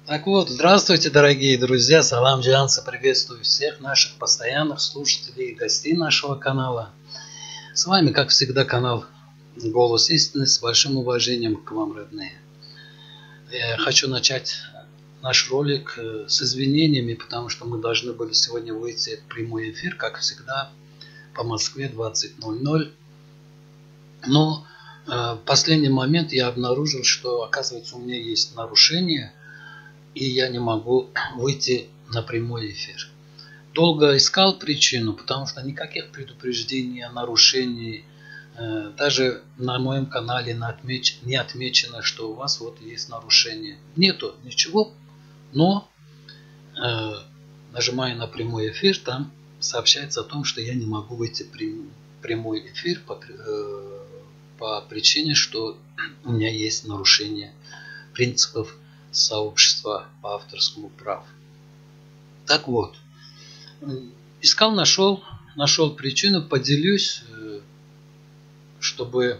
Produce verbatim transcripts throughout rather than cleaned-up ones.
Так вот, здравствуйте, дорогие друзья, салам джанса, приветствую всех наших постоянных слушателей и гостей нашего канала. С вами, как всегда, канал Голос Истины, с большим уважением к вам, родные. Я хочу начать наш ролик с извинениями, потому что мы должны были сегодня выйти в прямой эфир, как всегда, по Москве двадцать ноль ноль. Но э, в последний момент я обнаружил, что, оказывается, у меня есть нарушение, и я не могу выйти на прямой эфир. Долго искал причину, потому что никаких предупреждений о нарушении, э, даже на моем канале не, отмеч, не отмечено, что у вас вот есть нарушение. Нету ничего, но э, нажимая на прямой эфир, там сообщается о том, что я не могу выйти в прямой эфир по, э, по причине, что у меня есть нарушение принципов сообщества по авторскому праву. Так вот, искал, нашел, нашел причину, поделюсь, чтобы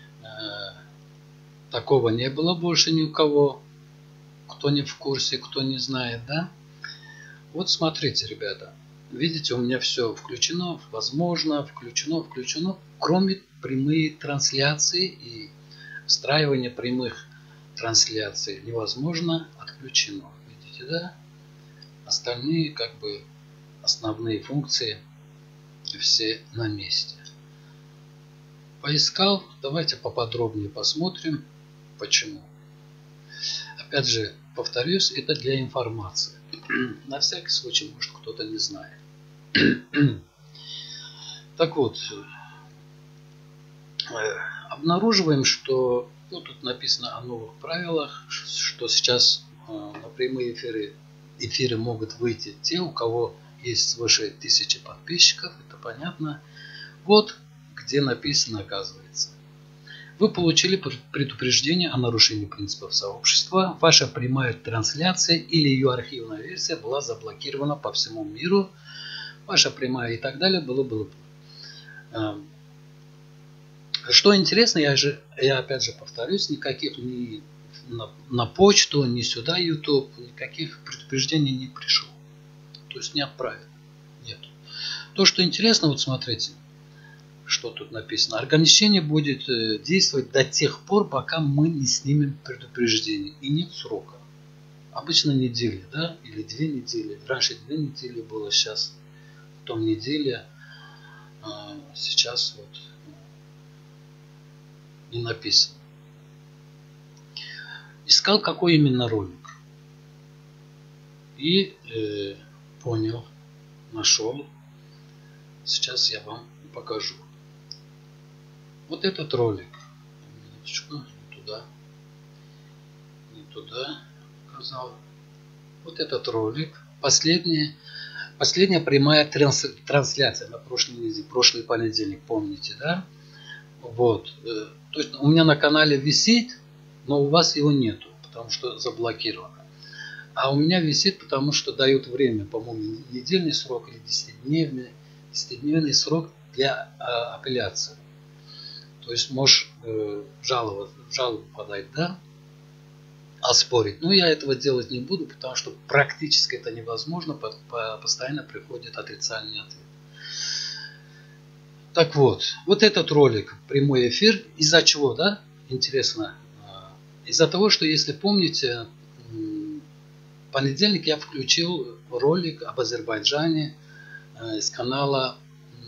такого не было больше ни у кого, кто не в курсе, кто не знает, да? Вот смотрите, ребята, видите, у меня все включено, возможно, включено, включено, кроме прямые трансляции и встраивания прямых трансляций невозможно, отключено. Видите, да? Остальные, как бы, основные функции все на месте. Поискал, давайте поподробнее посмотрим, почему. Опять же, повторюсь, это для информации. На всякий случай, может, кто-то не знает. Так вот, обнаруживаем, что ну, тут написано о новых правилах, что сейчас э, на прямые эфиры, эфиры могут выйти те, у кого есть свыше тысячи подписчиков, это понятно. Вот где написано, оказывается. Вы получили предупреждение о нарушении принципов сообщества. Ваша прямая трансляция или ее архивная версия была заблокирована по всему миру. Ваша прямая и так далее было было. Что интересно, я же, я опять же повторюсь, никаких ни на, на почту, ни сюда YouTube, никаких предупреждений не пришло. То есть не отправили. Нет. То, что интересно, вот смотрите, что тут написано. Ограничение будет действовать до тех пор, пока мы не снимем предупреждение. И нет срока. Обычно неделя, да, или две недели. Раньше две недели было, сейчас потом неделя. А сейчас вот не написано. Искал, какой именно ролик. И э, понял, нашел. Сейчас я вам покажу. Вот этот ролик. Минуточку, не туда. Не туда указал. Вот этот ролик. Последняя, последняя прямая транс, трансляция на прошлой неделе, прошлый понедельник, помните, да? Вот. То есть у меня на канале висит, но у вас его нету, потому что заблокировано. А у меня висит, потому что дают время, по-моему, недельный срок или десятидневный, десятидневный срок для э, апелляции. То есть можешь э, жаловаться, жалобу подать, да, оспорить. Но я этого делать не буду, потому что практически это невозможно, по, по, постоянно приходит отрицательный ответ. Так вот, вот этот ролик, прямой эфир, из-за чего, да, интересно? Из-за того, что, если помните, в понедельник я включил ролик об Азербайджане из канала,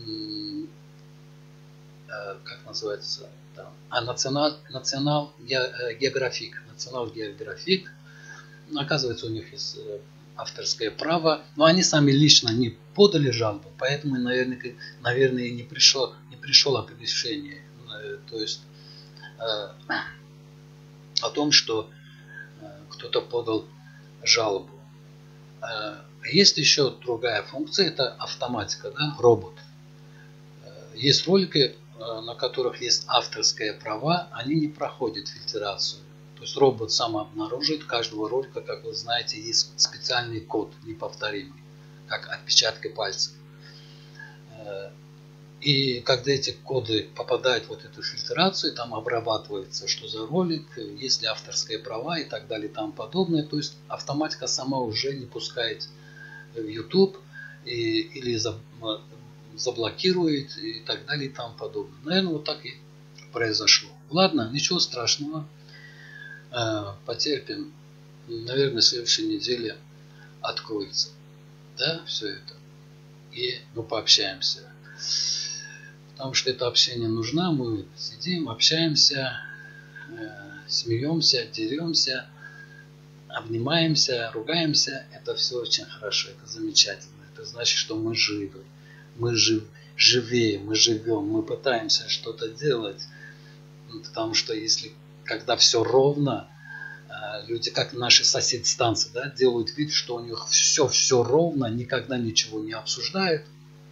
как называется, там, а Национал, Национал Географик, Национал Географик, оказывается, у них есть авторское право, но они сами лично не подали жалобу, поэтому, наверное, наверное не пришло, не пришло оповещение, то есть э, о том, что э, кто-то подал жалобу. Э, есть еще другая функция, это автоматика, да, робот. Э, есть ролики, э, на которых есть авторское право, они не проходят фильтрацию. То есть робот сам обнаружит каждого ролика, как вы знаете, есть специальный код неповторимый, как отпечатки пальцев. И когда эти коды попадают в вот эту фильтрацию, там обрабатывается, что за ролик, есть ли авторские права и так далее и тому подобное. То есть автоматика сама уже не пускает в YouTube и, или за, заблокирует и так далее и тому подобное. Наверное, вот так и произошло. Ладно, ничего страшного. Потерпим. Наверное, в следующей неделе откроется. Да, все это. И мы пообщаемся. Потому что это общение нужно. Мы сидим, общаемся, смеемся, деремся, обнимаемся, ругаемся. Это все очень хорошо, это замечательно. Это значит, что мы живы. Мы жив, живее, мы живем, мы пытаемся что-то делать. Потому что если, когда все ровно, люди, как наши соседи станции, да, делают вид, что у них все-все ровно, никогда ничего не обсуждают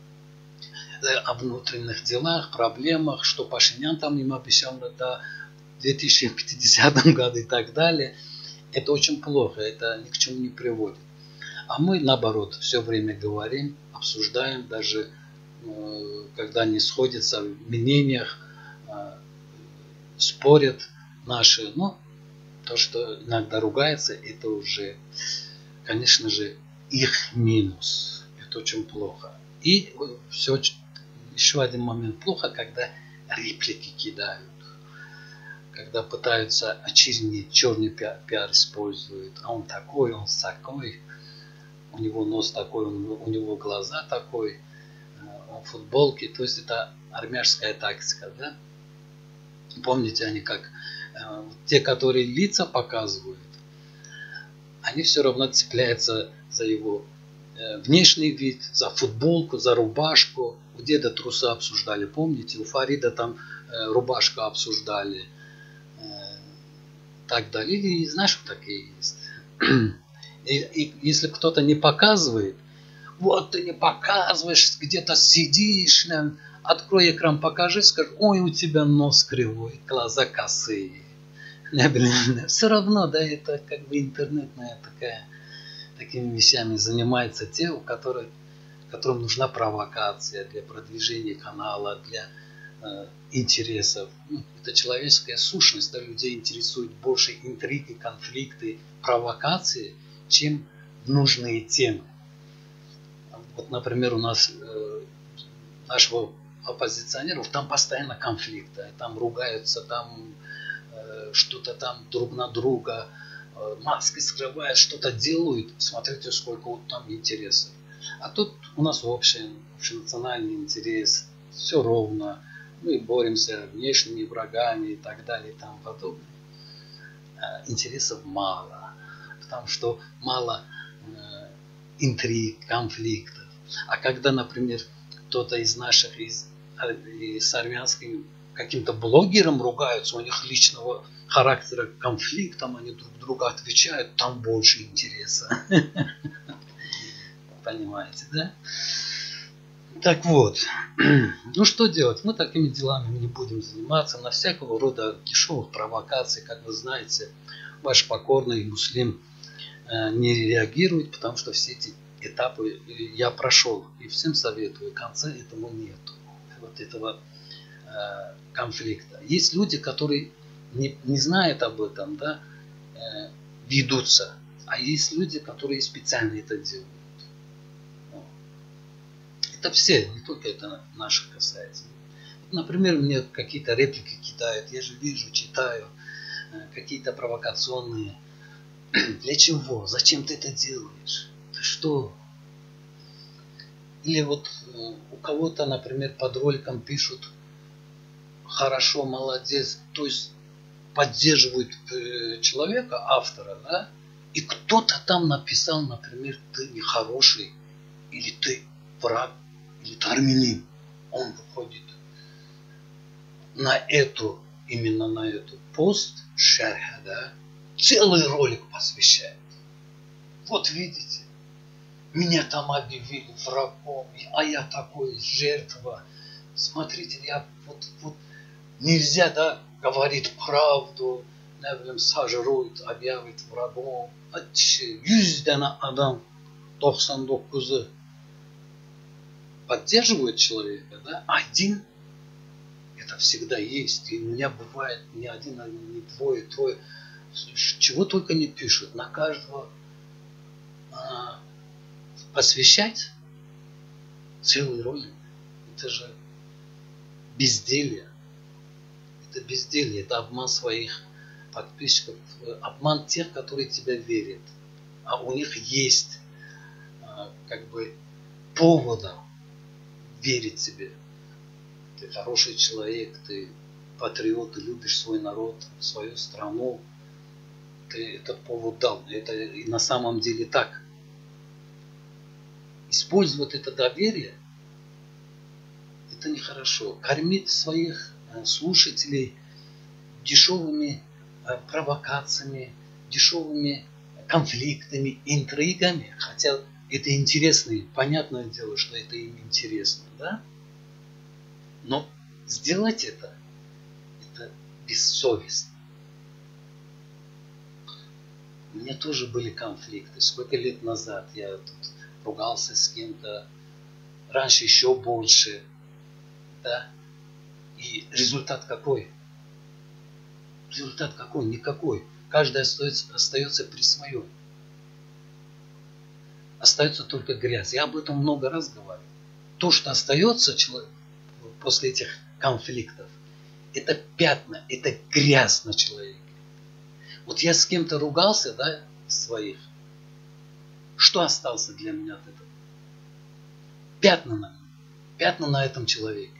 о внутренних делах, проблемах, что Пашинян там им обещал до две тысячи пятидесятого года и так далее. Это очень плохо, это ни к чему не приводит. А мы, наоборот, все время говорим, обсуждаем, даже э, когда не сходятся в мнениях, э, спорят наши. Но то, что иногда ругается, это уже, конечно же, их минус. Это очень плохо. И все, еще один момент плохо, когда реплики кидают. Когда пытаются очернить, черный пиар, пиар используют. А он такой, он такой. У него нос такой, у него глаза такой. Он в футболке. То есть это армяшская тактика, да? Помните, они как те, которые лица показывают, они все равно цепляются за его внешний вид, за футболку, за рубашку. У деда трусы обсуждали, помните? У Фарида там рубашку обсуждали. Так далее. И знаешь, что такие есть. И, и если кто-то не показывает, вот ты не показываешь, где-то сидишь, открой экран, покажи, скажи, ой, у тебя нос кривой, глаза косые. Все равно, да, это как бы интернетная такая, такими вещами занимаются те, у которых, которым нужна провокация для продвижения канала, для э, интересов. Ну, это человеческая сущность, да, людей интересует больше интриги, конфликты, провокации, чем нужные темы. Вот, например, у нас э, нашего оппозиционеров, там постоянно конфликты, там ругаются, там э, что-то там друг на друга, э, маски скрывают, что-то делают. Смотрите, сколько вот там интересов. А тут у нас общий, общенациональный интерес, все ровно. Мы боремся внешними врагами и так далее и тому подобное. Э, интересов мало, потому что мало э, интриг, конфликтов. А когда, например, кто-то из наших, из, с армянским каким-то блогером ругаются, у них личного характера конфликт, там они друг друга отвечают, там больше интереса. Понимаете, да? Так вот, ну что делать? Мы такими делами не будем заниматься, на всякого рода дешевых провокаций, как вы знаете, ваш покорный муслим не реагирует, потому что все эти этапы я прошел. И всем советую, конца этому нету. Вот этого э, конфликта. Есть люди, которые не, не знают об этом, да, э, ведутся. А есть люди, которые специально это делают. Ну, это все, не только это наших касается. Вот, например, мне какие-то реплики кидают, я же вижу, читаю, э, какие-то провокационные. Для чего? Зачем ты это делаешь? Ты что? Или вот у кого-то, например, под роликом пишут хорошо, молодец, то есть поддерживают человека, автора, да? И кто-то там написал, например, ты нехороший, или ты враг, или ты армянин. Он выходит на эту, именно на эту пост шерха, да? Целый ролик посвящает. Вот видите, меня там объявили врагом, а я такой жертва. Смотрите, я вот, вот нельзя, да, говорит правду, ne bileyim, сожрут, объявят врагом. yüz tane adam doksan dokuzu поддерживают человека, да, один это всегда есть. И у меня бывает не один, а не двое, трое. Чего только не пишут. На каждого а, посвящать целый ролик. Это же безделье. Это безделье. Это обман своих подписчиков. Обман тех, которые тебя верят. А у них есть а, как бы повода верить тебе. Ты хороший человек, ты патриот, ты любишь свой народ, свою страну. Ты этот повод дал. Это и на самом деле так. Использовать это доверие, это нехорошо. Кормить своих слушателей дешевыми провокациями, дешевыми конфликтами, интригами. Хотя это интересно, и понятное дело, что это им интересно, да? Но сделать это, это бессовестно. У меня тоже были конфликты. Сколько лет назад я тут ругался с кем-то, раньше еще больше, да? И результат какой? Результат какой? Никакой. Каждый остается, остается при своем. Остается только грязь. Я об этом много раз говорю. То, что остается человек после этих конфликтов, это пятна, это грязь на человеке. Вот я с кем-то ругался, да, своих. Что остался для меня от этого? Пятна на нем. Пятна на этом человеке.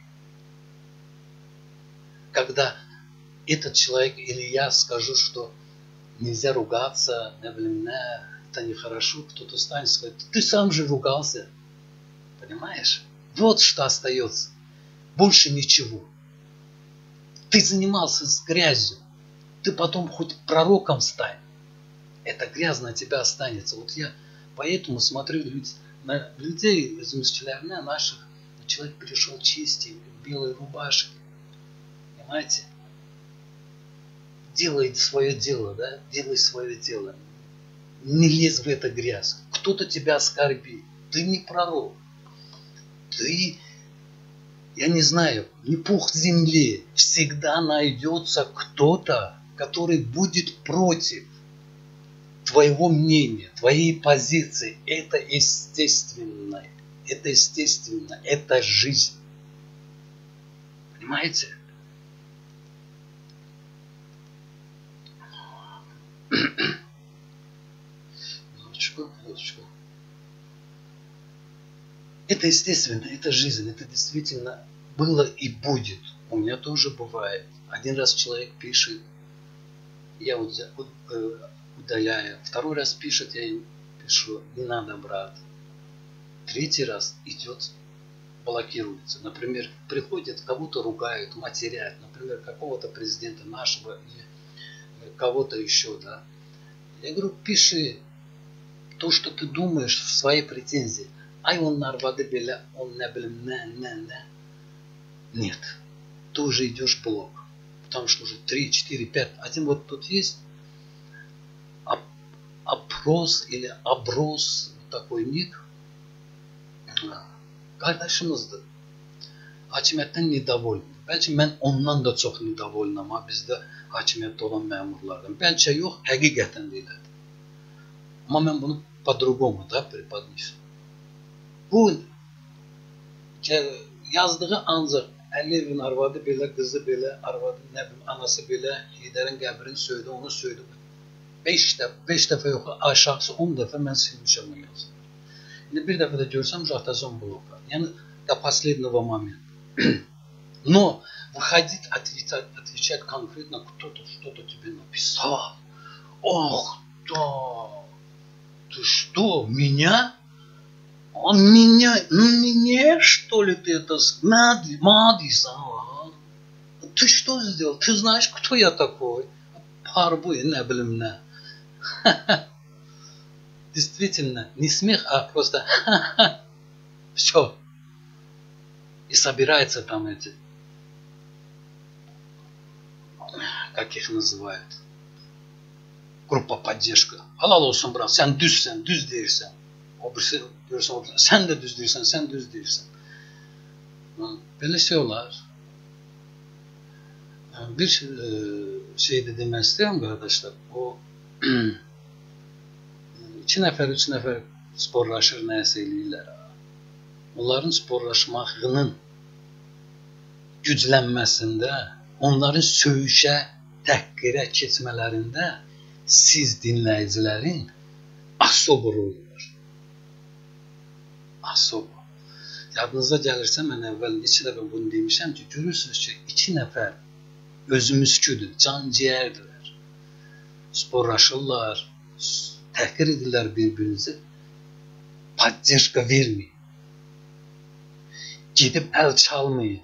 Когда этот человек или я скажу, что нельзя ругаться, это нехорошо, кто-то станет сказать, ты сам же ругался. Понимаешь? Вот что остается. Больше ничего. Ты занимался с грязью. Ты потом хоть пророком стань. Эта грязь на тебя останется. Вот я поэтому смотрю на людей из мужчины наших. Человек пришел чистый, в белой рубашке. Понимаете? Делай свое дело, да? Делай свое дело. Не лезь в эту грязь. Кто-то тебя оскорбит. Ты не пророк. Ты, я не знаю, не пух земли. Всегда найдется кто-то, который будет против твоего мнения, твоей позиции. Это естественно. Это естественно. Это жизнь. Понимаете? Минуточку, минуточку. Это естественно, это жизнь, это действительно было и будет. У меня тоже бывает. Один раз человек пишет, я удаляю. Второй раз пишет, я пишу, не надо, брат. Третий раз идет, блокируется. Например, приходит, кого-то ругают, матерят. Например, какого-то президента нашего или кого-то еще, да. Я говорю, пиши то, что ты думаешь в своей претензии. Ай, он нарвады беля, он не блин, не, не, не. Нет, ты уже идешь в блок. Потому что уже три, четыре, пять. Один вот тут есть опрос или оброс, такой ник. Kardeşimizdir. Hakimiyetten недовольны. Belki ben ondan da çok недовольнам, ha bizdə hakimiyyətdə olan məmurlardan. Belki yox, həqiqətən deyildir. Amma mən bunu по-другому da преподнесу. Bu yazdığı ancaq Əliyevin arvadı belə, qızı belə, arvadı nə bilim, anası belə, liderin qəbrini söydü, onu söydü. beş dəfə, beş dəfə yox, aşağısı on dəfə mən silmişəm o yazı. İndi bir dəfə də görsəm, atacağım bloka. Yəni, до последнего момента. Но выходить, отвечать, отвечать конкретно, кто-то что-то тебе написал. Ох, да! Ты что, меня? Он меня, мне, что ли, ты это Мадис, а? Ты что сделал? Ты знаешь, кто я такой? Парбуй, не блин, не. Действительно, не смех, а просто все. И собирается там эти, как их называют, группа поддержка. Halal olsun брат, sen düzsen, düz değilsen. O birisi görürsen, sen de düz değilsen, sen düz değilsen. Belə şey olar. Bir şey də demək istəyirəm qardaşlar. O iki nəfər, üç nəfər sporlaşır, nəsə eləyirlər. Onların sporlaşmağının güclənməsində, onların söyüşə, təhqirə keçmələrində siz dinləyicilərin asobo rolu var. Asobo. Yadınıza gəlirsə, mən əvvəl neçə dəfə bunu demişəm ki, görürsünüz ki, iki nəfər özümüzküdür, can ciyərdirlər. Sporlaşırlar, təhqir edirlər bir-birinizi, poddeşka verməyin. Gedib əl çalmayın.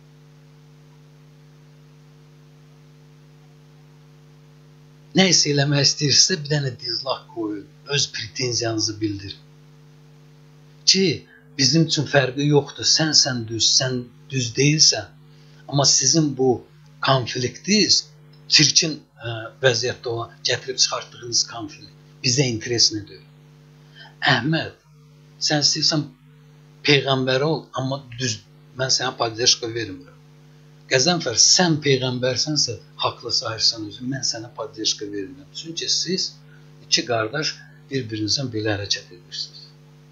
Nə isə eləmək istəyirsə, bir dənə dizlak qoyun, öz pretenziyanızı bildirin. Ki, bizim üçün fərqi yoxdur, sən sən düz, sən düz deyilsən, amma sizin bu konfliktiniz, çirkin ə, vəziyyətdə olan, gətirib çıxartdığınız konflikt bizə interesini deyil. Əhməd, sən istəyirsən peyğəmbər ol, amma düz, mən sənə poddeşka vermirəm. Qəzənfər, sən peyğəmbərsənsə, haqlı sayırsan özün, mən sənə poddeşka vermirəm. Çünki siz iki qardaş bir-birinizdən belə hərəkət edirsiniz.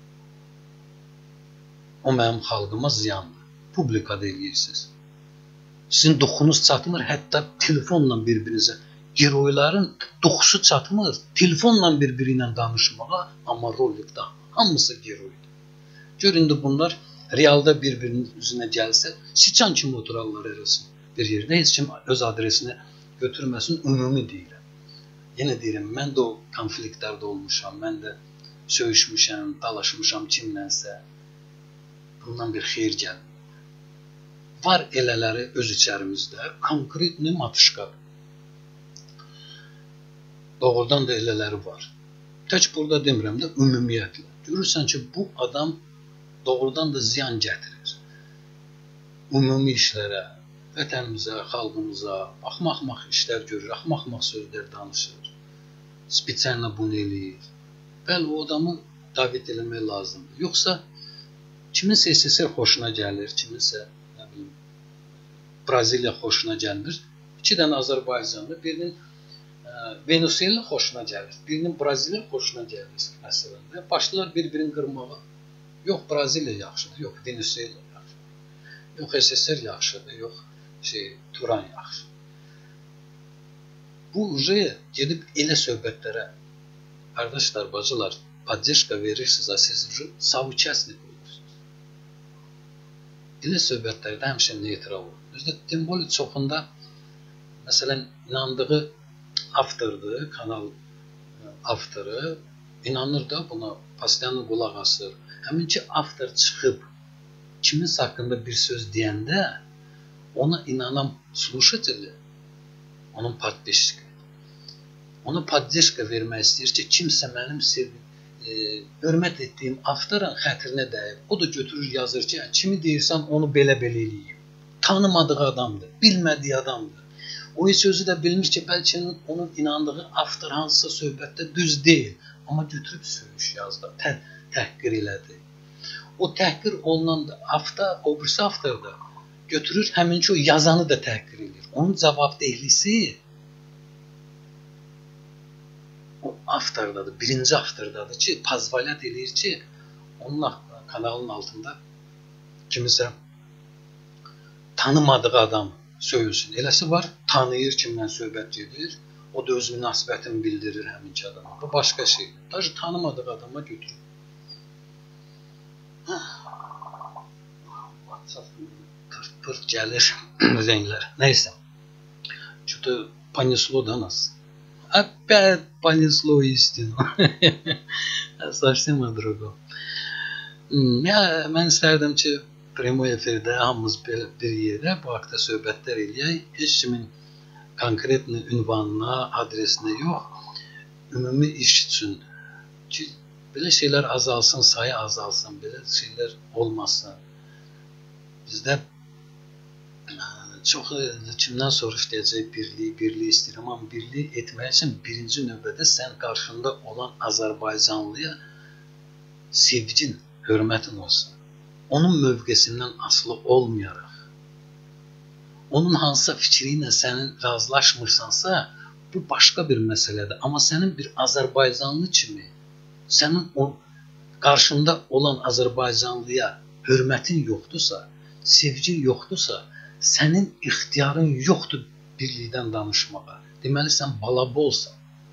O mənim xalqıma ziyandır. Publikada eləyirsiniz. Sizin duxunuz çatmır, hətta telefonla bir-birinizə. Heroyların duxusu çatmır, telefonla bir-biri ilə danışmağa, amma rolikdə hamısı heroydur. Görün də bunlar realda bir-birinin üzünə gəlsə, siçan kimi oturarlar arasında. Bir yerdə heç kim öz adresini götürməsin, ümumi deyirəm. Yenə deyirəm, mən də o konfliktlərdə olmuşam, mən də söyüşmüşəm, dalaşmışam kimlənsə. Bundan bir xeyir gəlmir. Var elələri öz içərimizdə, konkretli matışqadır. Doğrudan da elələri var. Tək burada demirəm də, ümumiyyətlə. Görürsən ki, bu adam doğrudan da ziyan gətirir. Ümumi işlərə, vətənimizə, xalqımıza, axmaq-axmaq işlər görür, axmaq-axmaq sözlər danışır. Spesiallə bunu eləyir. Bəli, o adamı davet eləmək lazımdır. Yoxsa kiminsə S S R xoşuna gəlir, kiminsə nə bilim, Braziliya xoşuna gəlmir. İki dənə Azərbaycanlı, birinin Venezuela xoşuna gəlir, birinin Braziliya xoşuna gəlir. Məsələn, başlayırlar bir-birini qırmağa. Yox, Braziliya yaxşıdır, yox, Venezuela yaxşıdır, yox, S S R yaxşıdır, yox, şey, Turan yaxşıdır. Bu, uca gedib elə söhbətlərə, qardaşlar, bacılar, poddeşka verirsiniz, siz savukəslik olursunuz. Elə söhbətlərdə həmişə neytral olur. Özdə, Demboli çoxunda, məsələn, inandığı avtordur, kanal avtoru, inanır da buna, pastiyanı qulaq asır. Həminki avtor çıxıb kiminsə haqqında bir söz deyəndə ona inanan слушатели, onun poddeşka. Ona poddeşka vermək istəyir ki, kimsə mənim sevdim, e, hörmət etdiyim avtorun xətrinə dəyib. O da götürür, yazır ki, kimi deyirsən onu belə-belə eləyim. Tanımadığı adamdır, bilmədiyi adamdır. O heç özü də bilmiş ki, bəlkə onun inandığı avtor hansısa söhbətdə düz deyil. Amma götürüb söyüş yazdı, tə təhqir elədi. O təhqir olunan da avtor, o birisi avtor da götürür, həminki o yazanı da təhqir edir. Onun cavabdehlisi o avtordadır, birinci avtordadır ki, pozvalyat eləyir ki, onun kanalının altında kimisə tanımadığı adam söyülsün. Eləsi var, tanıyır kimdən söhbət gedir, o da öz münasibətini bildirir həminki adama. Bu başqa şey. Даже tanımadığı adama götürür. Pırt-pırt gəlir rənglər. Neyse. Что-то понесло до нас. Опять понесло истину. Совсем о другом. Ya, mən istərdim ki, Primoy efirdə hamımız bir yerdə bu haqda söhbətlər eləyək. Heç kimin konkretli ünvanına, adresinə yox, ümumi iş üçün ki, belə şeylər azalsın, sayı azalsın, belə şeylər olmasın. Bizdə çox kimdən soruşdayacaq birliyi, birliyi istəyirəm, amma birliyi etmək üçün birinci növbədə sən qarşında olan Azərbaycanlıya sevgin, hörmətin olsun. onun mövqesindən asılı olmayaraq, onun hansısa fikri ilə sənin razılaşmırsansa, bu başqa bir məsələdir. Amma sənin bir Azərbaycanlı kimi, sənin o qarşında olan Azərbaycanlıya hörmətin yoxdursa, sevgin yoxdursa, sənin ixtiyarın yoxdur birlikdən danışmağa. Deməli, sən balaba olsan.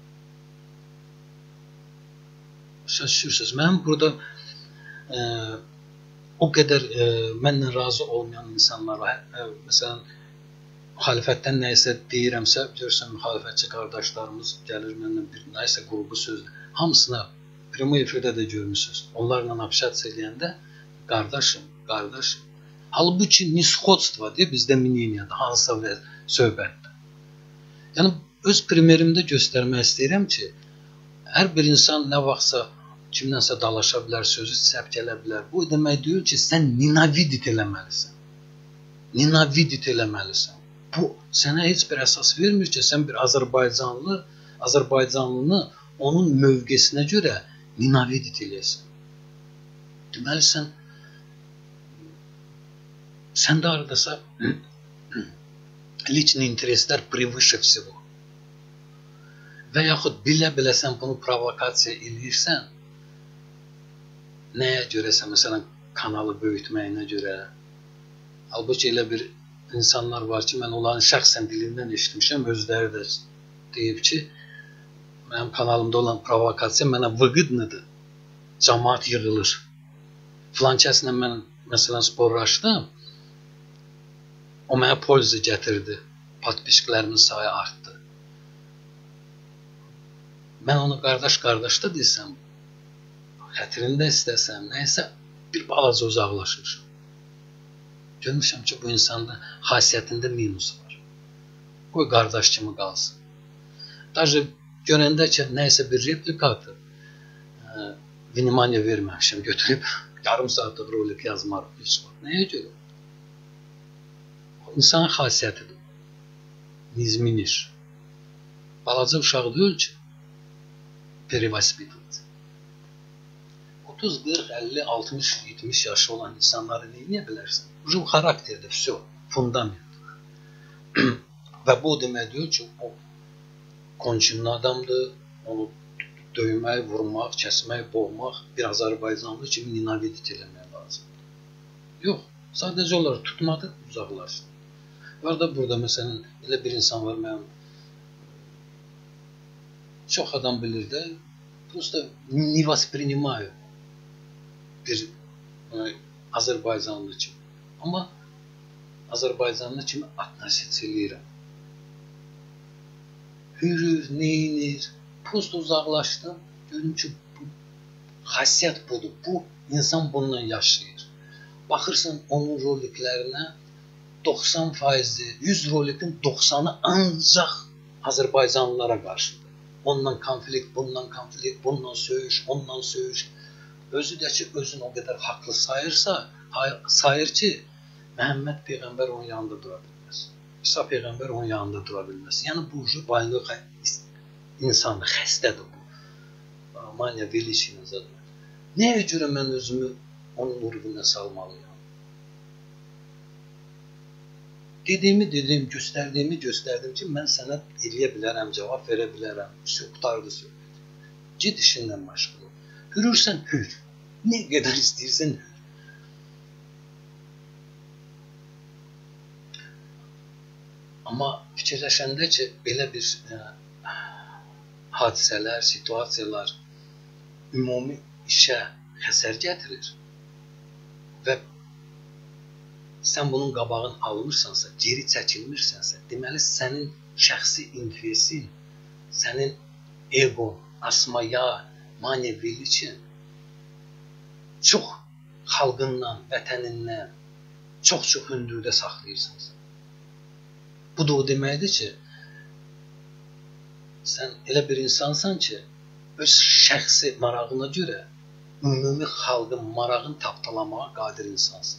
Sözsüz, mənim burada e, o qədər e, mənlə razı olmayan insanlara, e, məsələn, müxalifətdən nəyisə deyirəmsə, görürsən, müxalifətçi qardaşlarımız gəlir mənlə bir nəyisə qrubu sözdür. Hamısına primo efirdə də görmüsünüz. Onlarla apşats eləyəndə qardaşım, qardaşım. Halbuki nisxodstva deyə bizdə miniyədir, hansısa söhbətdə. Yəni, öz primerimdə göstərmək istəyirəm ki, hər bir insan nə vaxtsa kimdənsə dalaşa bilər, sözü səbt gələ bilər. Bu demək deyil ki, sən ninavidit eləməlisən. Ninavidit eləməlisən. Bu, sənə heç bir əsas vermir ki, sən bir Azərbaycanlı, Azərbaycanlını onun mövqesinə görə ninavidit eləyəsən. Deməli, sən səndə aradasa lichni intereslər prevyше всего. Və yaxud bilə-bilə sən bunu provokasiya eləyirsən, nəyə görəsən, məsələn, kanalı böyütməyinə görə. Halbuki elə bir insanlar var ki, mən onların şəxsən dilindən eşitmişəm, özləri də deyib ki, mənim kanalımda olan provokasiya mənə vıqıdnıdır, cəmaat yığılır. Filan kəslə mən, məsələn, sporlaşdım, o mənə polizə gətirdi, patpişkilərimin sayı artdı. Mən onu qardaş-qardaş da desəm, xətirində istəsəm, nəysə bir balaca uzaqlaşır. Görmüşəm ki, bu insanda xasiyyətində minus var. Qoy qardaş kimi qalsın. Даже görəndə ki, nəysə bir replikadır, e, vнимание verməmişəm, götürüb yarım saatlıq rolik yazmarım. Nəyə görə? İnsanın xasiyyətidir. Nizminir. Balaca uşaq deyil ki, perevоспитывать. otuz, qırx, əlli, altmış, yetmiş yaşı olan insanları neyə bilərsən? Bu xarakterdir, все, fundament. Və bu demək deyil ki, o konçinli adamdır, onu döymək, vurmaq, kəsmək, boğmaq, bir Azərbaycanlı kimi ninavidit eləmək lazımdır. Yox, sadəcə olaraq tutmadı, uzaqlaşdı. Var da burada, məsələn, elə bir insan var, mənim çox adam bilir də, просто не воспринимаю bir e, Azərbaycanlı kimi. Amma Azərbaycanlı kimi atnasiya eləyirəm. Hürür, neyinir, prosta uzaqlaşdım. Görüm ki, bu xasiyyət budur. Bu, insan bununla yaşayır. Baxırsan onun roliklərinə doxsan faizi, yüz rolikin doxsanı ancaq Azərbaycanlılara qarşıdır. Ondan konflikt, bundan konflikt, bundan söyüş, ondan söyüş. Özü də ki, özünü o qədər haqlı sayırsa, sayır ki, Məhəmməd Peyğəmbər onun yanında dura bilməz. İsa Peyğəmbər onun yanında dura bilməz. Yəni, bu varlıq insandır, xəstədir bu. Maniya velişinizədir. Nəyə görə mən özümü onun urğuna salmalıyam? Dediyimi dedim, göstərdiyimi göstərdim ki, mən sənə eləyə bilərəm, cavab verə bilərəm. Üstü qutardı söhbət. Gid işinlə məşğul ol. Hürürsən, hür. Nə qədər istəyirsən, hür. Amma fikirləşəndə ki, belə bir ə, hadisələr, situasiyalar ümumi işə xəsər gətirir və sən bunun qabağını almırsansa, geri çəkilmirsənsə, deməli sənin şəxsi interesin, sənin ego, asmaya, manevili üçün çox xalqından, vətənindən çox-çox hündürdə saxlayırsansa. Bu da o deməkdir ki, sən elə bir insansan ki, öz şəxsi marağına görə ümumi xalqın marağını tapdalamağa qadir insansın.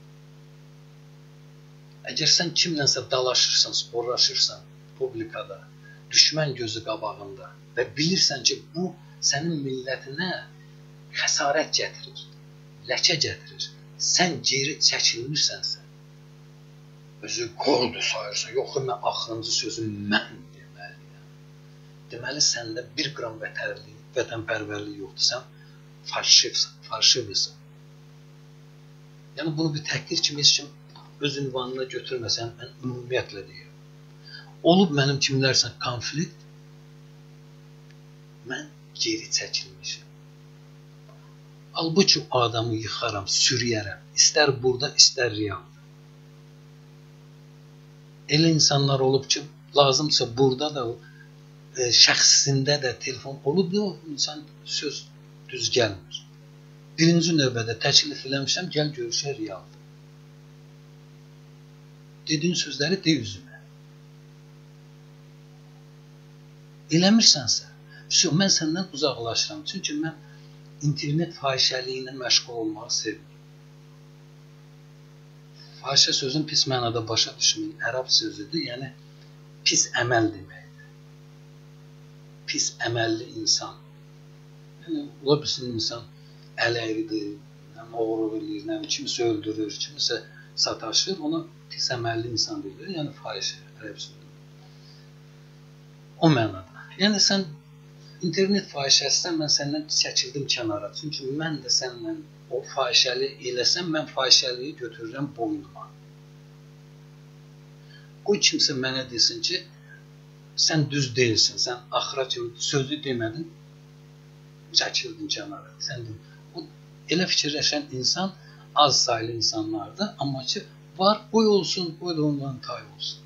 Əgər sən kimlənsə dalaşırsan, sporlaşırsan publikada, düşmən gözü qabağında və bilirsən ki, bu sənin millətinə xəsarət gətirir, ləkə gətirir, sən geri çəkilmirsənsə, özü qordu sayırsan, yox, mən axırıncı sözü mən deməliyəm. Deməli, səndə bir qram vətənpərvərlik, vətənpərvərlik yoxdur, sən falşivsən, falşivlisən. Yəni, bunu bir təhqir kimi heç kim öz ünvanına götürməsən, mən ümumiyyətlə deyirəm. Olub mənim kimlərsə konflikt, mən geri çəkilmişim. Halbuki o adamı yıxaram, sürüyərəm. İstər burada, istər realda. Elə insanlar olub ki, lazımsa burada da, e, şəxsində də telefon olub da, insan söz düz gəlmir. Birinci növbədə təklif eləmişəm, gəl görüşə realda. Dediyin sözləri de üzümə. Eləmirsənsə, mən səndən uzaqlaşıram. Çünki mən internet fahişəliyi ilə məşğul olmağı sevmirəm. Fahişə sözün pis mənada başa düşməyin, ərəb sözüdür, yəni pis əməl deməkdir. Pis əməlli insan. Yəni, ola bilsin insan əl əyridir, oğurluq edir, kimisə öldürür, kimisə sataşır, ona pis əməlli insan deyilir, yəni fahişə, ərəb sözüdür. O mənada. Yəni, sən internet fahişəsisən, mən səndən çəkildim kənara. Çünki mən də səndən o fahişəli eləsəm, mən fahişəliyi götürürəm boynuma. Qoy kimsə mənə desin ki, sən düz deyilsin, sən axıra kimi sözü demədin, çəkildin kənara. Sən de, o, elə fikirləşən insan az sayılı insanlardır, amma ki, var, qoy olsun, qoy da ondan tay olsun.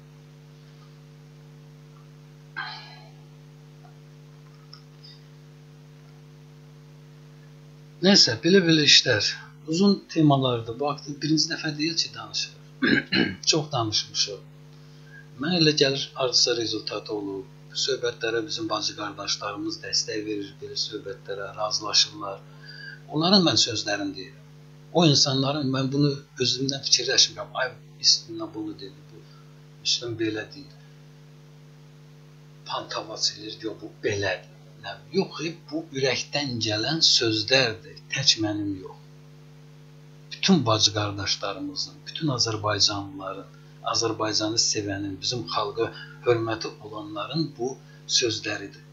Neyse, belə-belə işlər. Uzun temalardır. Bu haqda birinci dəfə deyil ki, danışır. Çox danışmışıq. Mən elə gəlir, arzusa rezultatı olur. Bu söhbətlərə bizim bacı qardaşlarımız dəstək verir, belə söhbətlərə, razılaşırlar. Onların mən sözlərini deyirəm. O insanların, mən bunu özümdən fikirləşmirəm. Ay, üstündən bunu dedi, bu üstün belə deyil. Pantavaç edir, yox, bu belədir. Yox, bu ürəkdən gələn sözlərdir, tək mənim yox. Bütün bacı qardaşlarımızın, bütün Azərbaycanlıların, Azərbaycanı sevənin, bizim xalqa hörməti olanların bu sözləridir.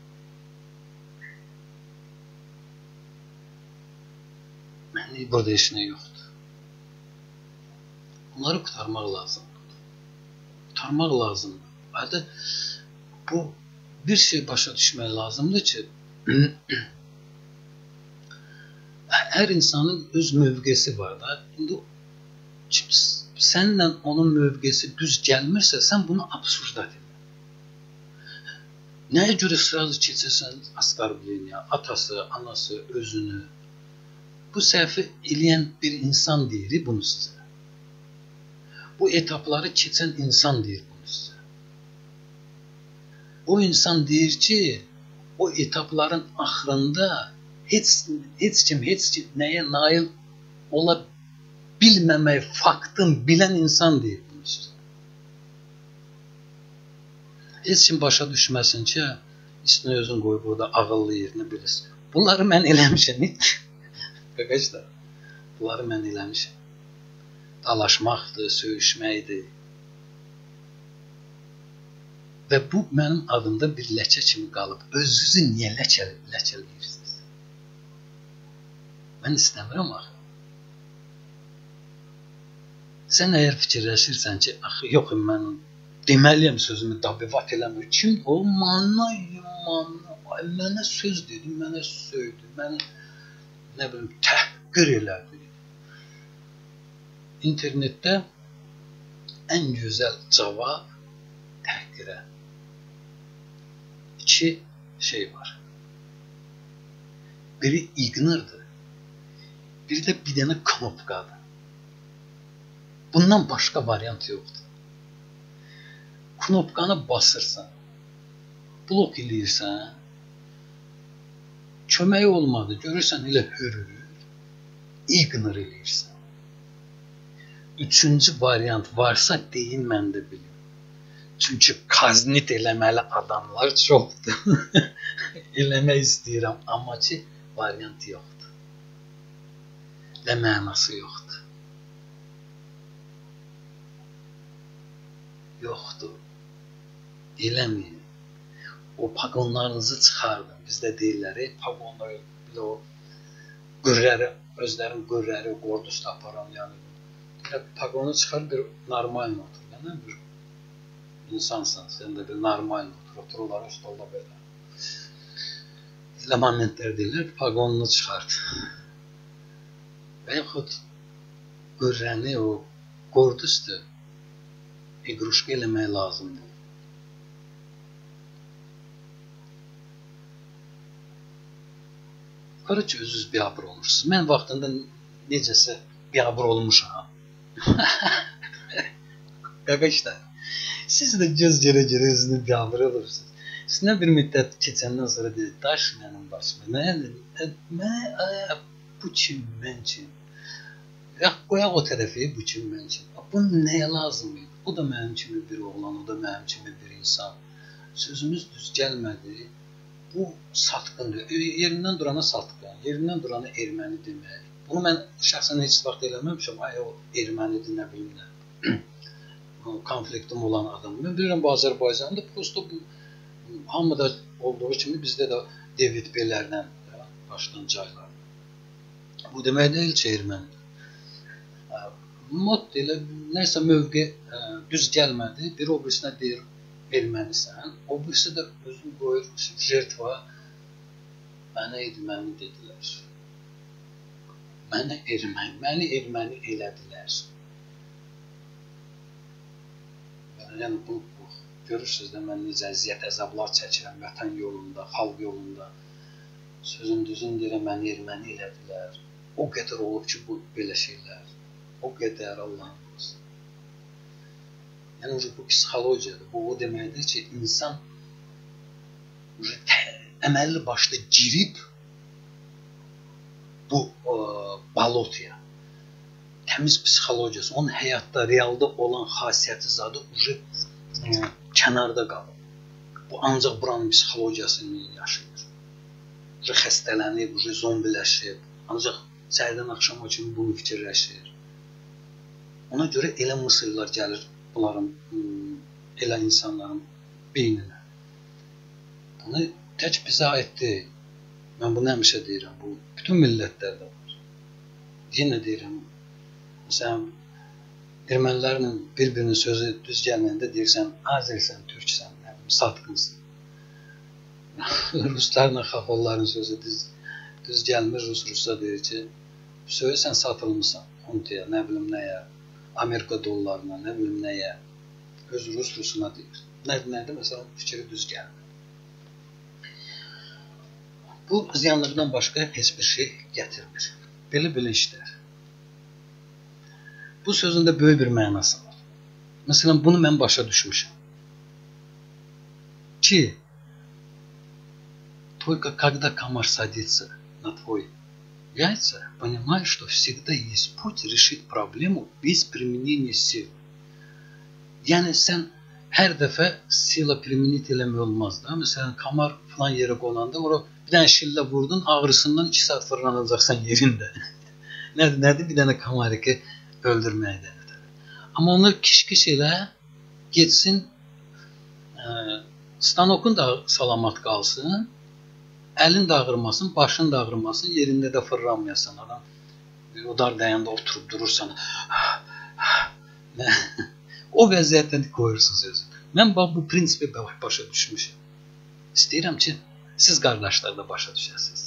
Mənlik burada heç nə yoxdur. Bunları qutarmaq lazımdır. Qutarmaq lazımdır. Adı, bu bir şey başa düşmək lazımdır ki, hər insanın öz mövqesi var da. İndi səninlə onun mövqesi düz gəlmirsə, sən bunu absurdat edin. Nəyə görə sırası keçirsən asqarbliyə, atası, anası, özünü? Bu səhvi eləyən bir insan deyir bunu sizə. Bu etapları keçən insan deyir bunu sizə. O insan deyir ki, o etapların axırında heç, heç kim, heç kim nəyə nail ola bilməmək faktın bilən insan deyir bunu sizə. Heç kim başa düşməsin ki, üstünə özün qoyub orada ağıllı yerini bilirsin. Bunları mən eləmişəm. Qaqaçlar, bunları mən eləmişəm. Dalaşmaqdır, söyüşməkdir. Və bu mənim adımda bir ləkə kimi qalıb. Özünüzü niyə ləkələyirsiniz? Mən istəmirəm axı. Sən əgər fikirləşirsən ki, axı, yox, mən deməliyəm sözümü dabivat eləmir. Kim o? Manna, manna. Mənə söz dedi, mənə söydü, mənə, nə bilim, təhqir elədi. İnternetdə ən gözəl cavab təhqirə. İki şey var. Biri ignırdır. Biri də bir dənə knopkadır. Bundan başqa variant yoxdur. Knopkanı basırsan, blok eləyirsən, köməyi olmadı, görürsən elə hürür, ignor eləyirsən. Üçüncü variant varsa deyin, mən də bilim. Çünki kaznit eləməli adamlar çoxdur. Eləmək istəyirəm, amma ki, variant yoxdur. Və mənası yoxdur. yoxdur. Eləməyin. O paqonlarınızı çıxardın. Bizdə deyirlər, paqonlar, bir o qürrəri, özlərin qürrəri, qordusta aparan, yəni. Paqonu çıxar, bir normal otur. Yəni, bir insansan, sən də bir normal otur. Otururlar, stolda belə. Elə momentlər deyirlər, paqonunu çıxart. Və yaxud qürrəni, o qordustu iqruşqa eləmək lazımdır. Qarıcı özünüz biabır olmuşsunuz. Mən vaxtında necəsə biabır olmuşam. Qaqaşlar, siz də göz görə-görə özünü biabır olursunuz. Üstünə bir müddət keçəndən sonra deyir, daş mənim başıma. Mən, bu kim, mən kim? Qoyaq o tərəfi, bu kim, mən kim? Bunun nəyə lazım idi? O da mənim kimi bir oğlan, o da mənim kimi bir insan. Sözümüz düz gəlmədi. Bu satqındır. Yerindən durana satqın, yerindən durana erməni demək. Bunu mən şəxsən heç vaxt eləməmişəm. Ay, o ermənidir, nə bilim nə. Konfliktim olan adam. Mən bilirəm, bu Azərbaycanda prosto bu hamıda olduğu kimi bizdə də David Beylərlə başdan caylar. Bu demək deyil ki, ermənidir. Mod elə, nəysə mövqe düz gəlmədi. Bir o birisinə deyir, ermənisən. O birisi də özünü qoyur, jertva. Mənə erməni dedilər. Mənə erməni, məni erməni elədilər. Yəni, bu, bu görürsünüz də mən necə əziyyət, əzablar çəkirəm vətən yolunda, xalq yolunda. Sözün düzün deyirəm, məni erməni elədilər. O qədər olub ki, bu belə şeylər. O qədər Allah'ın olsun. Yəni, bu psixologiyadır. Bu, o deməkdir ki, insan əməlli başda girib bu ə, balotaya, təmiz psixologiyası, onun həyatda, realda olan xasiyyəti zadı ucu ə, kənarda qalır. Bu ancaq buranın psixologiyasını yaşayır. Ucu xəstələnib, ucu zombiləşib, ancaq səhərdən axşama kimi bunu fikirləşir. Ona görə elə mısırlar gəlir bunların, elə insanların beyninə. Bunu tək bizə aiddir. Mən bunu həmişə deyirəm. Bu bütün millətlərdə var. Yenə deyirəm. Məsələn, ermənilərlə bir-birinin sözü düz gəlməyəndə deyirsən, azərsən, türksən, satqınsın. Ruslarla xaxolların sözü düz, düz gəlmir. Rus-Rus'a deyir ki, söyləsən satılmışsan, Huntiya, nə bilim nəyə, Amerika dollarına, nə bilim nəyə, öz Rus-Rusuna deyir. Nədir, nədir, məsələn, fikri düz gəlmir. Bu ziyanlıqdan başqa heç bir şey gətirmir. Belə-belə işlər. Bu sözün də böyük bir mənası var. Məsələn, bunu mən başa düşmüşəm. Ki, только когда комар садится на твой яйца, понимаешь, что всегда есть путь решить проблему без применения силы. Yəni, sən hər dəfə sila primenit eləmək olmaz da. Məsələn, kamar falan yerə qolanda, ora bir dənə şillə vurdun, ağrısından iki saat fırlanacaqsan yerində. Nədir, nədir? Bir dənə kamariki öldürməkdir. Amma onu kiş-kiş elə, getsin, ə, stanokun da salamat qalsın, əlin də ağrımasın, başın da ağrımasın, yerində də fırlanmayasan. Adam o dar dəyəndə oturub durursan, o vəziyyətdən qoyursunuz özünü. Mən bu prinsipi başa düşmüşəm. İstəyirəm ki, siz qardaşlar da başa düşəsiniz.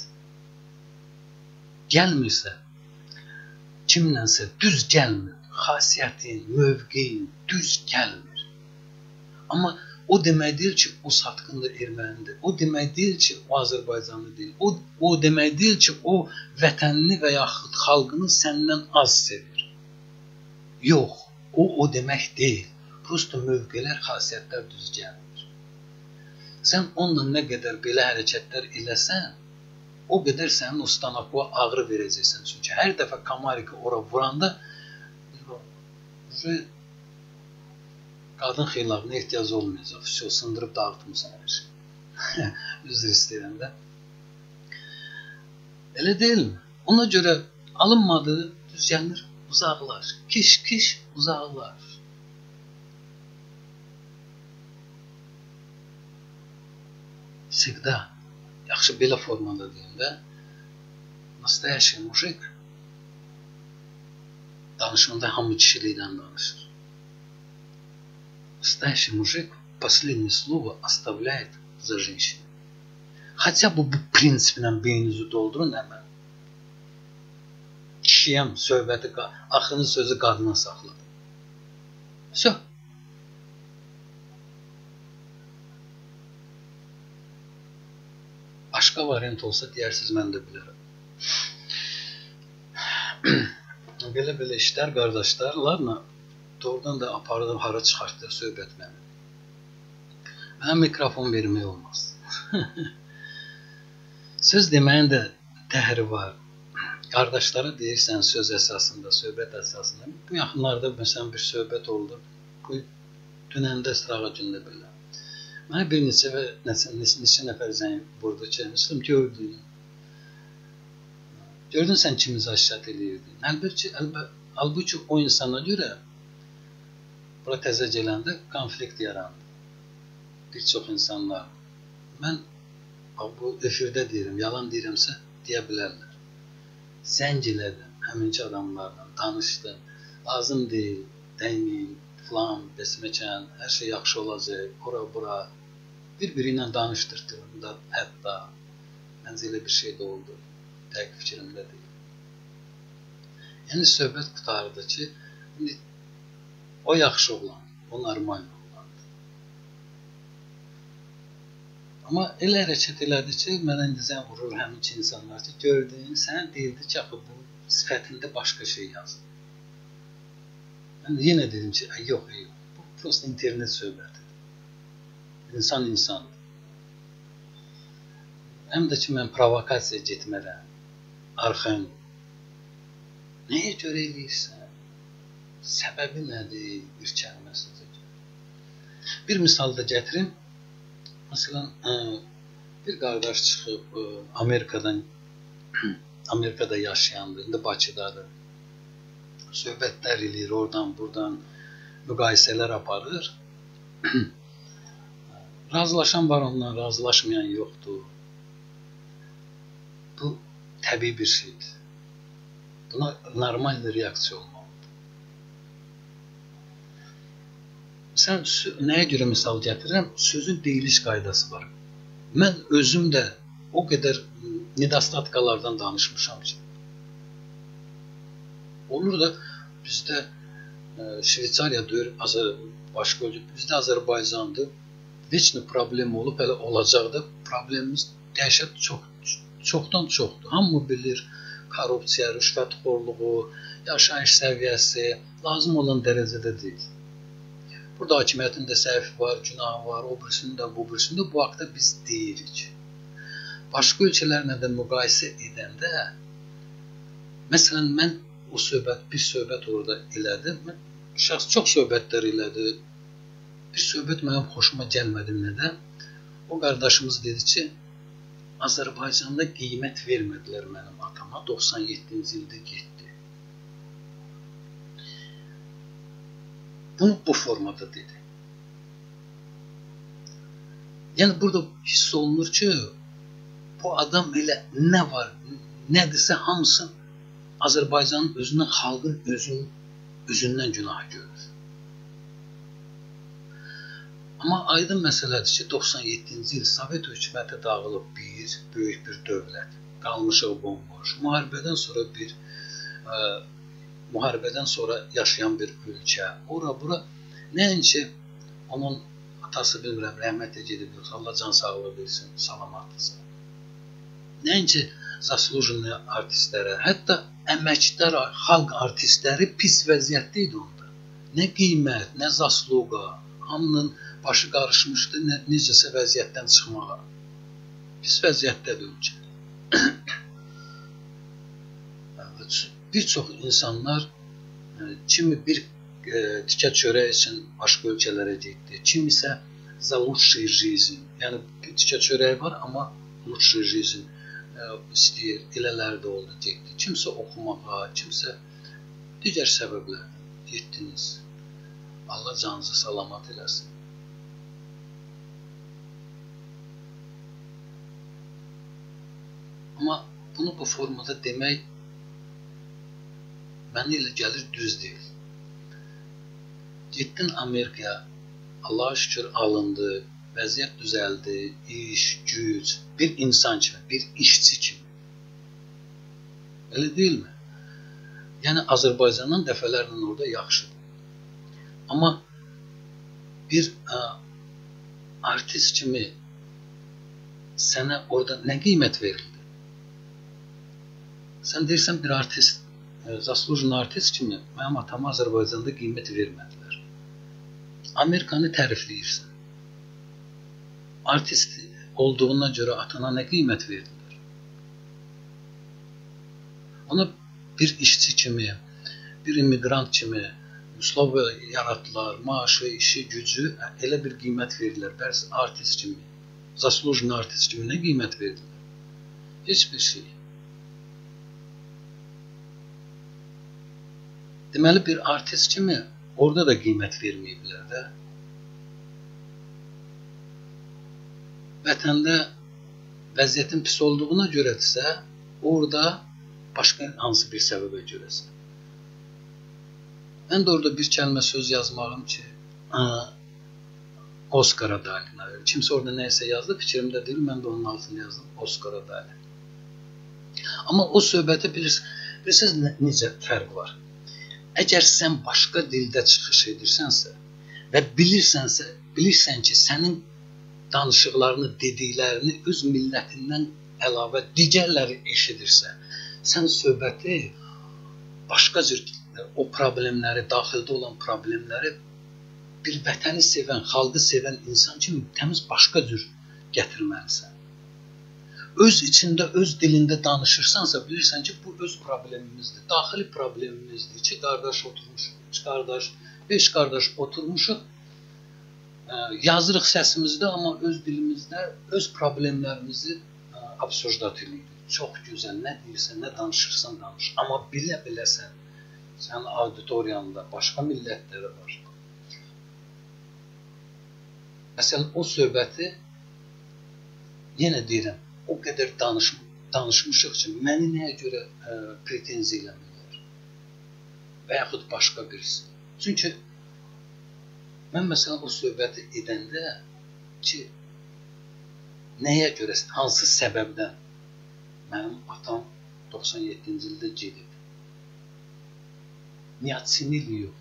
Gəlmirsə, kimlənsə düz gəlmir. Xasiyyətin, mövqeyin düz gəlmir. Amma o demək deyil ki, o satqındır, ermənidir. O demək deyil ki, o Azərbaycanlı deyil. O, o demək deyil ki, o vətənini və yaxud xalqını səndən az sevir. Yox, o, o demək deyil. Prosto mövqelər, xasiyyətlər düz gəlmir. Sən onunla nə qədər belə hərəkətlər eləsən, o qədər sənin o stanokua ağrı verəcəksən. Çünki hər dəfə kamariki ora vuranda qadın xeylağına ehtiyac olmayacaq. Все, sındırıb dağıtmışsan hər şey. Üzr istəyirəm də. Elə deyilmi? Ona görə alınmadığı düz gəlir, uzaqlar. Kiş, kiş, uzaqlar. всегда, yaxşı belə formada deyim də, nastoящий mujik danışanda hamı kişilikdən danışır. Настоящий мужик последнее слово оставляет за женщиной. Хотя бы bu prinsiplə beyninizi doldurun hemen. Kişiyəm söhbəti, axırın sözü qadına saxladı. Söh. Başqa variant olsa deyirsiniz, mən də bilərəm. Belə-belə işlər qardaşlarla doğrudan da apardım, hara çıxartdı söhbət məni. Mənə mikrofon vermək olmaz. Söz deməyin də təhri var. Qardaşlara deyirsən söz əsasında, söhbət əsasında. Bu yaxınlarda məsələn bir söhbət oldu. Bu dünəndə sırağa gündə belə. Mənə bir neçə və neçə, neçə nəfər zəng vurdu ki, Müslüm gördün. Gördün sən kimi zəşət eləyirdin. Əlbəttə, halbuki o insana görə bura təzə gələndə konflikt yarandı. Bir çox insanlar. Mən bu efirdə deyirəm, yalan deyirəmsə deyə bilərlər. Zəng elədim, həminki adamlarla danışdım. Lazım deyil, dəyməyin, filan, besməkən, hər şey yaxşı olacaq, ora bura. Bir-biri ilə danışdırdım da, hətta məncə elə bir şey də oldu. Dəqiq fikrimdə deyil. Yəni söhbət qutardı ki, o yaxşı oğlan, o normal oğlandı. Amma elə hərəkət elədi ki, mənə indi zəng vurur həminki insanlar ki, gördün, sən deyildi ki, axı bu sifətində başqa şey yazdı. Mən də yenə dedim ki, yox, yox, bu prosta internet söhbətidir. İnsan insandır. Həm də ki, mən provokasiya getmərəm, arxayın ol. Nəyə görə eləyirsən? Səbəbi nədir? Bir kəlməsi. Bir misal da gətirim. Məsələn, bir qardaş çıxıb Amerikadan, Amerikada yaşayandır, indi Bakıdadır. Söhbətlər eləyir, oradan, buradan müqayisələr aparır. Razılaşan var ondan, razılaşmayan yoxdur. Bu təbii bir şeydir. Buna normal bir reaksiya olmalıdır. Sən nəyə görə misal gətirirəm? Sözün deyiliş qaydası var. Mən özüm də o qədər nedostatkalardan danışmışam ki. Olur da bizdə Şveysariyadır, başqa ölkə, bizdə Azərbaycandır. Veçli problem olub, hələ olacaq da problemimiz dəhşət çox, çoxdan çoxdur. Hamı bilir, korrupsiya, rüşvətxorluğu, yaşayış səviyyəsi lazım olan dərəcədə deyil. Burada hakimiyyətin də səhvi var, günahı var, o birisində, bu birisində. Bu haqda biz deyirik. Başqa ölkələrlə də müqayisə edəndə, məsələn, mən o söhbət, bir söhbət orada elədim. Şəxs çox söhbətlər elədi. Bir söhbət mənim xoşuma gəlmədi nədən. O qardaşımız dedi ki, Azərbaycanda qiymət vermədilər mənim atama, doxsan yeddinci ildə getdi. Bunu bu formada dedi. Yəni, burada hiss olunur ki, bu adam elə nə var, nədirsə hamısı Azərbaycanın özündən, xalqın özün, özündən günah görür. Amma aydın məsələdir ki, doxsan yeddinci il Sovet hökuməti dağılıb bir, böyük bir dövlət. Qalmışıq bomboş. Müharibədən sonra bir ə, müharibədən sonra yaşayan bir ölkə. Ora bura nəinki onun atası bilmirəm, rəhmətlə gedib yoxsa Allah can sağlığı versin, salamatlısı. Nəinki zaslujeni artistlərə, hətta əməkdar xalq artistləri pis vəziyyətdə idi onda. Nə qiymət, nə zasluqa, hamının başı qarışmışdı nə, necəsə vəziyyətdən çıxmağa. Pis vəziyyətdədir ölkə. Bir çox insanlar, kimi bir e, tikə çörək üçün başqa ölkələrə getdi, kimi isə za lучший жизнь. Yəni, bir tikə çörək var, amma lучший жизнь e, istəyir, elələr də oldu, getdi. Kimsə oxumağa, kimsə digər səbəblərdən getdiniz. Allah canınızı salamat eləsin. Amma bunu bu formada demək mənə elə gəlir düz deyil. Getdin Amerikaya, Allah'a şükür alındı, vəziyyət düzəldi, iş, güc, bir insan kimi, bir işçi kimi. Elə deyilmi? Yəni Azərbaycandan dəfələrlə orada yaxşıdır. Amma bir ə, artist kimi sənə orada nə qiymət verildi? Sən deyirsən bir artist, zaslujin artist kimi mənim atama Azərbaycanda qiymət vermədilər. Amerikanı tərifləyirsən. Artist olduğuna görə atana nə qiymət verdilər? Ona bir işçi kimi, bir immigrant kimi üslubı yaratdılar, maaşı, işi, gücü elə bir qiymət verdilər. Bəs artist kimi, zaslujin artist kimi nə qiymət verdilər? Heç bir şey. Deməli bir artist kimi orada da qiymət verməyiblər də. Vətəndə vəziyyətin pis olduğuna görədirsə, orada başqa hansı bir səbəbə görəsə. Mən də orada bir kəlmə söz yazmağım ki, Oskar adalətinə verir. Kimsə orada nəysə yazdı, fikrimdə deyil, mən də onun altını yazdım, Oskar adaləti. Amma o söhbəti bilirsiniz, necə fərq var? Əgər sən başqa dildə çıxış edirsənsə və bilirsənsə, bilirsən ki, sənin danışıqlarını, dediklərini öz millətindən əlavə digərləri eşidirsə, sən söhbəti başqa cür o problemləri, daxildə olan problemləri bir vətəni sevən, xalqı sevən insan kimi təmiz başqa cür gətirməlisən. Öz içində, öz dilində danışırsansa, bilirsən ki, bu öz problemimizdir, daxili problemimizdir. İki qardaş oturmuşuq, üç qardaş, beş qardaş oturmuşuq, yazırıq səsimizdə, amma öz dilimizdə öz problemlərimizi absurdat edirik. Çox gözəl, nə deyirsən, nə danışırsan, danış. Amma bilə-biləsən, sənin auditoriyanda başqa millətləri var. Məsələn, o söhbəti, yenə deyirəm, o qədər danış, danışmışıq ki, məni nəyə görə ə, pretenziya eləmirlər və yaxud başqa birisi. Çünki mən məsələn o söhbəti edəndə ki, nəyə görə, hansı səbəbdən mənim atam doxsan yeddinci ildə gedib. Niyatsınil yox.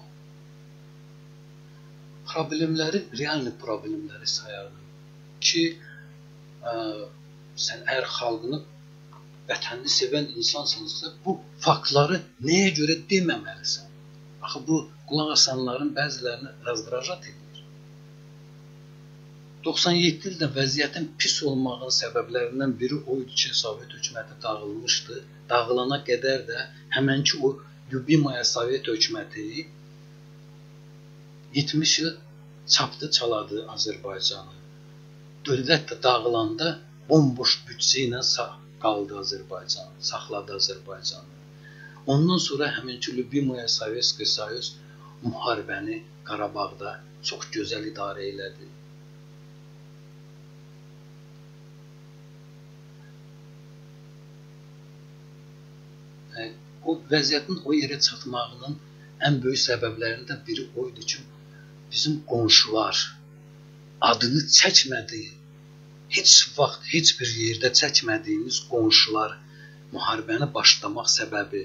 Problemləri, realni problemləri sayardım ki, ə, sən əgər xalqını, vətənini sevən insansınızsa, bu faktları nəyə görə deməməlisən? Axı, bu qulaq asanların bəzilərini razdrajat edir. doxsan yeddi ildə vəziyyətin pis olmağın səbəblərindən biri o idi ki, Sovet hökuməti dağılmışdı. Dağılana qədər də həmənki o Lyubimaya Sovet hökuməti yetmiş il çapdı, çaladı Azərbaycanı. Dövlət də dağılanda bomboş bütçə ilə qaldı Azərbaycan, saxladı Azərbaycanı. Ondan sonra həminki Lyubimaya Sovetskiy Soyuz müharibəni Qarabağda çox gözəl idarə elədi. O vəziyyətin o yerə çatmağının ən böyük səbəblərindən biri o idi ki, bizim qonşular adını çəkmədiyi, heç vaxt, heç bir yerdə çəkmədiyimiz qonşular müharibəni başlamaq səbəbi.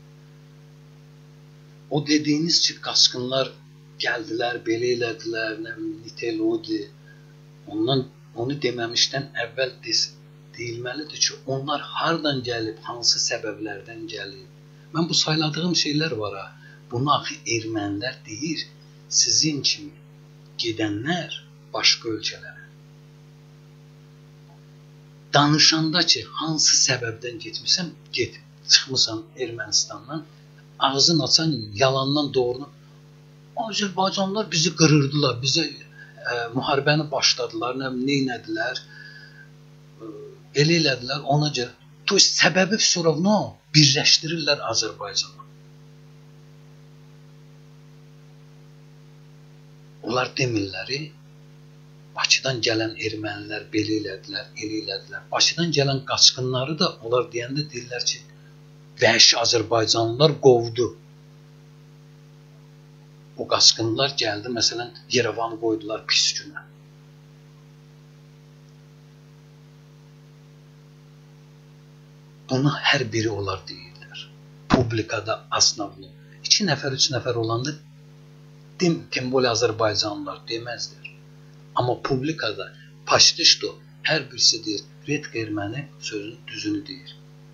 O dediyiniz ki, qaçqınlar gəldilər, belə elədilər, nə bilim, Nitelodi. Ondan, onu deməmişdən əvvəl deyilməlidir ki, onlar hardan gəlib, hansı səbəblərdən gəlib. Mən bu sayladığım şeylər var ha. Bunu axı ermənilər deyir, sizin kimi gedənlər başqa ölkələrə. Danışanda ki, hansı səbəbdən getmişsən, get, çıxmışsan Ermənistandan, ağzını açan yalandan doğrunu, Azərbaycanlılar bizi qırırdılar, bizə e, müharibəni başladılar, nə neynədilər, e, elə elədilər, ona görə. To есть, səbəbi soravno birləşdirirlər Azərbaycanı. Onlar demirləri, Bakıdan gələn ermənilər belə elədilər, elə elədilər. Bakıdan gələn qaçqınları da onlar deyəndə deyirlər ki, vəhşi Azərbaycanlılar qovdu. O qaçqınlar gəldi, məsələn, Yerevanı qoydular pis günə. Bunu hər biri onlar deyirlər. Publikada asnavlı. İki nəfər, üç nəfər olanda dem, tembol Azərbaycanlılar deməzlər. Amma publikada paştışdı, hər birisi deyir, Redq erməni sözün düzünü deyir.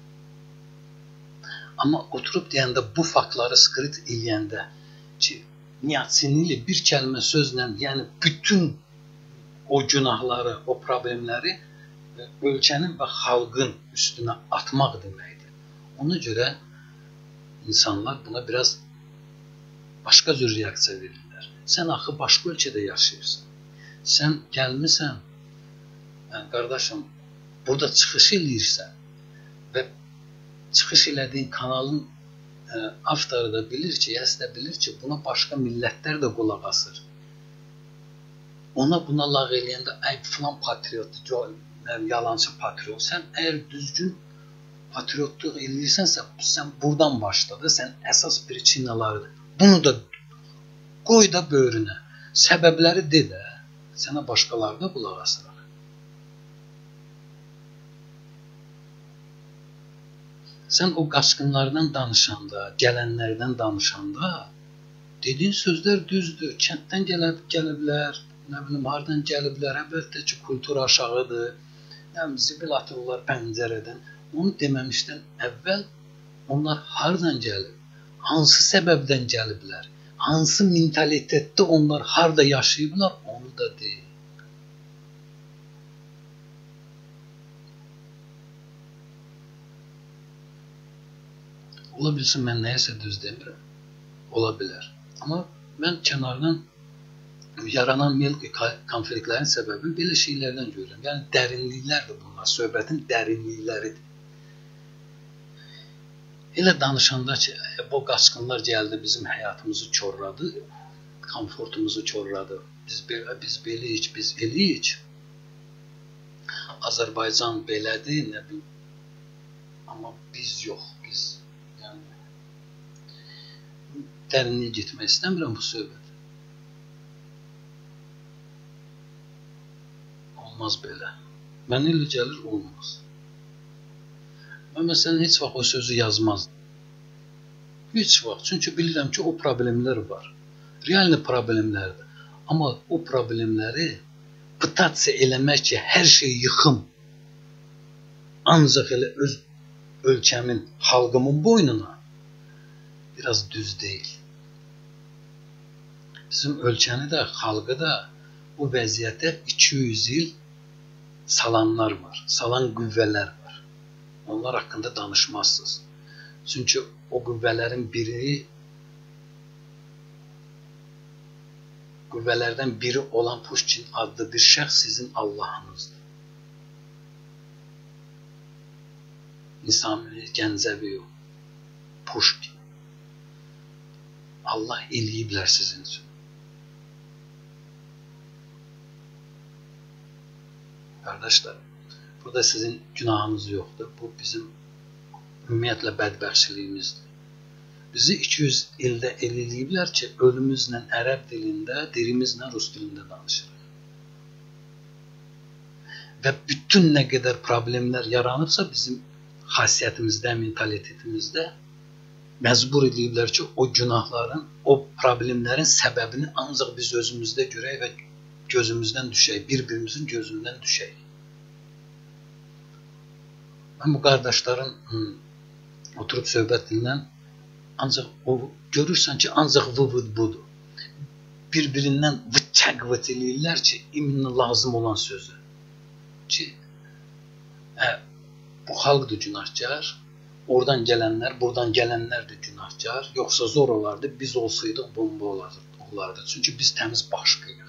Amma oturub deyəndə, bu faktları skrit eləyəndə ki, Niyatsini bir kəlmə sözlə, yəni bütün o günahları, o problemləri ölkənin və xalqın üstünə atmaq deməkdir. Ona görə insanlar buna biraz başqa cür reaksiya verirlər. Sən axı başqa ölkədə yaşayırsan. Sən gəlmirsən, yəni, qardaşım, burada çıxış eləyirsən və çıxış elədiyin kanalın ə, avtoru da bilir ki, yəs də bilir ki, buna başqa millətlər də qulaq asır. Ona buna lağ eləyəndə, əy, filan patriotdur, yalancı patriot. Sən əgər düzgün patriotluq eləyirsənsə, sən buradan başladı, sən əsas prичиналарıdır. Bunu da qoy da böyrünə, səbəbləri de də. Sənə başqaları da qulaq asıraq. Sən o qaçqınlardan danışanda, gələnlərdən danışanda, dediyin sözlər düzdür. Kənddən gəlib, gəliblər, nə bilim, hardan gəliblər, əlbəttə ki, kultur aşağıdır, nə bilim, zibil atırlar pəncərədən. Onu deməmişdən əvvəl onlar hardan gəlib, hansı səbəbdən gəliblər, hansı mentalitetdə onlar harda yaşayıblar, onu da deyil. Ola bilsin, mən nəyəsə düz demirəm. Ola bilər. Amma mən kənardan yaranan mövqe konfliktlərin səbəbini belə şeylərdən görürəm. Yəni, dərinliklərdir bunlar, söhbətin dərinlikləridir. Elə danışanda ki, bu qaçqınlar gəldi, bizim həyatımızı korladı, komfortumuzu korladı. Biz belə, biz beləyik, biz eləyik. Azərbaycan belədir, nə bilim. Amma biz yox, biz, yəni, dərinliyə getmək istəmirəm bu söhbət. Olmaz belə. Mən elə gəlir, olmaz. Mən məsələn, heç vaxt o sözü yazmazdım. Heç vaxt. Çünki bilirəm ki, o problemlər var. Realni problemlərdir. Amma o problemləri pıtatsa eləmək ki, hər şey yıxım. Ancaq elə öz ölkəmin, xalqımın boynuna biraz düz deyil. Bizim ölkəni də, xalqı da bu vəziyyətə iki yüz il salanlar var. Salan qüvvələr var. Onlar haqqında danışmazsınız. Çünki o qüvvələrin biri, qüvvələrdən biri olan Pushkin adlı bir şəxs sizin Allahınızdır. İnsan Gəncəvi o, Pushkin. Allah eləyiblər sizin üçün. Qardaşlar, burada sizin günahınız yoxdur. Bu bizim ümumiyyətlə bədbəxtçiliyimizdir. Bizi iki yüz ildə el eləyiblər ki, ölümüzlə ərəb dilində, dilimizlə rus dilində danışırıq. Və bütün nə qədər problemlər yaranıbsa bizim xasiyyətimizdə, mentalitetimizdə məcbur ediblər ki, o günahların, o problemlərin səbəbini ancaq biz özümüzdə görək və gözümüzdən düşək, bir-birimizin gözündən düşək. Mən bu qardaşların hı, oturub söhbət dinlən, ancaq o, görürsən ki, ancaq vıvıd budur. Bir-birindən vıçaq-vıç eləyirlər ki, iminə lazım olan sözü. Ki, hə, bu xalqdır günahkar, oradan gələnlər, buradan gələnlər də günahkar, yoxsa zor olardı, biz olsaydıq bomba olardı. Çünki biz təmiz başqıyıq.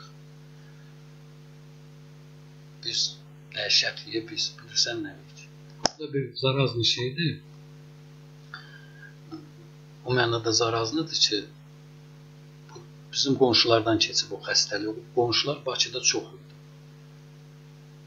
Biz dəhşətliyə, biz bilirsən nə deyik. Bu da bir zarazlı şeydir. O mənada zarazlıdır ki, bizim qonşulardan keçib o xəstəlik. Qonşular Bakıda çox idi.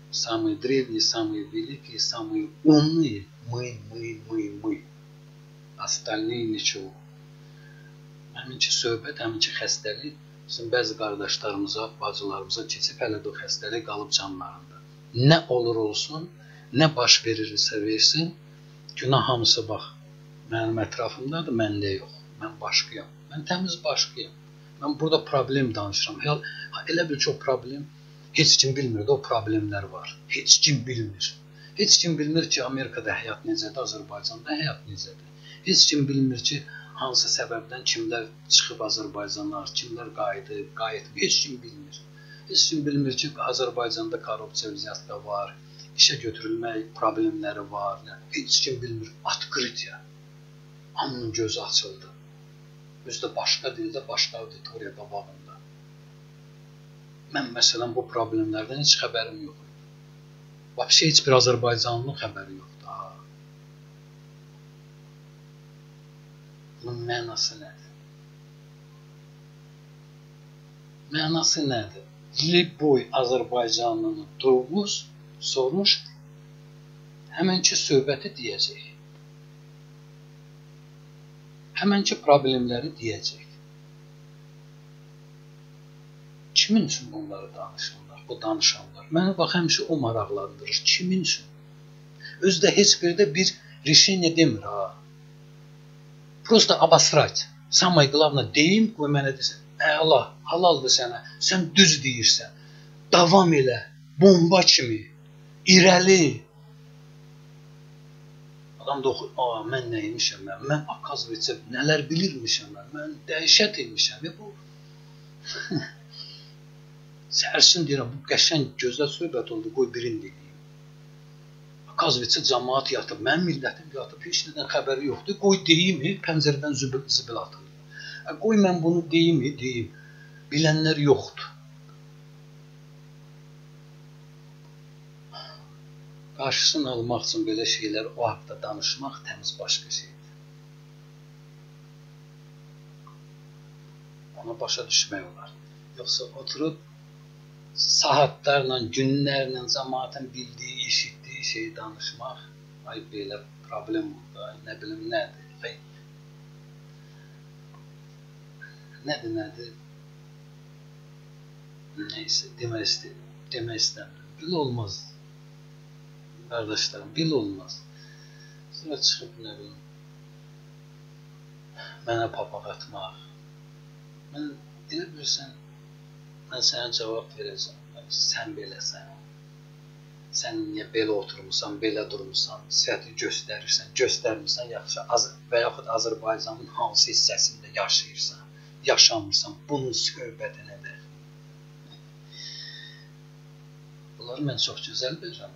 Самые древние, самые великие, самые умные мы, мы, мы, мы. Остальные nичего. Həminki söhbət, həminki xəstəlik bizim bəzi qardaşlarımıza, bacılarımıza keçib hələ də o xəstəlik qalıb canlarında. Nə olur olsun, nə baş verirsə versin, günah hamısı bax, mənim ətrafımdadır, məndə yox. Mən başqayam. Mən təmiz başqayam. Mən burada problem danışıram. Elə bir çox problem, heç kim bilmir də o problemlər var. Heç kim bilmir. Heç kim bilmir ki, Amerikada həyat necədir, Azərbaycanda həyat necədir. Heç kim bilmir ki, hansı səbəbdən kimlər çıxıb Azərbaycanlar, kimlər qayıdıb, qayıtıb, heç kim bilmir. Heç kim bilmir ki, Azərbaycanda korrupsiya vəziyyəti var, işə götürülmək problemləri var. Heç kim bilmir. Открытие. Hamının gözü açıldı. Özdə başqa dildə, başqa auditoriya qabağında. Mən məsələn bu problemlərdən heç xəbərim yox idi. Vəbsə heç bir Azərbaycanlının xəbəri yoxdur. Bunun mənası nədir? Mənası nədir? Liboy Azərbaycanlını durmuş, sormuş, həmənki söhbəti deyəcək. Həmənki problemləri deyəcək. Kimin üçün bunları danışırlar, bu danışanlar? Məni bax, həmişə o maraqlandırır. Kimin üçün? Özdə heç bir də bir решение demir, ha. Просто обосрать. Самое главное, deyim, qoy mənə desən, əla, halaldır sənə, sən düz deyirsən, davam elə, bomba kimi, irəli. Adam da oxur, aa, mən nəymişəm, mən, mən akazvecə nələr bilirmişəm, mən, mən dəhşət etmişəm. Bu, sərsin deyirəm, bu qəşəng gözəl söhbət oldu, qoy birini deyim. Akazvecə cəmaat yatıb, mənim millətim yatıb, heç nədən xəbəri yoxdur. Qoy deyim, pəncərədən zübil, zibil atılır. Qoy mən bunu deyim, deyim. Bilənlər yoxdur. Qarşısını almaq üçün belə şeylər o haqda danışmaq təmiz başqa şeydir. Ona başa düşmək olar. Yoxsa oturub saatlarla, günlərlə cəmaatın bildiyi, eşitdiyi şey danışmaq, ay belə problem oldu, ay nə bilim nədir, ay nədir, nədir, neysə, demək istəyirəm, demək istəmirəm, bil olmaz, qardaşlarım, bil olmaz, sonra çıxıb nə bilim, mənə papaq atmaq, mən elə bilirsən, mən sənə cavab verəcəm, sən beləsən. Sən niyə belə oturmuşsan, belə durmuşsan, səhəti göstərirsən, göstərmirsən, yaxşı, və yaxud Azərbaycanın hansı hissəsində yaşayırsan, yaşamırsan, bunun söhbəti nədir? Bunları mən çox gözəl bilirəm.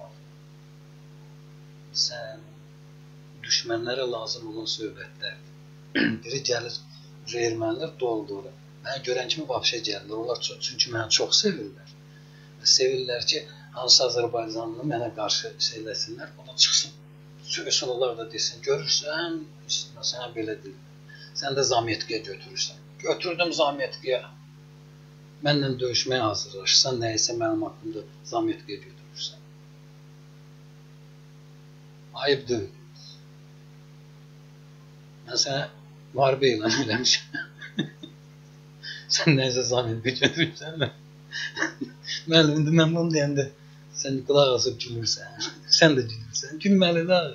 Sən düşmənlərə lazım olan söhbətlərdir. Biri gəlir, ermənilər doldurur. Mənə görən kimi vəbşə gəlirlər, onlar çünki məni çox sevirlər. Sevirlər ki, hansı Azərbaycanlı mənə qarşı şeyləsinlər, o da çıxsın, söysün, onlar da desin, görürsən, sənə belə deyil, sən də Zametkiyə götürürsən. Götürdüm Zametkiyə, mənlə döyüşməyə hazırlaşırsan, nəyəsə mənim haqqımda Zametkiyə götürürsən. Ayıb deyil. Mən sənə müharibə elan eləmişəm. Sən nəyəsə Zametkiyə götürürsən mən. Mən indi mən bunu deyəndə sən qulaq asıb gülürsən, sən də gülürsən, gülməli də.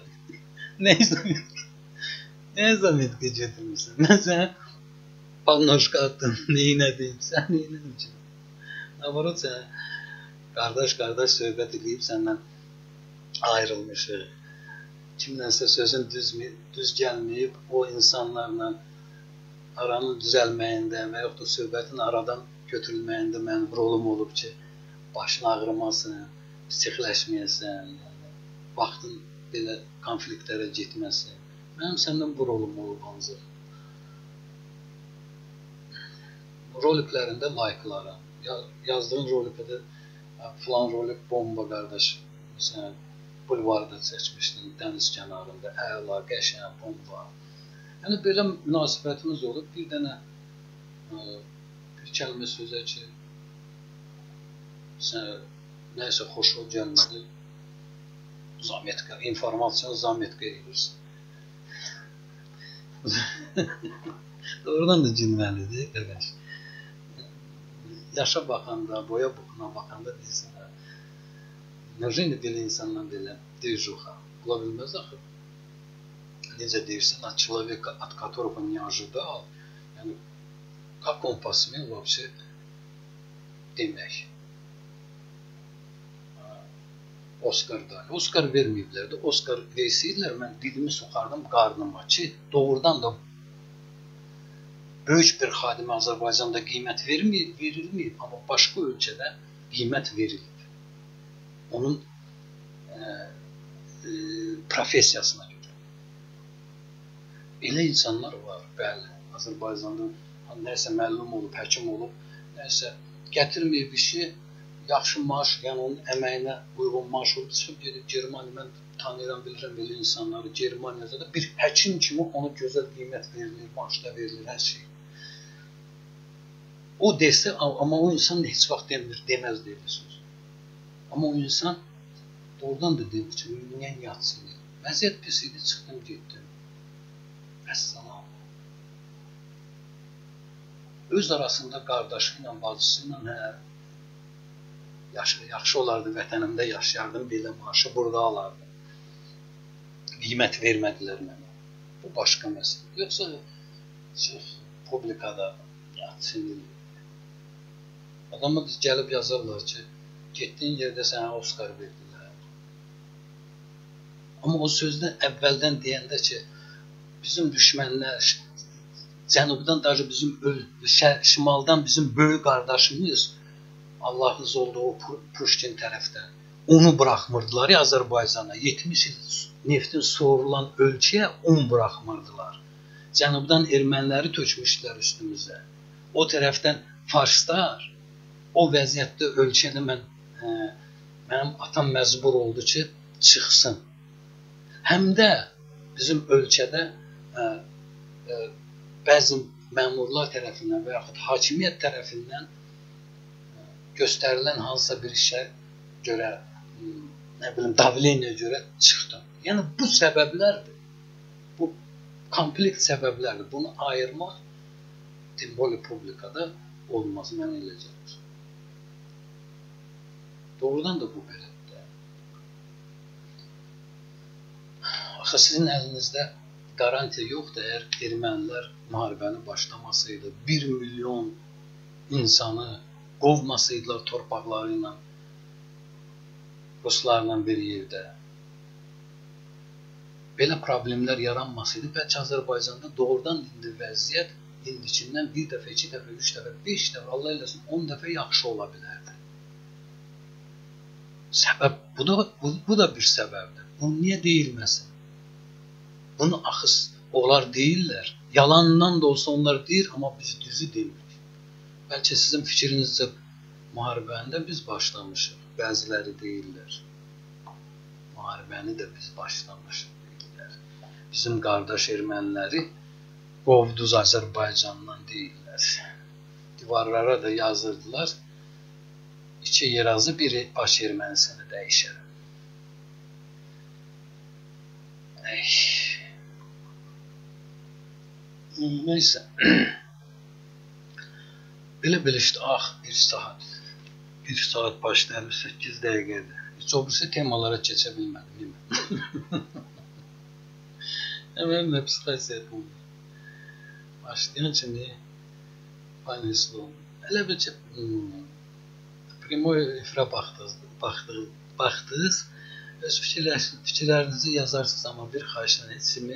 Nəyə Zametkiyə götürmüşsən? Mən sənə pannoşka attım, neynədim, sən neynədim ki? Navarot sənə qardaş-qardaş söhbət edib səndən ayrılmışıq. Kimdənsə sözün düz gəlməyib, o insanlarla aranın düzəlməyində və yaxud da söhbətin aradan götürülməyində mənim rolum olub ki, başın ağrımasın, psixləşməyəsən, vaxtın belə konfliktlərə getməsin. Mənim səndən bu rolum olub ancaq. Roliklərində like'larım. Yazdığın rolikədə filan rolik bomba qardaş, məsələn, bulvarda çəkmişdin, dəniz kənarında, əla, qəşəng, bomba. Yəni, belə münasibətimiz olub, bir dənə bir kəlmə sözə ki, sən nəysə xoşu gəlmədi, zametka, informasiyanı zametka edirsən. Doğrudan da gülməlidir, qardaş. Yaşa baxanda, boya buxuna baxanda deyirsən, necə belə insanla belə deyirjuxa, ola bilməz axı. Necə deyirsən, от человека, от которого не ожидал, yəni, как он посмел вообще demək. Oskar da, Oskar verməyiblər də, Oskar versəydilər, mən dilimi soxardım qarnıma ki, doğrudan da böyük bir xadimə Azərbaycanda qiymət verilməyib, amma başqa ölkədə qiymət verilib. Onun e, e, profesiyasına görə. Elə insanlar var, bəli, Azərbaycanda nəsə müəllim olub, həkim olub, nəsə gətirməyib işi, yaxşı maaş, yəni onun əməyinə uyğun maaş olub, çıxıb gedib Germaniya, mən tanıyıram, bilirəm belə insanları, Germaniyada da bir həkim kimi ona gözəl qiymət verilir, maaşda verilir, hər şey. O desə, amma o insan heç vaxt demir, deməz deyil söz. Amma o insan doğrudan da deyir ki, niyə yatsın? Vəziyyət pis idi, çıxdım, getdim. Vəssalam. Öz arasında qardaşı ilə, bacısı ilə, hə, yaxşı, yaxşı olardı, vətənimdə yaşayardım, belə maaşı burada alardım. Qiymət vermədilər mənə. Bu başqa məsələ. Yoxsa çıx, publikada yatsın. Adamı gəlib yazarlar ki, getdiyin yerdə sənə Oskar verdilər. Amma o sözdə əvvəldən deyəndə ki, bizim düşmənlər, cənubdan, daha bizim şimaldan bizim böyük qardaşımız, Allahınız olduğu Puşkin tərəfdən, onu buraxmırdılar ya Azərbaycana, yetmiş il neftin soğurulan ölkəyə un buraxmırdılar. Cənubdan erməniləri tökmüşdülər üstümüzə. O tərəfdən farslar, o vəziyyətdə ölkədə mən, ə, mənim atam məcbur oldu ki, çıxsın. Həm də bizim ölkədə ə, ə, bəzi məmurlar tərəfindən və yaxud hakimiyyət tərəfindən ə, göstərilən hansısa bir işə görə, nə bilim, davleniyə görə çıxdım. Yəni, bu səbəblərdir. Bu komplekt səbəblərdir. Bunu ayırmaq Timboli publikada olmaz, mən elə gəlir. Doğrudan da bu belədir. Axı, sizin əlinizdə garantiya yoxdur, əgər ermənilər müharibəni başlamasaydı, bir milyon insanı qovmasaydılar torpaqları ilə, Ruslarla bir yerdə. Belə problemlər yaranmasaydı, bəlkə Azərbaycanda doğrudan indi vəziyyət indikindən bir dəfə, iki dəfə, üç dəfə, beş dəfə, Allah eləsin, on dəfə yaxşı ola bilərdi. Səbəb, bu da, bu, bu da bir səbəbdir. Bunu niyə deyilməsin? Bunu axı onlar deyirlər. Yalandan da olsa onlar deyir, amma biz düzü demirik. Bəlkə sizin fikrinizcə müharibəni də biz başlamışıq. Bəziləri deyirlər. Müharibəni də biz başlamışıq deyirlər. Bizim qardaş erməniləri qovduz Azərbaycandan deyirlər. Divarlara da yazırdılar. İki yerazı biri baş ermənisini dəyişərəm. Ey. Neysə. Belə-belə işte, ah, bir saat. Bir saat başda əlli səkkiz dəqiqədir. Heç o birisi temalara keçə bilmədim. Həmən də psixəsiyyət olur. Başlayan kimi paynesli oldu. Elə bir ki, primoy efirə baxdınız, öz fikirlərinizi yazarsınız, amma bir xahişlə heç kimi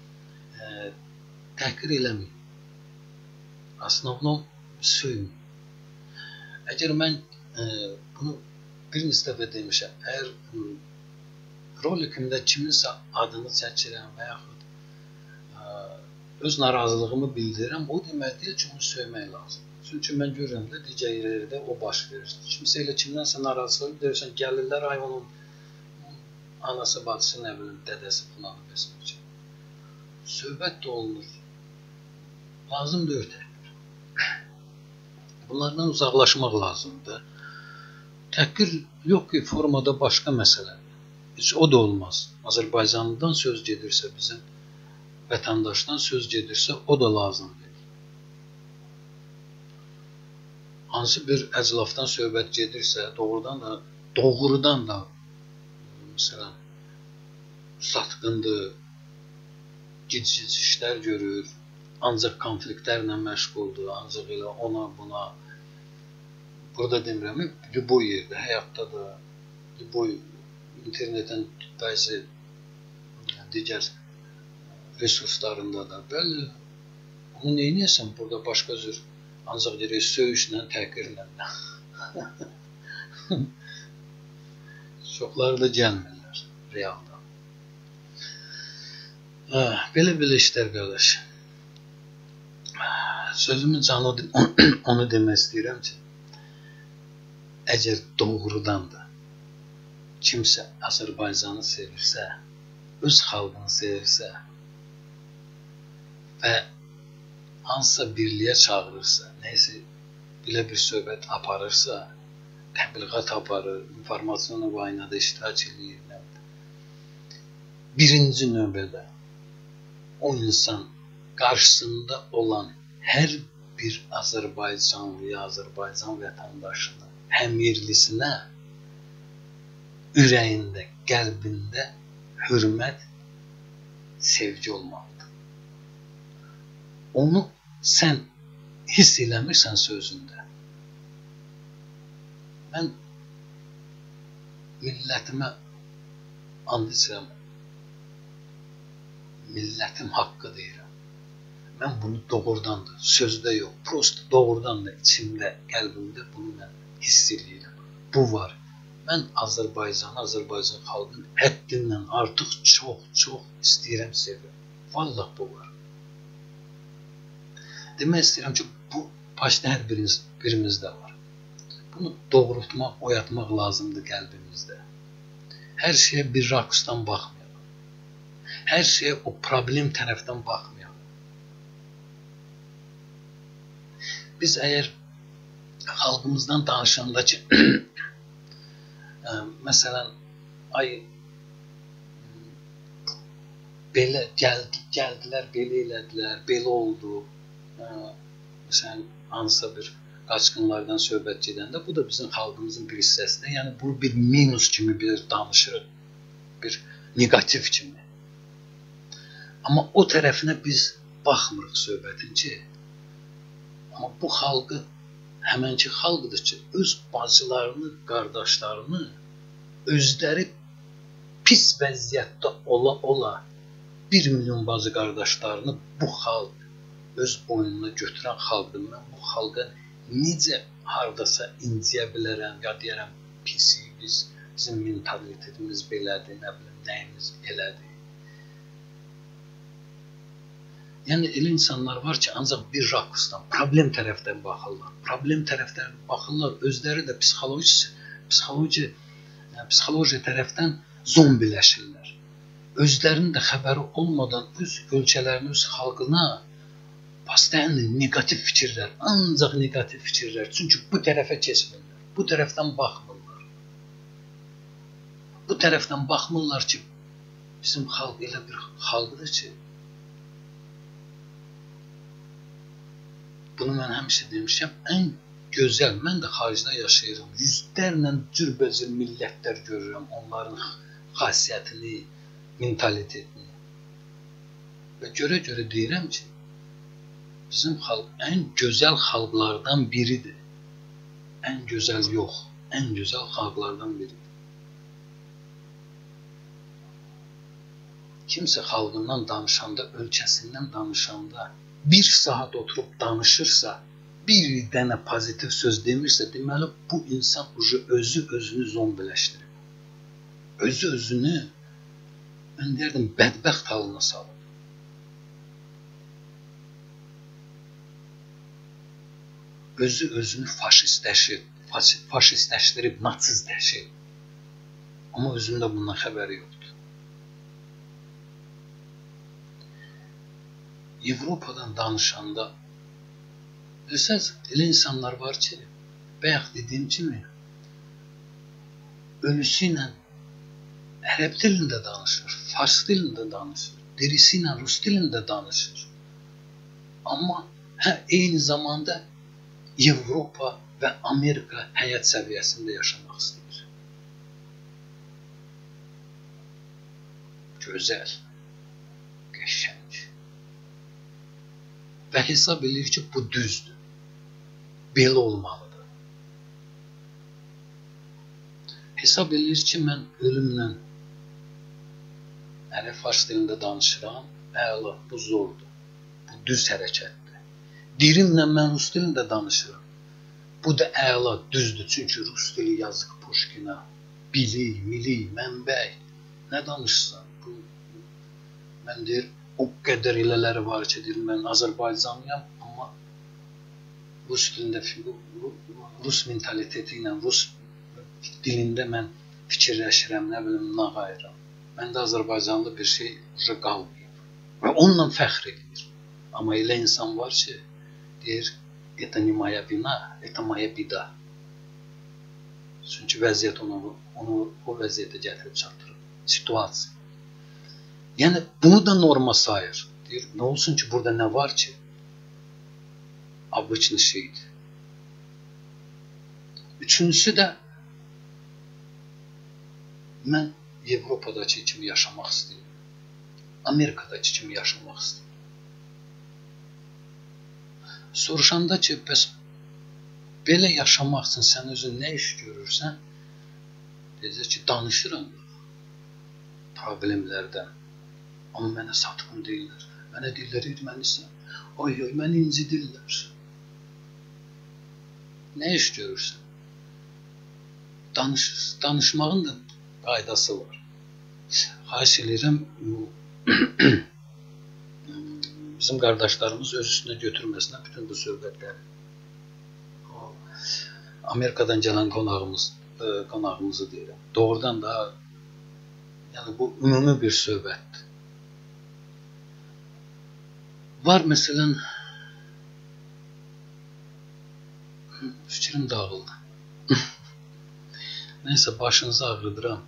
təhqir eləməyin. Основном söyün. Əgər mən bunu bir neçə dəfə demişəm, əgər rolikimdə kiminsə adını çəkirəm və yaxud öz narazılığımı bildirirəm, o demək deyil ki, onu söymək lazım. Çünki mən görürəm də digər yerlərdə o baş verir. Kimsə elə kimdənsə narazılıq deyirsən, gəlirlər, ay onun anası, bacısı, nə bilim, dədəsi falan besin ki. Söhbət də olunur. Lazımdır ötək. Bunlardan uzaqlaşmaq lazımdır. Təhqir yox ki, formada başqa məsələ. Heç o da olmaz. Azərbaycanlıdan söz gedirsə, bizim vətəndaşdan söz gedirsə, o da lazımdır. Hansı bir əclafdan söhbət gedirsə, doğrudan da, doğrudan da, məsələn, satqındır, gic-gic işlər görür, ancaq konfliktlərlə məşğuldur, ancaq elə ona, buna. Burada demirəm, bu yerdə, həyatda da, bu internetin bəzi digər resurslarında da, bəli, onu neynəyəsən, burada başqa cür, ancaq deyir, söyüşlə, təhqirlə. Çoxları da gəlmirlər, realda. Belə-belə işlər, qardaş. Sözümün canı onu demək istəyirəm ki, əgər doğrudan da kimsə Azərbaycanı sevirsə, öz xalqını sevirsə və hansısa birliyə çağırırsa, neysə belə bir söhbət aparırsa, təbliğat aparır, informasiyon vayinada iştirak edir. Birinci növbədə o insan qarşısında olan hər bir Azərbaycanlıya, Azərbaycan vətəndaşına, həmyerlisinə ürəyində, qəlbində hörmət, sevgi olmalıdır. Onu sən hiss eləmirsən sözündə. Mən millətimə and içirəm, millətim haqqı deyirəm. Mən bunu doğrudan da, sözdə yox, prosto doğrudan da içimdə, qəlbimdə bunu mən hiss edirəm. Bu var. Mən Azərbaycanı, Azərbaycan xalqını həddindən artıq çox, çox istəyirəm, sevirəm. Vallah bu var. Demək istəyirəm ki, bu başda hər birimiz, birimizdə var. Bunu doğrultmaq, oyatmaq lazımdır qəlbimizdə. Hər şeyə bir rakusdan baxmayalım. Hər şeyə o problem tərəfdən baxmayalım. Biz əgər xalqımızdan danışanda ki, məsələn, ay, belə gəldi, gəldilər, belə elədilər, belə oldu. Məsələn, hansısa bir qaçqınlardan söhbət gedəndə, bu da bizim xalqımızın bir hissəsidir. Yəni, bunu bir minus kimi bir danışırıq, bir negativ kimi. Amma o tərəfinə biz baxmırıq söhbətin ki, amma bu xalqı, həmənki xalqdır ki, öz bacılarını, qardaşlarını, özləri pis vəziyyətdə ola-ola bir milyon bacı qardaşlarını bu xalq öz boynuna götürən xalqdır. Mən bu xalqa necə haradasa inciyə bilərəm, ya deyərəm, pisi, biz, bizim mentalitetimiz belədir, nə bilim, nəyimiz elədir. Yəni, elə insanlar var ki, ancaq bir rakusdan, problem tərəfdən baxırlar. Problem tərəfdən baxırlar, özləri də psixoloji, psixoloji, psixoloji tərəfdən zombiləşirlər. Özlərinin də xəbəri olmadan öz ölkələrini, öz xalqına pastayanlı negativ fikirlər, ancaq negativ fikirlər. Çünki bu tərəfə keçmirlər, bu tərəfdən baxmırlar. Bu tərəfdən baxmırlar ki, bizim xalq elə bir xalqdır ki, bunu mən həmişə demişəm, ən gözəl, mən də xaricdə yaşayıram, yüzlərlə cürbəcür millətlər görürəm, onların xasiyyətini, mentalitetini. Və görə-görə deyirəm ki, bizim xalq ən gözəl xalqlardan biridir. Ən gözəl yox, ən gözəl xalqlardan biridir. Kimsə xalqından danışanda, ölkəsindən danışanda, bir saat oturub danışırsa, bir dənə pozitiv söz demirsə, deməli, bu insan özü özünü zombiləşdirir. Özü özünü, mən deyərdim, bədbəxt halına salır. Özü özünü faşistləşir, faşistləşdirib, natsizləşir. Amma özündə bundan xəbəri yoxdur. Avropadan danışanda, bilsəz, elə insanlar var ki, bayaq dediyim kimi, ölüsü ilə ərəb dilində danışır, fars dilində danışır, dirisi ilə rus dilində danışır. Amma hə, eyni zamanda Avropa və Amerika həyat səviyyəsində yaşamaq istəyir. Gözəl, qəşəng. Və hesab edir ki, bu düzdür. Belə olmalıdır. Hesab edir ki, mən ölümlə ərəb fars dilində danışıram, əla, bu zordur. Bu düz hərəkətdir. Dirimlə mən rus dilində danışıram. Bu da əla, düzdür. Çünki rus dili yazıq Puşkinə. Bilik, milik, mənbəy. Nə danışsan? Bu, mən deyir, o qədər elələri var ki, deyir, mən Azərbaycanlıyam, amma rus dilində, rus mentaliteti ilə, rus dilində mən fikirləşirəm, nə bilim, nağayıram. Məndə Azərbaycanlı bir şey uca qalmayıb. Və onunla fəxr edir. Amma elə insan var ki, deyir, это не моя vina, это моя bida. Çünki vəziyyət onu, onu o vəziyyətə gətirib çatdırır. Situasiya. Yəni, bunu da norma sayır. Deyir, nə olsun ki, burada nə var ki? Обычный şeydir. Üçüncüsü də mən Avropadakı kimi yaşamaq istəyirəm. Amerikadakı kimi yaşamaq istəyirəm. Soruşanda ki, bəs belə yaşamaq üçün sən özün nə iş görürsən, deyəcək ki, danışıram problemlərdən. Amma mənə satqın deyirlər. Mənə deyirlər, ermənisən. Oy, oy, məni incidirlər. Nə iş görürsən? Danış, danışmağın da qaydası var. Xahiş edirəm, bizim qardaşlarımız öz üstünə götürməsinə bütün bu söhbətləri. Amerikadan gələn qonağımız, qonağımızı deyirəm. Doğrudan da, yəni bu ümumi bir söhbətdir. Var məsələn, fikrim dağıldı. Neysə, başınızı ağrıdıram.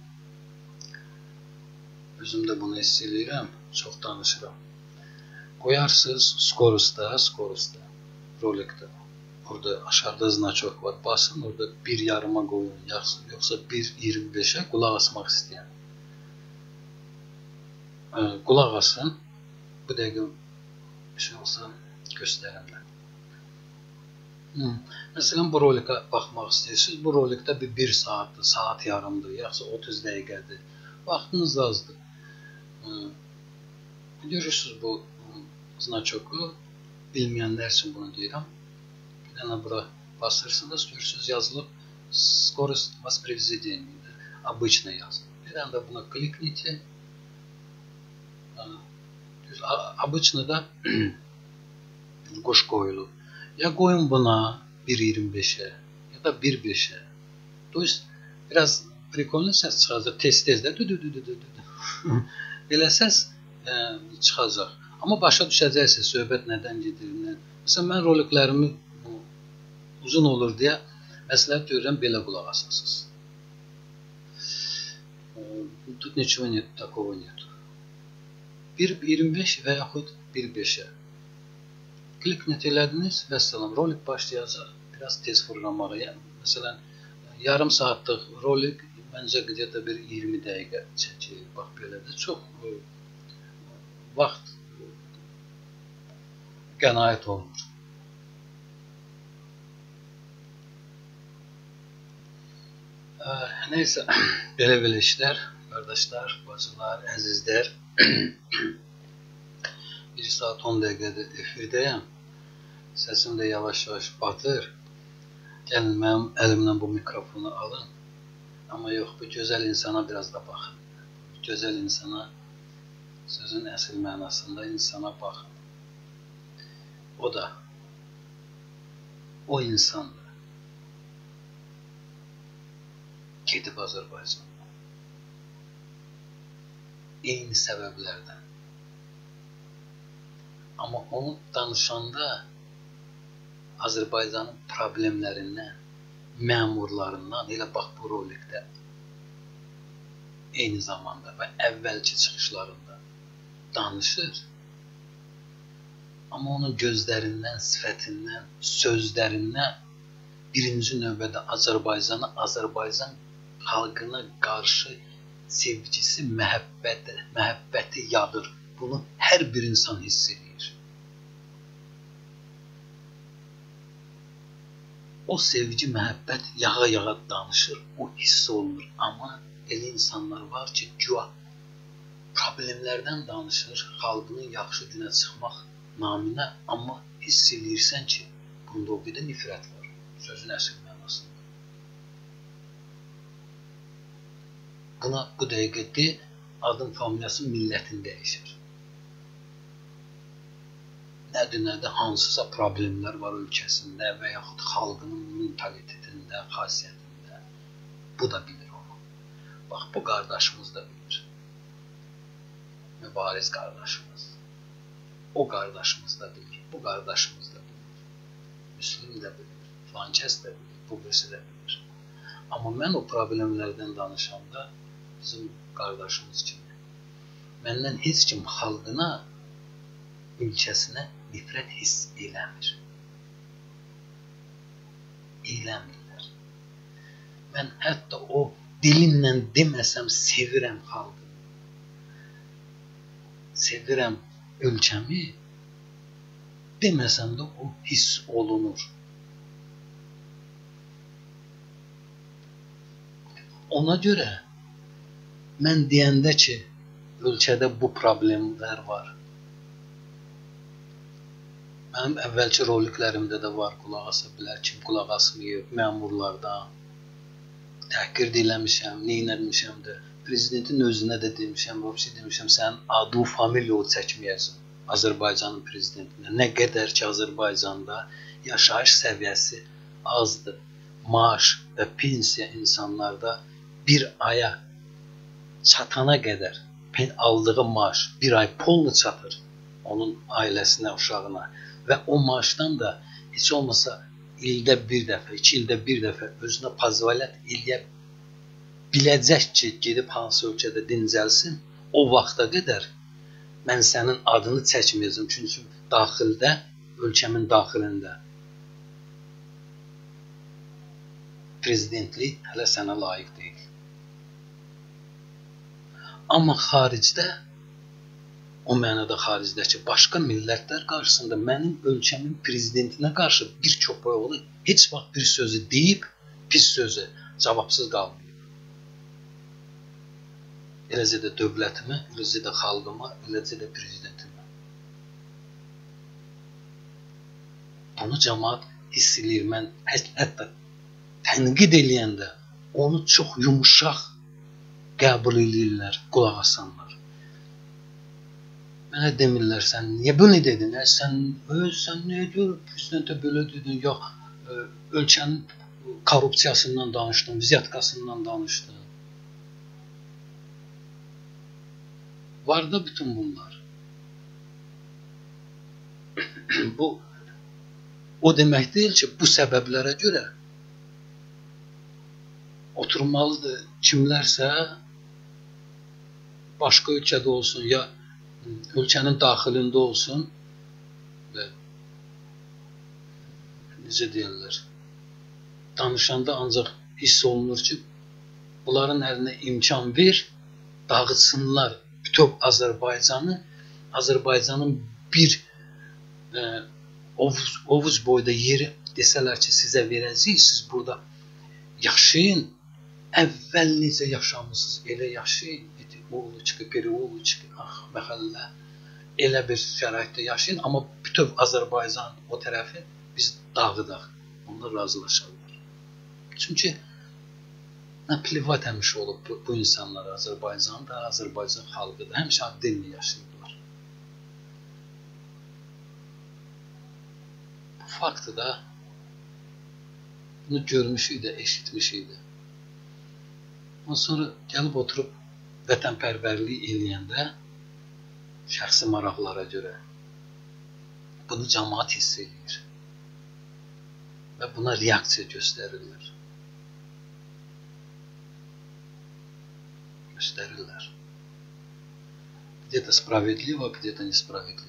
Özüm də bunu hiss edirəm, çox danışıram. Qoyarsınız Skorusda, Skorusda, rolikdə. Orada aşağıda znaçok var. Basın, orada bir yarıma qoyun, yoxsa bir iyirmi beşə qulaq asmaq istəyən. Qulaq asın. Bu dəqiqə bir şey olsa göstərimlər. Məsələn, bu rolika baxmaq istəyirsiniz. Bu rolikdə bir, bir saatdır, saat yarımdır, yoxsa otuz dəqiqədir. Vaxtınız azdır. Görürsünüz bu znaçoku. Bilməyənlər üçün bunu deyirəm. Bir dənə bura basırsınız, görürsünüz yazılıb Скорость воспроизведения. Обычно yazılıb. Bir dənə də buna klikните. Обычно da quş qoyulub. Ya qoyun buna bir iyirmi beşə ya da bir beşə. To есть biraz prikollu səs çıxacaq tez-tezdə. Belə səs e, çıxacaq. Amma başa düşəcəksiniz söhbət nədən gedir. Nə. Məsələn, mən roliklərimi uzun olur deyə məsləhət görürəm, belə qulaq asasınız. Тут ничего нет, такого нет. bir iyirmi beş və yaxud bir beşə. Kliknet elədiniz və salam, rolik başlayacaq. Biraz tez fırlamağa. Yəni, məsələn, yarım saatlıq rolik məncə qıcədə bir iyirmi dəqiqə çəkir. Bax, belə də çox e, vaxt qənaət olunur. E, neysə, belə-belə işlər, qardaşlar, bacılar, əzizlər. bir saat on dəqiqədir efirdəyəm. Səsim də yavaş-yavaş batır. Gəlin, mənim əlimlə bu mikrofonu alın. Amma yox, bu gözəl insana biraz da baxın. Bu gözəl insana, sözün əsl mənasında insana baxın. O da, o insandır. Gedib Azərbaycan. Eyni səbəblərdən. Amma onu danışanda Azərbaycanın problemlərindən, məmurlarından, elə bax bu rolikdə eyni zamanda və əvvəlki çıxışlarında danışır. Amma onun gözlərindən, sifətindən, sözlərindən birinci növbədə Azərbaycana, Azərbaycan xalqına qarşı sevgisi, məhəbbəti, məhəbbəti yağır. Bunu hər bir insan hiss edir. O sevgi, məhəbbət yağa-yağa danışır, o hiss olunur. Amma elə insanlar var ki, güya problemlərdən danışır, xalqının yaxşı günə çıxmaq naminə, amma hiss edirsən ki, bunda o qədər nifrət var, sözün əsl mənasında. Buna bu dəqiqə de, adın, familiyası, millətin dəyişir. Nədir, nədir, hansısa problemlər var ölkəsində və yaxud xalqının mentalitetində, xasiyyətində. Bu da bilir onu. Bax, bu qardaşımız da bilir. Mübariz qardaşımız. O qardaşımız da bilir, bu qardaşımız da bilir. Müslüm də bilir, filankəs də bilir, bu birisi də bilir. Amma mən o problemlərdən danışanda bizim qardaşımız kimi, məndən heç kim xalqına, ölkəsinə nifrət hiss eləmir. Eləmirlər. Mən hətta o dilimlə deməsəm sevirəm xalqı. Sevirəm ölkəmi, deməsəm də o hiss olunur. Ona görə mən deyəndə ki, ölkədə bu problemlər var. Mənim əvvəlki roliklərimdə də var, qulaq asa bilər, kim qulaq asmayıb, məmurlardan. Təhqir eləmişəm, neynəmişəm də. Prezidentin özünə də demişəm, vəbsə demişəm, sənin adı, familiya o çəkməyəsin Azərbaycanın prezidentinə. Nə qədər ki, Azərbaycanda yaşayış səviyyəsi azdır. Maaş və pensiya insanlarda bir aya çatana qədər aldığı maaş bir ay polnu çatır onun ailəsinə, uşağına. Və o maaşdan da heç olmasa ildə bir dəfə, iki ildə bir dəfə özünə pazvalət eləyə biləcək ki, gedib hansı ölkədə dincəlsin, o vaxta qədər mən sənin adını çəkməyəcəm. Çünki daxildə, ölkəmin daxilində prezidentlik hələ sənə layiq deyil. Amma xaricdə, o mənada xaricdəki başqa millətlər qarşısında mənim ölkəmin prezidentinə qarşı bir köpəyoğlu heç vaxt bir sözü deyib, pis sözü cavabsız qalmayıb. Eləcə də dövlətimə, eləcə də xalqıma, eləcə də prezidentimə. Bunu cəmaat hiss edir. Mən hətta tənqid eləyəndə onu çox yumuşaq qəbul edirlər qulaq asanlar. Mənə demirlər, sən niyə bunu dedin? Ə, sən, ö, sən niyə görüb, prezidentə belə dedin? Yox, ə, ölkənin korrupsiyasından danışdın, vizyatkasından danışdın. Var da bütün bunlar. Bu, o demək deyil ki, bu səbəblərə görə oturmalıdır kimlərsə başqa ölkədə olsun, ya ölkənin daxilində olsun və necə deyirlər, danışanda ancaq hiss olunur ki, bunların əlinə imkan ver, dağıtsınlar bütöv Azərbaycanı, Azərbaycanın bir e, ovuz, ovuz boyda yeri desələr ki, sizə verəcəyik, siz burada yaşayın, əvvəl necə yaşamısınız, elə yaşayın, Oğluçki, Perioğluçki, ah, məhəllə, elə bir şəraitdə yaşayın, amma bütöv Azərbaycan o tərəfi biz dağıdaq, onlar razılaşarlar. Çünki nə plivat həmişə olub bu, bu insanlar Azərbaycanda, Azərbaycan xalqı da həmişə dilini yaşayırlar. Bu faktı da bunu görmüş idi, eşitmiş idi. Ondan sonra gəlib oturub vətənpərvərlik eləyəndə şəxsi maraqlara görə bunu cəmaat hiss edir və buna reaksiya göstərirlər. gösterirler. Где-то справедливо, где-то несправедливо.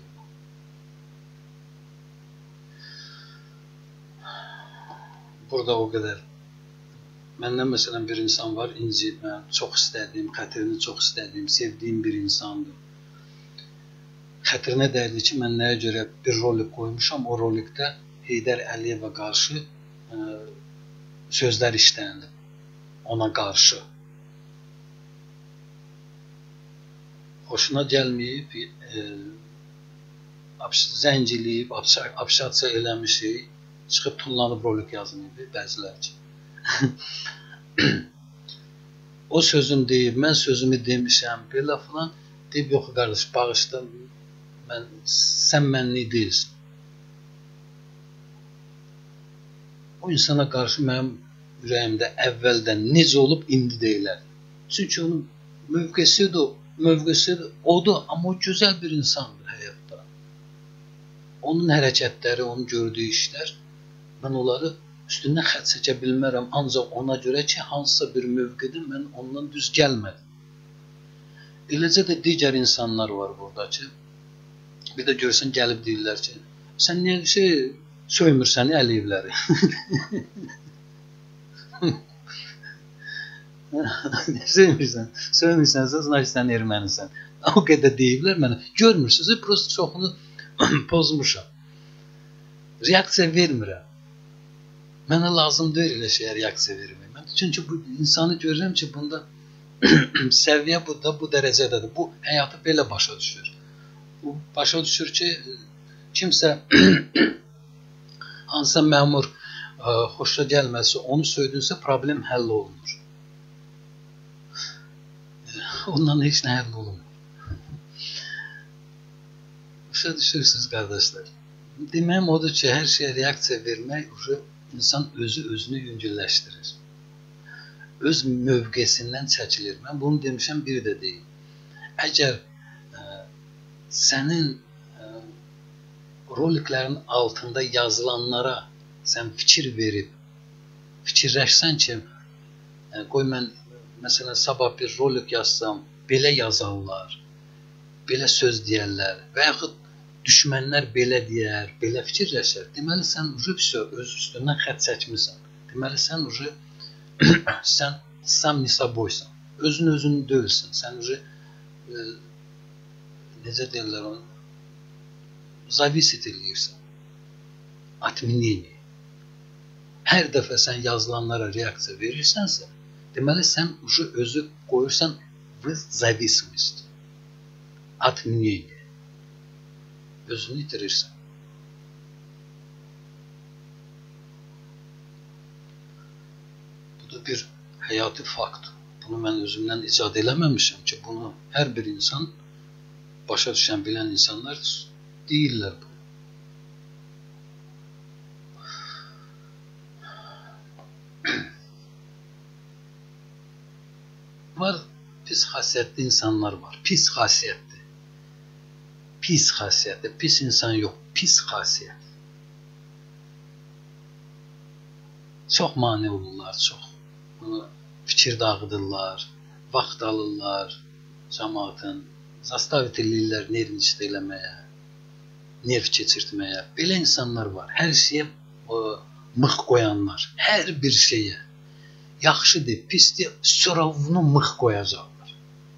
Burada o kadar. Məndən məsələn bir insan var, incitmə, çox istədiyim, xətrini çox istədiyim, sevdiyim bir insandır. Xətrinə dəydi ki, mən nəyə görə bir rolik qoymuşam, o rolikdə Heydər Əliyevə qarşı ə, sözlər işlənilib, ona qarşı. Xoşuna gəlməyib, ə, zəngiliyib, apşatça eləmişik, çıxıb tullanıb rolik yazmayıb, bəzilər ki. O sözün deyib, mən sözümü demişəm, belə falan, deyib, yox qardaş, bağışda, mən, sən mənlik deyilsin. O insana qarşı mənim ürəyimdə əvvəldən necə olub, indi deyilər. Çünki onun mövqesidir, mövqesidir, odur, amma o gözəl bir insandır həyatda. Onun hərəkətləri, onun gördüyü işlər, mən onları üstündən xət çəkə bilmərəm, ancaq ona görə ki, hansısa bir mövqedə mən ondan düz gəlmədim. Eləcə də digər insanlar var burada ki, bir də görsən gəlib deyirlər ki, sən niyə şey, söymürsən Əliyevləri? Söymürsən, söymürsənsə, значит sən ermənisən. O qədər deyiblər mənə, görmürsünüz, prosto çoxunu pozmuşam. Reaksiya vermirəm. Mənə lazım deyil elə şeyə reaksiya vermək. Çünki bu insanı görürəm ki, bunda səviyyə bu da bu dərəcədədir. Bu həyatı belə başa düşür. Bu başa düşür ki, kimsə hansısa məmur xoşuna gəlməsi, onu söydünsə problem həll olunur. Ondan heç nə həll olunur. Başa düşürsünüz, qardaşlar. Deməyim odur ki, hər şeyə reaksiya vermək insan özü özünü yüngülləşdirir. Öz mövqesindən çəkilir. Mən bunu demişəm, biri də deyil. Əgər ə, sənin ə, roliklərin altında yazılanlara sən fikir verib, fikirləşsən ki, ə, qoy mən məsələn sabah bir rolik yazsam, belə yazarlar, belə söz deyərlər və yaxud düşmənlər belə deyər, belə fikirləşər. Deməli, sən öz üstündən xət çəkmirsən. Deməli, sən sən sam ne saboysan. Özün özün deyilsən. Sən e, necə deyirlər onu? Zavisit eləyirsən. Atminiyyə. Hər dəfə sən yazılanlara reaksiya verirsənsə, deməli, sən özü qoyursan v zavismist. Atminiyyə. Özünü itirirsən. Bu da bir həyati fakt. Bunu mən özümdən icad eləməmişəm ki, bunu hər bir insan, başa düşən, bilən insanlar deyirlər bu. Var, pis xasiyyətli insanlar var. Pis xasiyyətli. Pis xasiyyətli, pis insan yox, pis xasiyyət. Çox mane olurlar, çox fikir dağıdırlar, vaxt alırlar cəmaatın, zastavit eləyirlər nervini işdə eləməyə, nerv keçirtməyə. Belə insanlar var, hər şeyə mıx qoyanlar, hər bir şeyə. Yaxşıdır, pisdir, söravunu mıx qoyacaqlar.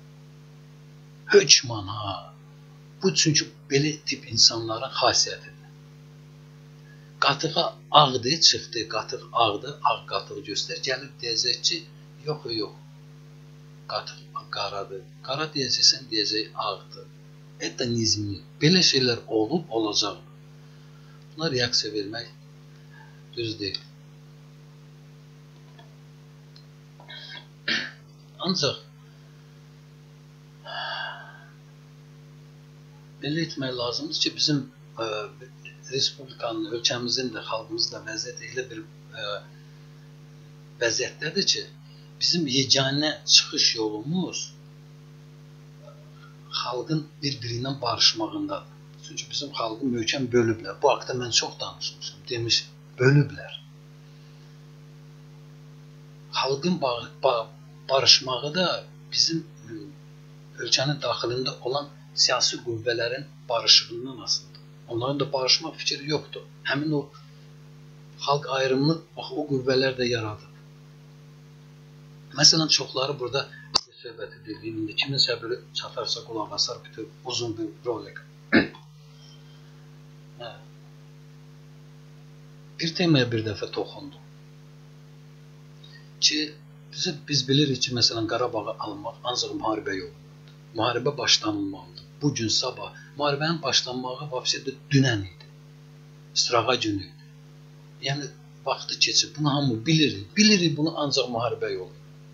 Hökman ha. Bu çünki belə tip insanların xasiyyətidir. Qatığa ağdır, çıxdı, qatıq ağdır, ağ qatığı göstər, gəlib deyəcək ki, yox, yox, qatıq qaradır. Qara deyəcəksən, deyəcək ağdır. Etta nizmi. Belə şeylər olub, olacaq. Buna reaksiya vermək düz deyil. Ancaq belə etmək lazımdır ki, bizim ə, Respublikanın, ölkəmizin də, xalqımızın da vəziyyəti elə bir ə, vəziyyətdədir ki, bizim yeganə çıxış yolumuz xalqın bir-birindən barışmağındadır. Çünki bizim xalqı möhkəm bölüblər. Bu haqda mən çox danışmışam, demişim, bölüblər. Xalqın barışmağı da bizim ölkənin daxilində olan siyasi qüvvələrin barışıqlığından asılıdır. Onların da barışma fikri yoxdur. Həmin o xalq ayrımını bax, o qüvvələr də yaradır. Məsələn, çoxları burada söhbəti dediyim, indi kimin səbiri çatarsa qulaq asar, bütün uzun bir rolik. Bir temaya bir dəfə toxundum. Ki, bizə, biz bilirik ki, məsələn, Qarabağı almaq ancaq müharibə yoludur. Müharibə başlanılmalıdır. Bugün, sabah, müharibənin başlanmağı vəbsədə dünən idi. İstiraha günü idi. Yəni, vaxtı keçib, bunu hamı bilirik. Bilirik bunu ancaq müharibə yolu.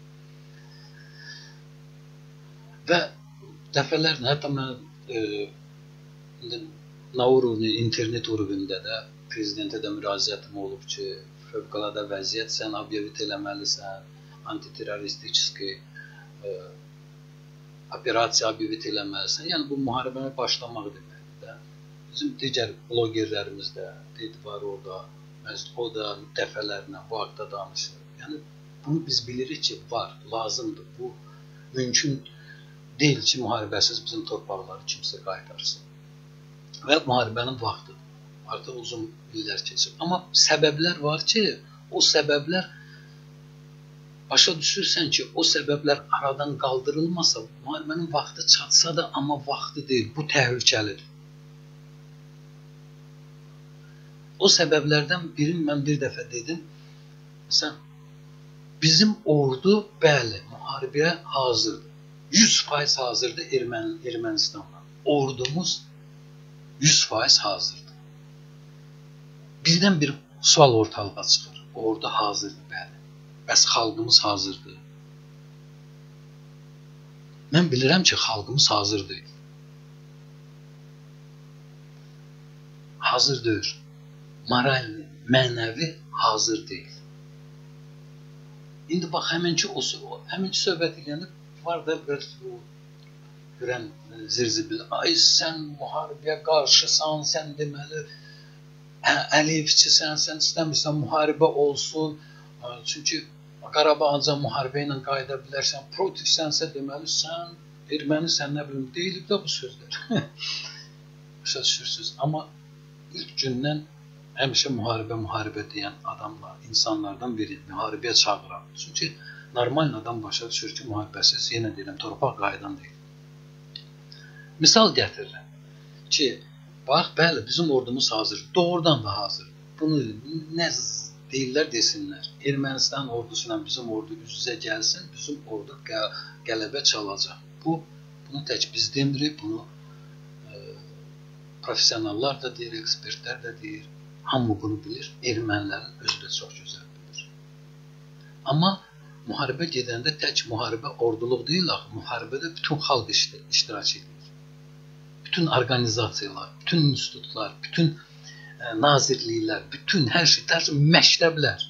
Və dəfələrlə, hətta mən e, Nauru internet uğrunda da prezidentə də müraciətim olub ki, fövqəladə vəziyyət, sən obyevit eləməlisən, antiterroristik e, operasiya obyevit eləməlisən. Yəni, bu müharibəni başlamaq deməkdir də. Bizim digər blogerlərimiz də, dedi var orada, o da dəfələrlə bu haqda danışır. Yəni, bunu biz bilirik ki, var, lazımdır. Bu, mümkün deyil ki, müharibəsiz bizim torpaqları kimsə qaytarsın. Və müharibənin vaxtıdır. Artıq uzun illər keçib. Amma səbəblər var ki, o səbəblər, başa düşürsən ki, o səbəblər aradan qaldırılmasa, müharibənin vaxtı çatsa da, amma vaxtı deyil, bu təhlükəlidir. O səbəblərdən birini mən bir dəfə dedim, məsələn, bizim ordu, bəli, müharibəyə hazırdır. yüz faiz hazırdır Ermən, Ermənistanla. Ordumuz yüz faiz hazırdır. Birdən bir sual ortalığa çıxır. Ordu hazırdır, bəli. Bəs xalqımız hazırdır. Mən bilirəm ki, xalqımız hazır deyil. Hazır deyil. Moralli, mənəvi hazır deyil. İndi bax, həminki o, həminki söhbət edəndə var da bir görən zirzibil. Ay, sən müharibəyə qarşısan, sən deməli əleyhçisən, sən istəmirsən müharibə olsun. Çünki Qarabağ ancaq müharibə ilə qayıda bilərsən. Protivsənsə deməli sən ermənisən, nə bilim, deyilib də bu sözlər. Başa düşürsünüz. Amma ilk gündən həmişə müharibə, müharibə deyən adamlar, insanlardan biri müharibəyə çağıran. Çünki normal adam başa düşür ki, müharibəsiz, yenə deyirəm, torpaq qayıdan deyil. Misal gətirirəm ki, bax, bəli, bizim ordumuz hazır, doğrudan da hazır. Bunu nə deyirlər, desinlər. Ermənistan ordusu ilə bizim ordu üz-üzə gəlsin, bizim ordu qələbə çalacaq. Bu, bunu tək biz demirik, bunu e, professionallar da deyir, ekspertlər də deyir, hamı bunu bilir, ermənilərin özü də çox gözəl bilir. Amma müharibə gedəndə tək müharibə orduluq deyil, axı, müharibədə bütün xalq iştirak edir. Bütün organizasiyalar, bütün institutlar, bütün e, nazirliklər, bütün hər şey, tərcə məktəblər.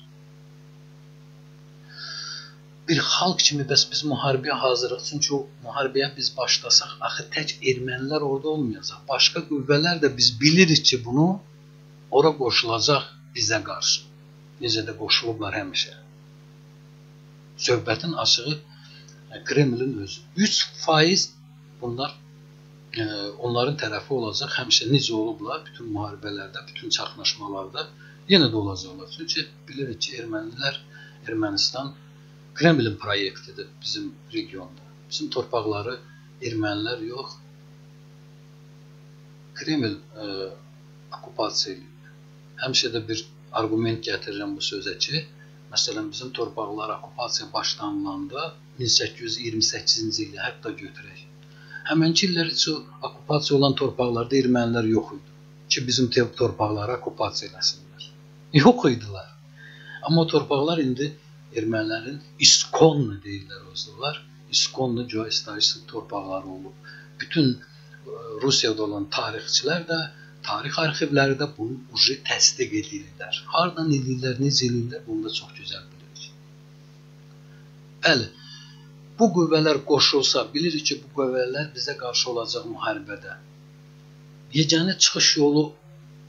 Bir xalq kimi bəs biz müharibəyə hazırıq, çünki o müharibəyə biz başlasaq, axı tək ermənilər orada olmayacaq. Başqa qüvvələr də biz bilirik ki, bunu ora qoşulacaq bizə qarşı. Necə də qoşulublar həmişə. Söhbətin açığı Kremlin özü. yüz faiz bunlar e, onların tərəfi olacaq. Həmişə necə olublar bütün müharibələrdə, bütün çaxnaşmalarda yenə də olacaqlar. Çünki bilirik ki, ermənilər, Ermənistan Kremlin proyektidir bizim regionda. Bizim torpaqları ermənilər yox, Kreml e, okupasiya edir. Həmişə də bir argument gətirirəm bu sözə ki, məsələn, bizim torpaqlar okupasiya başlanılanda min səkkiz yüz iyirmi səkkizinci ildə hətta götürək. Həmənki illər üçün okupasiya olan torpaqlarda ermənilər yox idi ki, bizim torpaqları okupasiya eləsinlər. Yox idilər. Amma o torpaqlar indi ermənilərin iskonlu deyirlər özlər. İskonlu geostrategik torpaqları olub. Bütün Rusiyada olan tarixçilər də, tarix arxivləri də bunu ucu təsdiq edirlər. Hardan edirlər, necə edirlər, bunu da çox gözəl bilirik. Bəli, bu qüvvələr qoşulsa, bilirik ki, bu qüvvələr bizə qarşı olacaq müharibədə. Yeganə çıxış yolu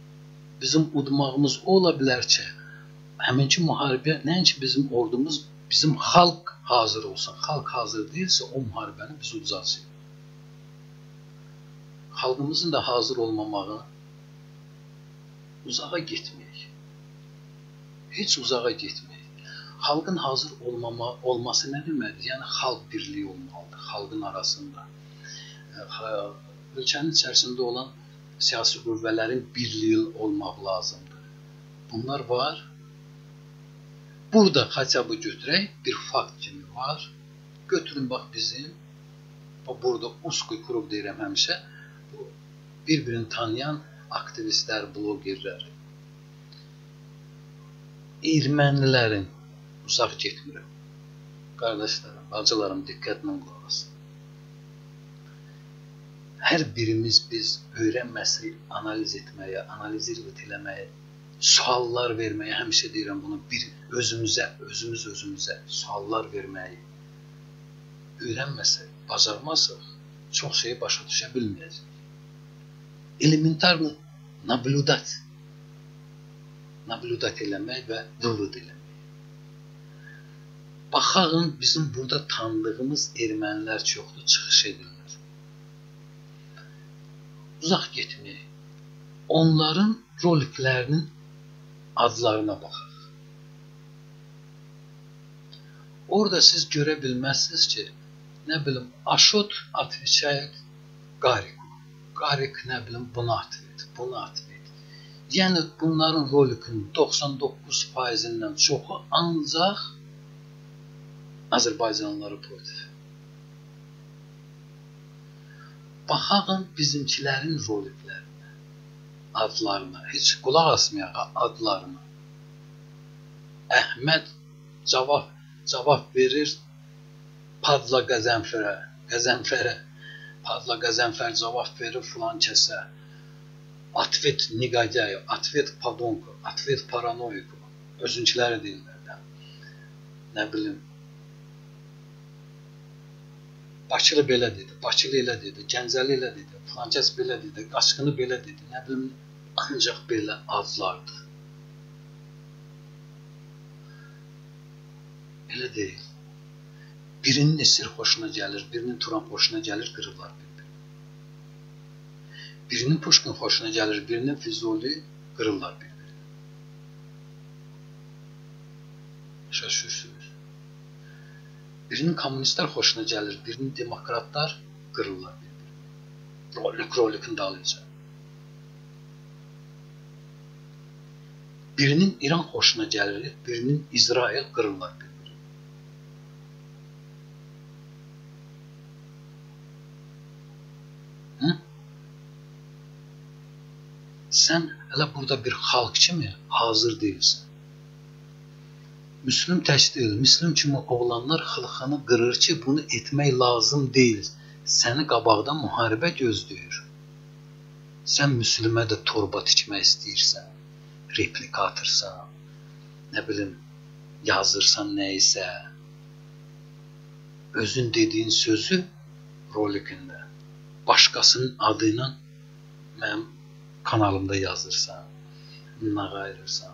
bizim udmağımız ola bilər ki, həminki müharibə, nəinki bizim ordumuz bizim xalq hazır olsun. Xalq hazır deyilsə, o müharibəni biz udacağıq. Xalqımızın da hazır olmamağı uzağa getməyək. Heç uzağa getməyək. Xalqın hazır olmama, olması nə deməkdir? Yəni, xalq birliyi olmalıdır, xalqın arasında. Ölkənin içərisində olan siyasi qüvvələrin birliyi olmaq lazımdır. Bunlar var. Burada xaçabı götürək, bir fakt kimi var. Götürün, bax, bizim, burada Uskoy Kurub deyirəm həmişə, bu bir-birini tanıyan aktivistlər, blogerlər. Ermənilərin, uzaq getmirəm. Qardaşlarım, bacılarım, diqqətlə qulaq asın. Hər birimiz biz öyrənməsi, analiz etməyə, analiz eləməyə, suallar verməyə, həmişə deyirəm bunu, bir özümüzə, özümüz özümüzə suallar verməyi öyrənməsək, bacarmasaq, çox şeyi başa düşə bilməyəcək. Elementar mı? Nablüdat. Nablüdat eləmək və vıvıd eləmək. Baxağın, bizim burada tanıdığımız ermənilər çoxdur, çıxış edirlər. Uzaq getməyək. Onların roliklərinin adlarına baxaq. Orada siz görə bilməzsiniz ki, nə bilim, Aşot atveçayət Qariku. Qarik, nə bilim, bunu atvet, bunu atvet. Yəni, bunların rolikinin doxsan doqquz faizindən çoxu ancaq Azərbaycanlıları protiv. Baxağın bizimkilərin roliklərinə, adlarına, heç qulaq asmayaq adlarına. Əhməd cavab, cavab verir Padla Qəzənfərə, Qəzənfərə, Padla Qəzənfər cavab verir filan kəsə. Atvet Niqadyayev, atvet Padonko, atvet Paranoyko. Özünkiləri deyirlər də. Nə bilim, Bakılı belə dedi, Bakılı elə dedi, Gəncəli elə dedi, filan kəs belə dedi, Qaçqını belə dedi, nə bilim, ancaq belə adlardır. Elə deyil. Birinin Esir xoşuna gəlir, birinin Turan xoşuna gəlir, qırırlar bir-birini. Birinin Puşkin xoşuna gəlir, birinin Füzuli, qırırlar bir-birini. Şaşırsınız. Birinin kommunistlər xoşuna gəlir, birinin demokratlar qırırlar bir-birini. Rolik, rolikin dalınca. Birinin İran xoşuna gəlir, birinin İsrail qırırlar bir-birini. Hı? Sən hələ burada bir xalq kimi hazır deyilsən. Müslüm tək deyil, Müslüm kimi oğlanlar xalqını qırır ki, bunu etmək lazım deyil. Səni qabaqda müharibə gözləyir. Sən Müslümə də torba tikmək istəyirsən, replika atırsan, nə bilim, yazırsan nəyisə. Özün dediyin sözü rolikində, başqasının adıyla mənim kanalımda yazırsan, nağayırırsan.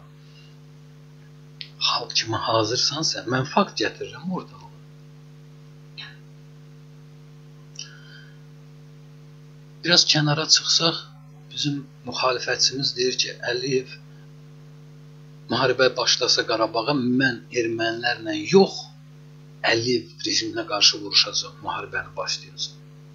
Xalq kimi hazırsansə, mən fakt gətirirəm orada. Biraz kənara çıxsaq, bizim müxalifətçimiz deyir ki, Əliyev müharibə başlasa Qarabağa, mən ermənilərlə yox, Əliyev rejiminə qarşı vuruşacaq, müharibəni başlayacaq.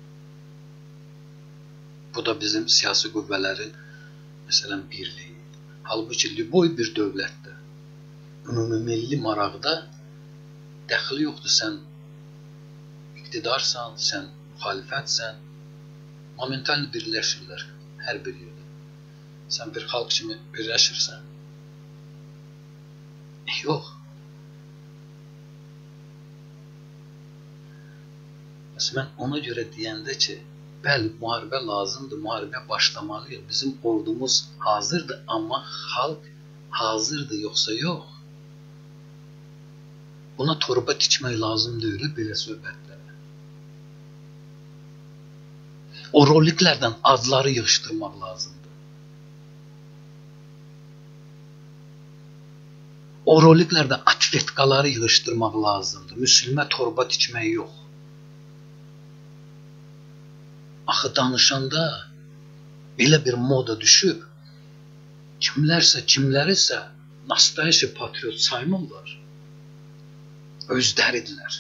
Bu da bizim siyasi qüvvələrin, məsələn, birliyi. Halbuki Liboy bir dövlətdə, ümumilli maraqda dəxli yoxdur, sən iqtidarsan, sən müxalifətsən, momentalni birləşirlər hər bir yerdə. Sən bir xalq kimi birləşirsən. Yox. Mən ona görə deyəndə ki, bəli, müharibə lazımdır, müharibə başlamalıyıq. Bizim ordumuz hazırdır, amma xalq hazırdır, yoxsa yox. Buna torba tikmək lazım deyil, belə söhbətlərə. O roliklərdən adları yığışdırmaq lazımdır. o roliklərdə atvetkaları yığışdırmaq lazımdır. Müslümə torba tikmək yox. Axı danışanda belə bir moda düşüb, kimlərsə, kimlərisə nastoyaşi patriot saymırlar. Özləridirlər.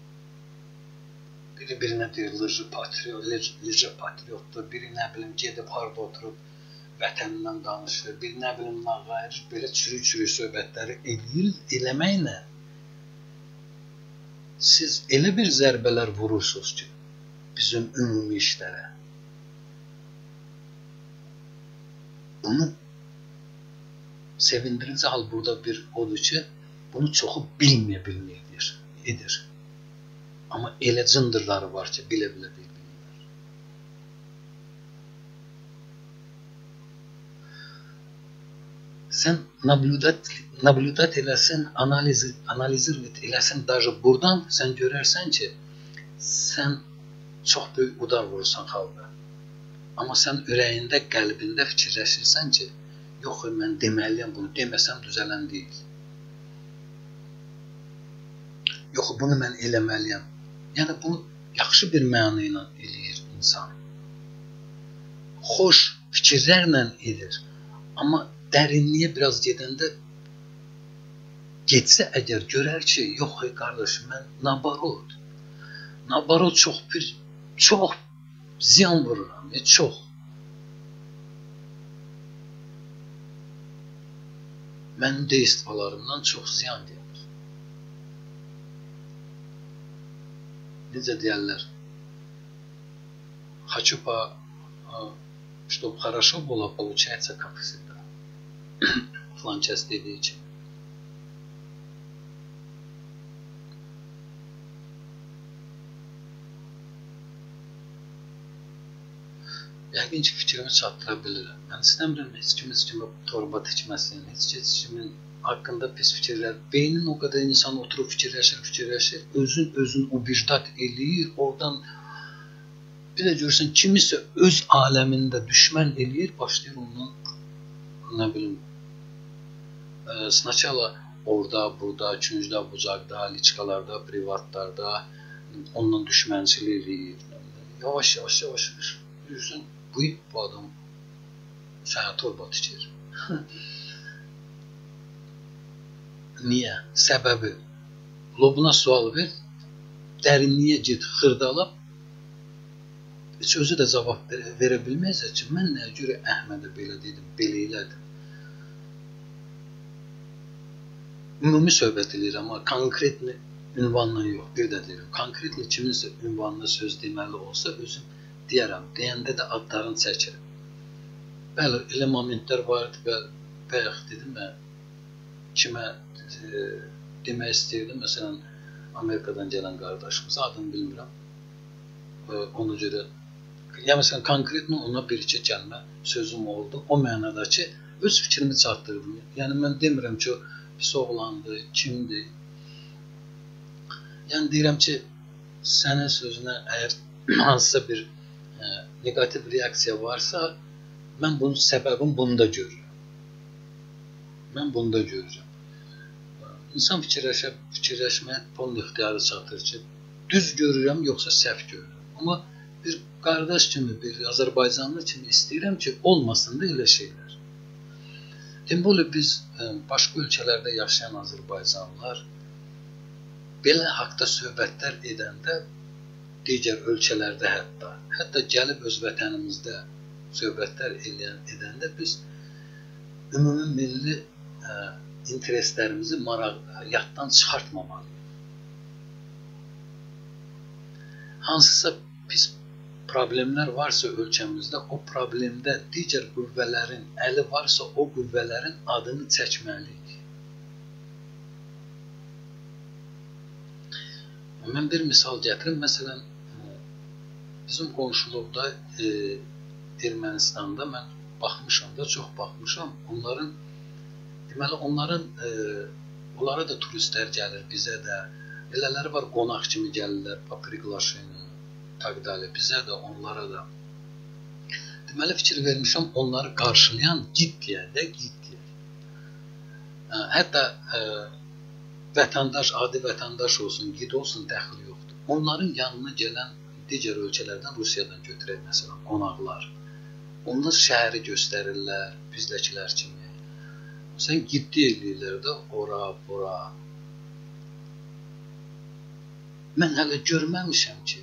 Biri birinə deyir, lıcı patriot, lıcı patriotdur, biri nə bilim, gedib harada oturub vətənindən danışır, biri nə bilim, nağayır, belə çürü-çürü söhbətləri eləyir, eləməklə siz elə bir zərbələr vurursunuz ki, bizim ümumi işlərə. Bunu sevindirici hal burada bir odur ki, bunu çoxu bilməyə bilməyir, edir. Amma elə cındırları var ki, bilə-bilə bilmirlər. Sən nablüdat, nablüdat eləsin, analiz, analizirvet eləsin, даже buradan sən görərsən ki, sən çox böyük udar vurursan xalqa. Amma sən ürəyində, qəlbində fikirləşirsən ki, yox, mən deməliyəm bunu, deməsəm düzələn deyil. Yox, bunu mən eləməliyəm. Yəni, bunu yaxşı bir məna ilə eləyir insan. Xoş fikirlərlə edir. Amma dərinliyə biraz gedəndə getsə əgər görər ki, yox, qardaş, mən nabarod. Nabarod çox bir, çox ziyan vururam, çox. Mənim deistvalarımdan çox ziyan deyir. Necə deyərlər? Хочу по, чтобы хорошо было, получается, как всегда. Фланчас dediği için. Yəqin ki, fikrimi çatdıra bilirəm. Mən istəmirəm heç kim heç kimi torba tikməsin, heç heç kimin haqqında pis fikirlər. Beynin o qədər insan oturub fikirləşir, fikirləşir, özün özün ubijdat eləyir, oradan bir də görürsən, kimisə öz aləmində düşmən eləyir, başlayır ondan, nə bilim, e, sначала orada, burada, küncdə, bucaqda, liçkalarda, privatlarda ondan düşmənçilik eləyir. Yavaş, yavaş, yavaş, görürsən, bu, bu adam sənə torba tikir. Niyə? Səbəbi. Lobuna sual ver, dərinliyə get, xırdalab, heç özü də cavab verə bilməyəcək ki, mən nəyə görə Əhmədə belə dedim, belə elədim. Ümumi söhbət edirəm, amma konkretli ünvanla yox, bir də deyirəm. Konkretli kiminsə ünvanla söz deməli olsa, özüm deyərəm, deyəndə də adlarını çəkirim. Bəli, elə momentlər vardı, bayaq dedim, mən kimə e, demək istəyirdim, məsələn, Amerikadan gələn qardaşımız, adını bilmirəm, e, ona görə, ya məsələn, konkretlə ona bir-iki gəlmə sözüm oldu, o mənada ki, öz fikrimi çatdırdım. Yəni, mən demirəm ki, pis oğlandı, kimdir. Yəni, deyirəm ki, sənin sözünə əgər hansısa bir e, negativ reaksiya varsa, mən bunun səbəbini bunda görürəm. Mən bunda görürəm. İnsan fikirləşə, fikirləşməyə pol ixtiyarı çatır ki, düz görürəm, yoxsa səhv görürəm. Amma bir qardaş kimi, bir Azərbaycanlı kimi istəyirəm ki, olmasın da elə şeylər. Deməli, biz başqa ölkələrdə yaşayan Azərbaycanlılar belə haqda söhbətlər edəndə, digər ölkələrdə hətta, hətta gəlib öz vətənimizdə söhbətlər edəndə biz ümumi milli ə, intereslərimizi maraq, yaddan çıxartmamalıyıq. Hansısa pis problemlər varsa ölkəmizdə, o problemdə digər qüvvələrin əli varsa, o qüvvələrin adını çəkməliyik. Mən bir misal gətirim. Məsələn, bizim qonşuluqda e, Ermənistanda mən baxmışam da, çox baxmışam. Onların Deməli, onların, e, onlara da turistlər gəlir, bizə də. Elələri var, qonaq kimi gəlirlər, papriklaşını, təqdəli, bizə də, onlara da. Deməli, fikir vermişəm, onları qarşılayan git deyə də, git deyə. Hətta ə, vətəndaş, adi vətəndaş olsun, gid olsun, dəxli yoxdur. Onların yanına gələn digər ölkələrdən, Rusiyadan götürək məsələn, qonaqlar. Onlar şəhəri göstərirlər, bizdəkilər kimi. Sən giddi eləyirlər də ora, bura. Mən hələ görməmişəm ki,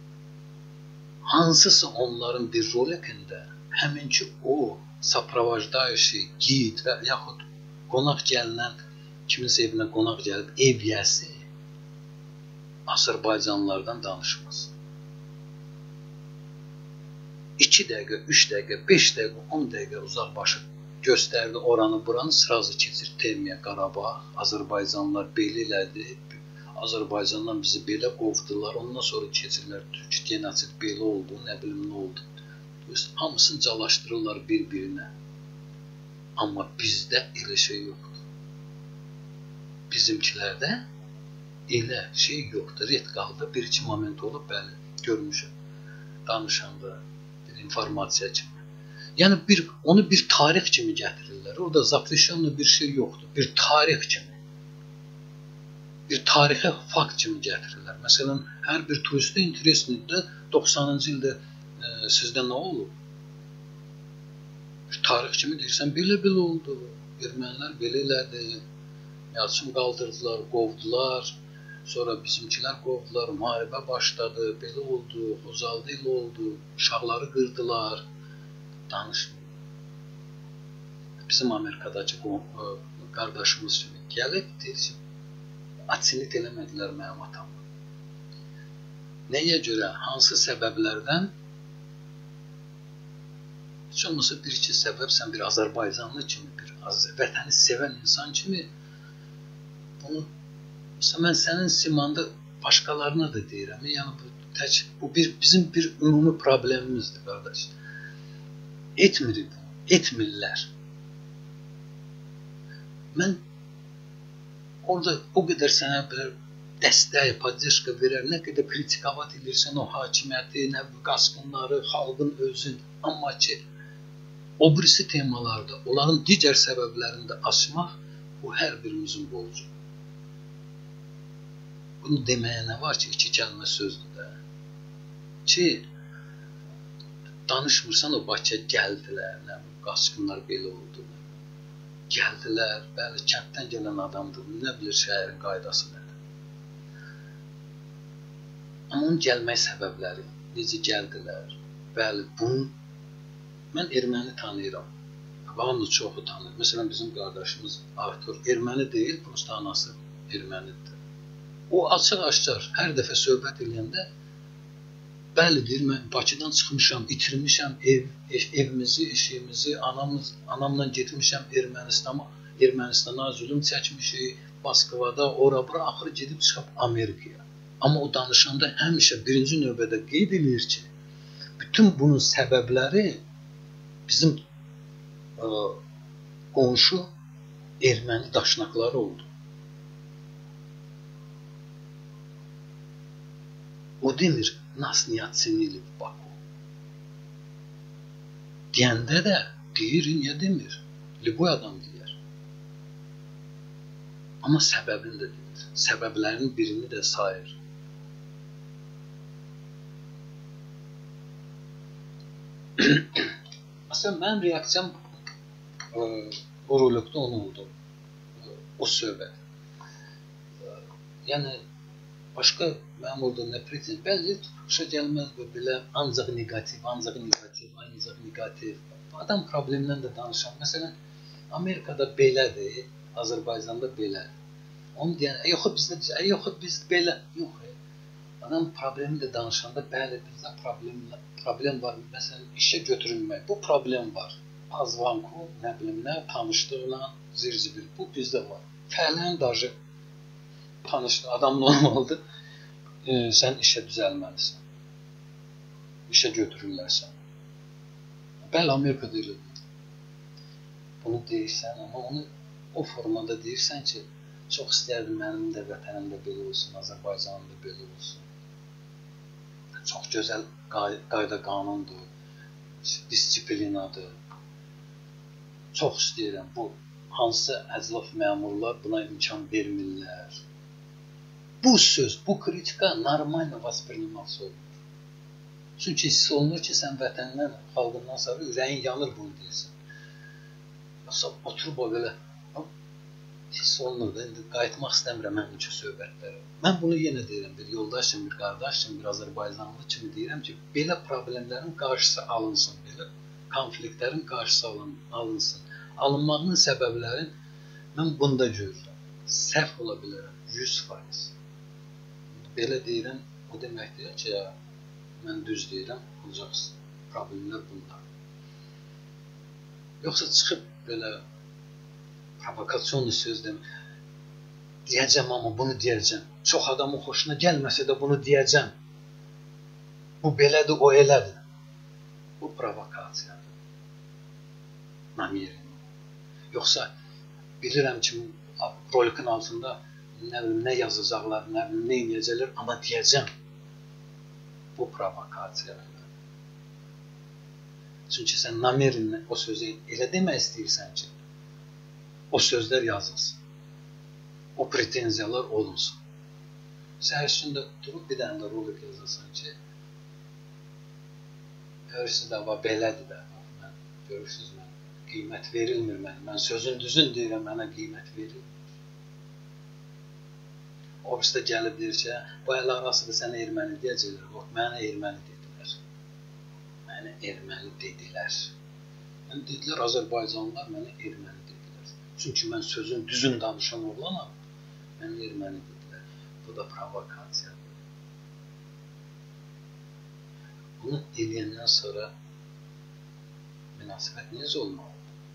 hansısa onların bir rolikində həminki o sapravajdaşı, gid və yaxud qonaq gəlinən, kiminsə evinə qonaq gəlib, ev yəsi Azərbaycanlılardan danışmaz. iki dəqiqə, üç dəqiqə, beş dəqiqə, on dəqiqə uzaq başı göstərdi oranı, buranı sırası keçir Termiyə, Qarabağ. Azərbaycanlılar belə elədi, Azərbaycandan bizi belə qovdular, ondan sonra keçirlər Türk genocid belə oldu, nə bilim nə oldu. Hamısını calaşdırırlar bir-birinə. Amma bizdə elə şey yoxdur. Bizimkilərdə elə şey yoxdur. Ret qaldı, bir-iki moment olub, bəli, görmüşəm. Danışanda bir informasiya kimi. Yəni bir, onu bir tarix kimi gətirirlər. Orada zapleşenli bir şey yoxdur. Bir tarix kimi. Bir tarixə fakt kimi gətirirlər. Məsələn, hər bir turistə intereslidir. doxsanıncı ildə e, sizdə nə olub? Bir tarix kimi deyirsən, belə-belə oldu. Ermənilər belə elədi. Yalçın qaldırdılar, qovdular. Sonra bizimkilər qovdular, müharibə başladı. Belə oldu, Xocaldı ilə oldu. Uşaqları qırdılar. Danışmıyor. Bizim Amerikadakı qardaşımız kimi gəlib, deyir ki, atinit eləmədilər mənim atamı. Nəyə görə, hansı səbəblərdən? Heç olmasa bir-iki səbəb, sən bir Azərbaycanlı kimi, bir vətəni sevən insan kimi bunu, mesela mən sənin simanda başqalarına da deyirəm. Yəni bu, tək, bu bir, bizim bir ümumi problemimizdir, qardaş. Etmir bu, etmirlər. Mən orada o qədər sənə bir dəstək, poddeşka verər, nə qədər kritikavat edirsən o hakimiyyəti, nə qaskınları, xalqın özün. Amma ki, o birisi temalarda, onların digər səbəblərini də açmaq, bu hər birimizin borcu. Bunu deməyə nə var ki, iki kəlmə sözdür də. Ki, danışmırsan o Bakıya gəldilər, nə bu qaskınlar belə oldu. Gəldilər, bəli, kənddən gələn adamdır, nə bilir şəhərin qaydası nədir. Amma onun gəlmək səbəbləri, necə gəldilər, bəli, bunu, mən erməni tanıyıram, hamı çoxu tanıyır. Məsələn, bizim qardaşımız Artur erməni deyil, prosta anası ermənidir. O açıq-aşkar hər dəfə söhbət edəndə, bəli deyir, mən Bakıdan çıxmışam, itirmişəm ev, ev, evimizi, eşiyimizi, anamız, anamla getmişəm Ermənistana, Ermənistana zülüm çəkmişik, Moskvada, ora-bura, axırı gedib çıxıb Amerikaya. Amma o danışanda həmişə birinci növbədə qeyd edir ki, bütün bunun səbəbləri bizim ə, qonşu erməni daşnaqları oldu. O demir, nas niyat sinili Baku. Deyəndə də deyir, niyə demir? Liboy adam deyər. Amma səbəbini də deyir. Səbəblərinin birini də sayır. Məsələn, mənim reaksiyam o rolikdə onu oldu. O söhbət. Yəni, başqa mənim orada nə pretensiyam, bəzi xoşa gəlməz və belə ancaq negativ, ancaq negativ, ancaq negativ. Adam problemindən də danışan. Məsələn, Amerikada belədir, Azərbaycanda belədir. Onu deyən, yox, bizdə, yox, biz belə, yox. Adam problemi də danışanda, bəli, bizdə problem, problem var. Məsələn, işə götürülmək, bu problem var. Azvanku, nə bilim nə, tanışlıqla, zirzibil, bu bizdə var. Fəhlənin dajı tanışdı, adam normaldır. E, sən işə düzəlməlisən. İşə götürürlər səni. Bəli, Amerikada elədir. Bunu deyirsən, amma onu o formada deyirsən ki, çox istəyərdim mənim də vətənimdə belə olsun, Azərbaycanımda belə olsun. Çox gözəl qayda qanundur, disiplinadır. Çox istəyirəm bu. hansı əclaf məmurlar buna imkan vermirlər. Bu söz, bu kritika normal vосприниматься olunur. Çünki hiss olunur ki, sən vətəndən, xalqından sonra ürəyin yanır bunu deyirsən. Yoxsa oturub o belə hiss olunur da, indi qayıtmaq istəmirəm həminki söhbətlərə. Mən bunu yenə deyirəm, bir yoldaş kimi, bir qardaş kimi, bir Azərbaycanlı kimi deyirəm ki, belə problemlərin qarşısı alınsın, belə konfliktlərin qarşısı alınsın. Alınmağının səbəblərin mən bunda görürəm. Səhv ola bilərəm, yüz faiz. Belə deyirəm, o demək deyir ki, ya, mən düz deyirəm, ancaq problemlər bunlar. Yoxsa çıxıb belə provokasyon söz demək, deyəcəm amma bunu deyəcəm. Çox adamın xoşuna gəlməsə də bunu deyəcəm. Bu belədir, o elədir. Bu provokasiyadır. Namyerin. Yoxsa bilirəm ki, rolikın altında nə bilim, nə yazacaqlar, nə bilim, nə inəcəklər, amma deyəcəm. Bu provokasiyadır. Çünki sən namerinlə o sözü elə demək istəyirsən ki, o sözlər yazılsın. O pretenziyalar olunsun. Səhər üstündə durub bir dənə də rolik yazılsın ki, görürsünüz də, belədir də, mən, görürsünüz, mən, qiymət verilmir mənə, mən sözün düzün deyirəm, mənə qiymət verilmir. O birisi də gəlib deyir ki, bu əl arasıdır, sənə erməni deyəcəklər, yox, mənə erməni dedilər. Mənə erməni dedilər. Mən dedilər, Azərbaycanlılar mənə erməni dedilər. Çünki mən sözün düzün danışan oğlanam, mənə erməni dedilər. Bu da provokasiyadır. Bunu eləyəndən sonra münasibət necə olmalı?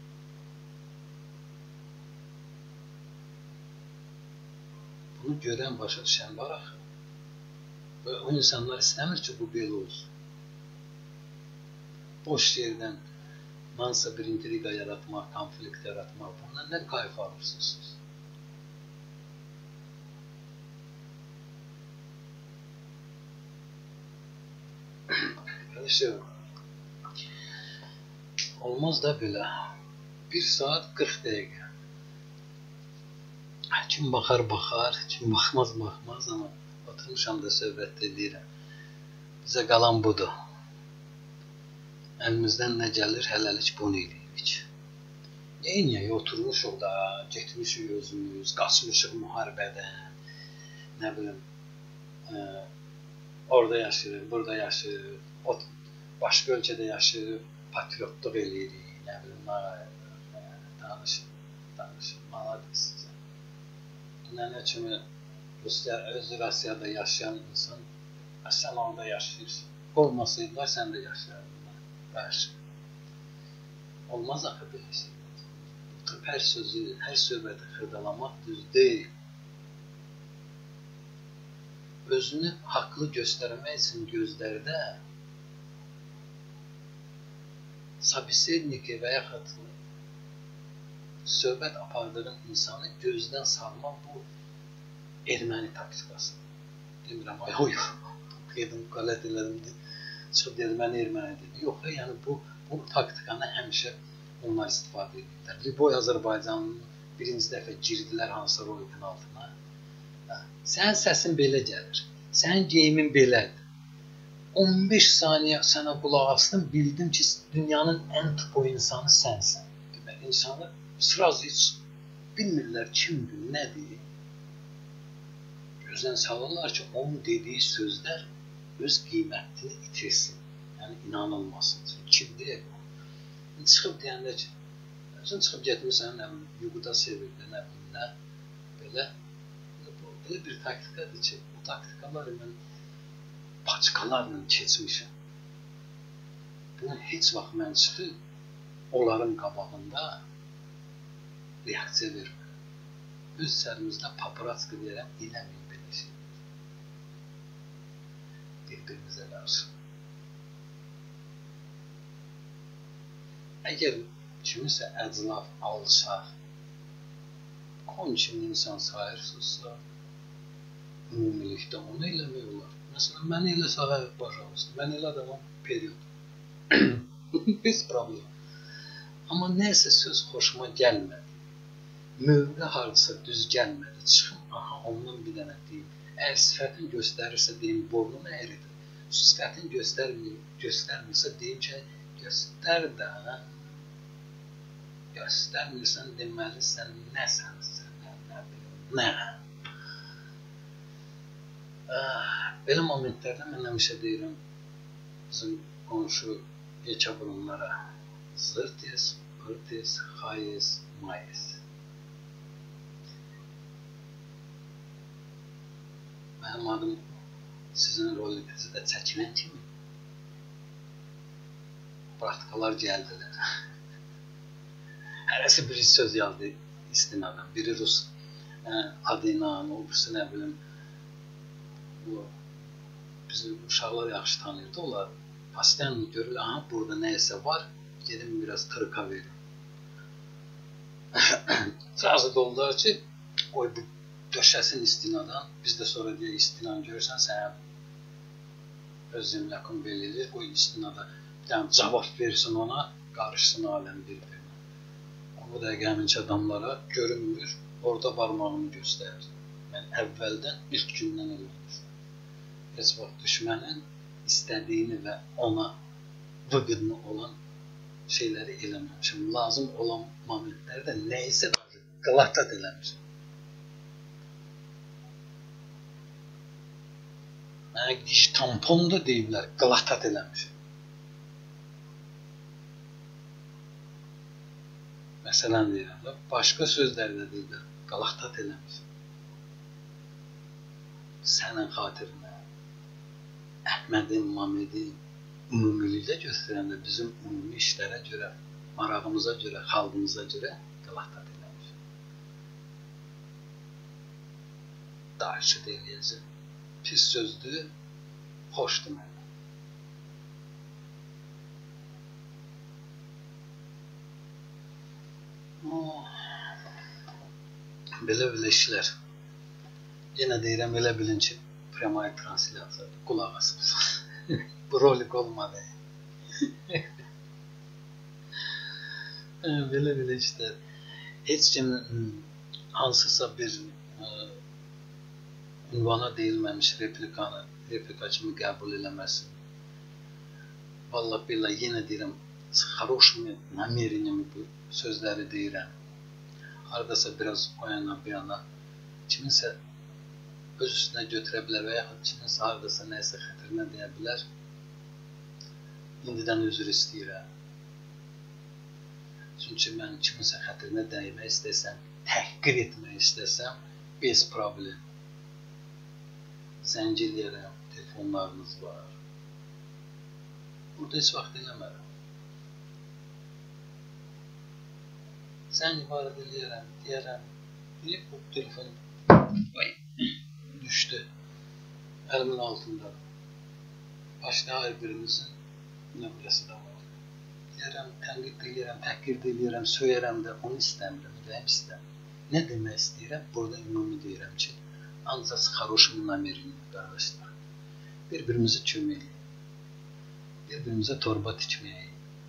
Bunu görən, başa düşən var axı. Və o insanlar istəmir ki, bu belə olsun. Boş yerdən hansısa bir intriqa yaratmaq, konflikt yaratmaq, bundan nə qayf alırsınız? İşte, olmaz da belə. Bir saat qırx dəqiqə. Kim baxar, baxar, kim baxmaz, baxmaz, amma oturmuşam da söhbət edirəm. Bizə qalan budur. Əlimizdən nə gəlir, hələlik bunu eləyirik. Neyniyək, oturmuşuq da, getmişik özümüz, qaçmışıq müharibədən, nə bilim, e, orada yaşayırıq, burada yaşayırıq, başqa ölkədə yaşayırıq, patriotluq eləyirik, nə bilim, danışın, danışın, malades sizə. Nə kimi özü Rusiyada yaşayan insan, sən orada yaşayırsın. Olmasaydılar, sən də yaşayardın. Qarşı. Olmaz axı belə şey. Tutub hər sözü, hər söhbəti xırdalamaq düz deyil. Özünü haqlı göstərmək üçün gözlərdə sabisedniki və yaxud söhbət apardığın insanı gözdən salmaq bu erməni taktikası. Demirəm, ay, oy, qedim, qələt elədim, çıxıb dedim, mən erməni dedi. Yox, yəni bu, bu taktikanı həmişə onlar istifadə edirlər. Liboy Azərbaycanının birinci dəfə girdilər hansısa rolikin altına. Sənin səsin belə gəlir, sənin geyimin belədir. on beş saniyə sənə qulaq astım, bildim ki, dünyanın ən tupo insanı sənsən. Demək, insanı sıraz heç bilmirlər kimdir, nədir. Gözdən salırlar ki, onun dediyi sözlər öz qiymətini itirsin. Yəni, inanılmasın. Kimdir bu? Çıxıb deyəndə ki, sən çıxıb getmirsən, nə bilim, yuquda sevirdi, nə bilim, nə, belə. Belə bir taktikadır ki, bu taktikaları mən paçkalarla keçmişəm. Bunu heç vaxt mən çıxıb, onların qabağında reaksiya vermə. Öz sərimizdə paparazzi deyərəm, eləməyin belə şey. Bir-birimizə qarşı. Əgər kimisə əclaf, alçaq, on kimi insan sayırsınızsa, ümumilikdə onu eləmək olar. Məsələn, mən elə sayır, başa mən elə adamam, period. Heç problem. Amma nəsə söz xoşuma gəlmədi. mövqe hardasa düz gəlmədi, çıxım, aha, ondan bir dənə deyim. Əgər sifətin göstərirsə, deyim, burnun əyridir. Sifətin göstərmir, göstərmirsə, deyim ki, göstər də, göstərmirsən, deməli, sən nəsənsən, nə bilim, nə? Belə momentlərdə mən həmişə deyirəm, bizim qonşu yekə burunlara zırtız, pırtız, xayız, mayız. Mənim adım sizin rolinizdə də çəkilən kimi praktikalar gəldilər. Hərəsi biri söz yazdı istinadən, biri rus adı ilə, o birisi nə bilim, bizim uşaqlar yaxşı tanıyırdı, onlar pastiyanlı görür, aha, burada nəyəsə var, gedim biraz tırka verim. Sırası doldular ki, oy bu döşəsin istinadan, biz də sonra deyə istinan görürsən, sənə öz zimləkın belirlir, o istinada bir dənə cavab versin ona, qarışsın aləm bir-birinə. O dəqiqə həminki adamlara görünmür, orada barmağını göstərir. Mən əvvəldən, ilk gündən eləmişəm. Heç vaxt düşmənin istədiyini və ona vıqıdını olan şeyləri eləməmişəm. Lazım olan momentlərdə nəyisə qılatat eləmişəm. Mənə diş tampon da deyiblər, qılatat eləmişəm. Məsələn deyirəm, başqa sözlərdə deyiblər, qılatat eləmişəm. Sənin xatirinə, Əhmədin, Mamedin ümumilikdə göstərəndə bizim ümumi işlərə görə, marağımıza görə, xalqımıza görə qılatat eləmişəm. Daşı deyiləcək. Pis sözdür, xoşdur mənə. Belə-belə işlər. Yenə deyirəm, elə bilin ki, premay translasiyadır, qulaq asırsın. Bu rolik olmadı. Belə-belə işlər. Heç kim hansısa bir ünvana deyilməmiş replikanı, replika kimi qəbul eləməsin. Vallahi billah, yenə deyirəm, xaroşmi, namerinimi bu sözləri deyirəm. Haradasa biraz o yana, bir yana kiminsə öz üstünə götürə bilər və yaxud kiminsə haradasa nəyəsə xətrinə deyə bilər. İndidən özür istəyirəm. Çünki mən kiminsə xətrinə dəymək istəsəm, təhqir etmək istəsəm, bez problem. Zəng eləyərəm, telefonlarınız var. Burada heç vaxt eləmərəm. Zəng ibarət eləyərəm, deyərəm, deyib bu telefon düşdü, əlimin altında. Başqa hər birimizin nömrəsi də var. Deyərəm, tənqid eləyərəm, təhqir eləyərəm, söyərəm də, onu istəmirəm, ürəyim istəmirəm. Nə demək istəyirəm? Burada ümumi deyirəm ki, ancaq xaroşun namerini, qardaşlar. Bir-birimizi kömək edin. Bir-birimizə torba tikməyə.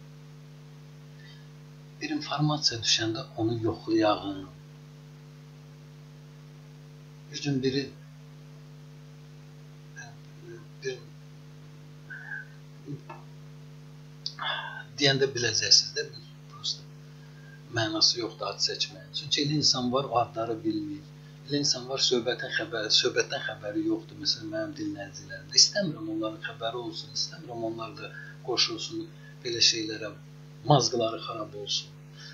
Bir informasiya düşəndə onu yoxlayağın. Bir gün biri bir deyəndə biləcəksiniz də, prosta mənası yoxdur ad seçməyin. Çünki elə insan var, o adları bilmir. Elə insan var, söhbətin xəbəri, söhbətdən xəbəri yoxdur. Məsələn, mənim dinləyicilərimdə. İstəmirəm onların xəbəri olsun, istəmirəm onlar da qoşulsun belə şeylərə, mazqıları xarab olsun.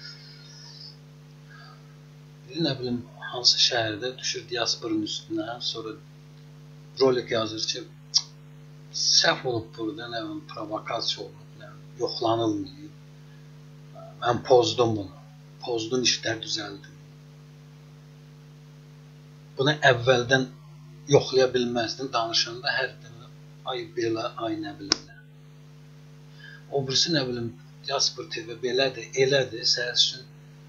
Bir nə bilim, hansı şəhərdə düşür diasporun üstünə, sonra rolik yazır ki, səhv olub burada, nə bilim, provokasiya olub, nə bilim, yoxlanılmayıb. Mən pozdum bunu, pozdun işlər düzəldim. Bunu əvvəldən yoxlaya bilməzdim, danışanda hər dəfə ay belə, ay nə bilim. O birisi nə bilim, Diaspor T V belədir, elədir, səhər üçün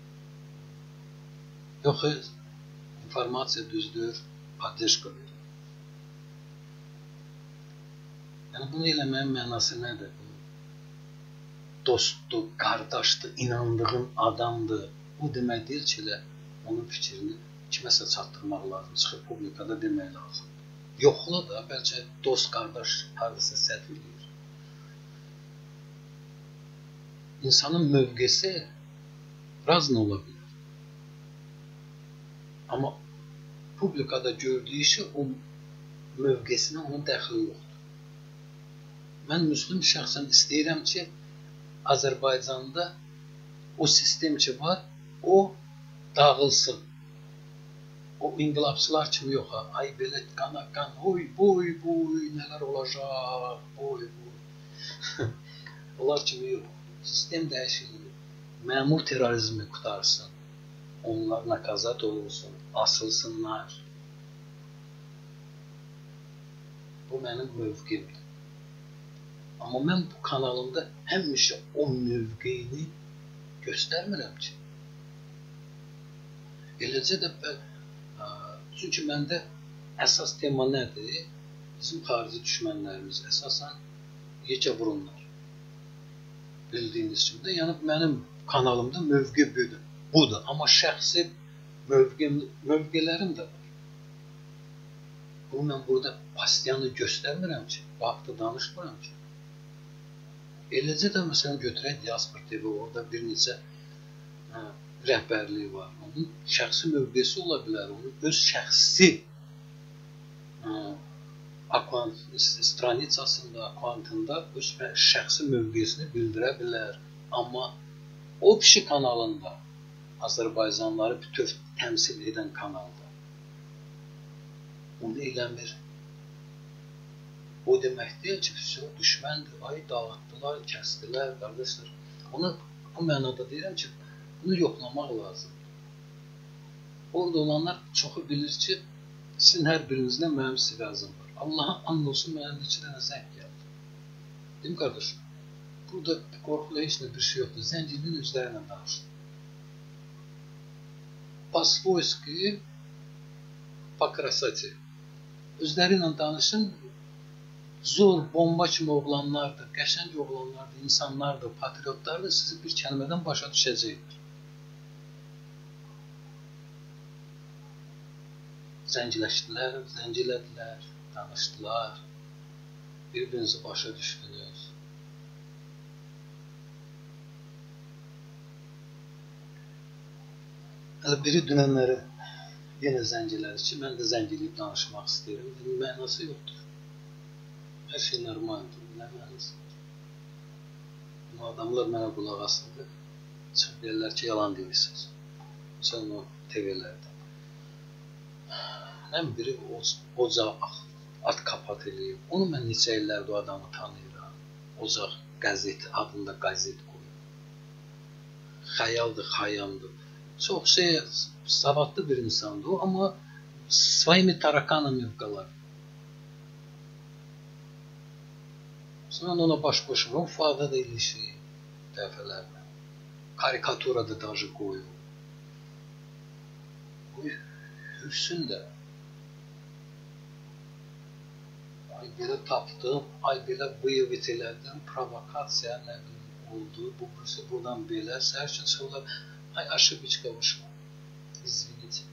yox, informasiya düzdür, poddeşka verir. Yəni, bunu eləməyin mənası nədir? Dostdur, qardaşdır, inandığın adamdır. O demək deyil ki, elə onun fikrini kiməsə çatdırmaq lazım, çıxıb publikada demək lazım. Yoxla da, bəlkə dost, qardaş hardasa səhv edir. İnsanın mövqesi razı ola bilər. Amma publikada gördüyü işi o mövqesinə onun dəxli yoxdur. Mən müslüm şəxsən istəyirəm ki, Azərbaycanda o sistem ki var, o dağılsın. O inqilabçılar kimi yox, ay belə qana qan, oy, boy, boy, nələr olacaq, boy, boy. Onlar kimi yox. Sistem dəyişilir. Məmur terrorizmi qutarsın. Onlar nakazat olursun, asılsınlar. Bu mənim mövqimdir. Amma mən bu kanalımda həmişə o mövqeyini göstərmirəm ki. Eləcə də mən, çünki məndə əsas tema nədir? Bizim xarici düşmənlərimiz əsasən yekə burunlar. Bildiyiniz kimi də, yəni mənim kanalımda mövqe budur. budur. Amma şəxsi mövqələrim də var. Bunu mən burada pasiyanı göstərmirəm ki, vaxtı danışmıram ki. Eləcə də məsələn götürək Diaspor T V, orada bir neçə hə, rəhbərliyi var. Onun şəxsi mövqesi ola bilər, onun öz şəxsi hə, akvant, stranicasında, akvantında öz şəxsi mövqesini bildirə bilər. Amma o kişi kanalında Azərbaycanları bütöv təmsil edən kanalda onu eləmir. O demək deyil ki, düşməndir, ay dağıtdılar, kəsdilər, qardaşlar. Ona bu mənada deyirəm ki, bunu yoxlamaq lazımdır. Orada olanlar çoxu bilir ki, sizin hər birinizlə mənim sivazım var. Allah'a and olsun, mənim iki dənə zəng gəldi. Deyim, qardaşım, burada qorxulu heç nə bir şey yoxdur. Zənginin üzlərinə danışın. По-свойски, по-красоте. Özləri ilə danışın, zor, bomba kimi oğlanlardır, qəşəng oğlanlardır, insanlardır, patriotlardır, sizi bir kəlmədən başa düşəcəkdir. Zəngləşdilər, zəngilədilər, danışdılar, bir-birinizi başa düşdünüz. Hələ biri dünənləri yenə zəngilədi ki, mən də zəngiliyib danışmaq istəyirəm. Dedim, mənası yoxdur. Hər şey normaldir, nə mənası var? Bu adamlar mənə qulaq asıldı. Çıxıb deyirlər ki, yalan deyirsiniz. Sən o T V'lərdə. Mən biri ocaq at kapat eləyib. Onu mən neçə illərdə o adamı tanıyıram. Ocaq qəzet, adında qəzet qoyub. Xəyaldır, xayamdır. Çox şey, savadlı bir insandır o, amma своими тараkanами в голове. Sonra ona baş qoşum, o fada da ilişir dəfələrlə. Karikatura da daşı qoyub. Bu hüvsün də. Ay belə tapdım, ay belə bıyıvit elədim, provokasiya nə bilim oldu, bu birisi buradan belə, səhər çıxırlar. Ay, ошибочка вышла. Извините.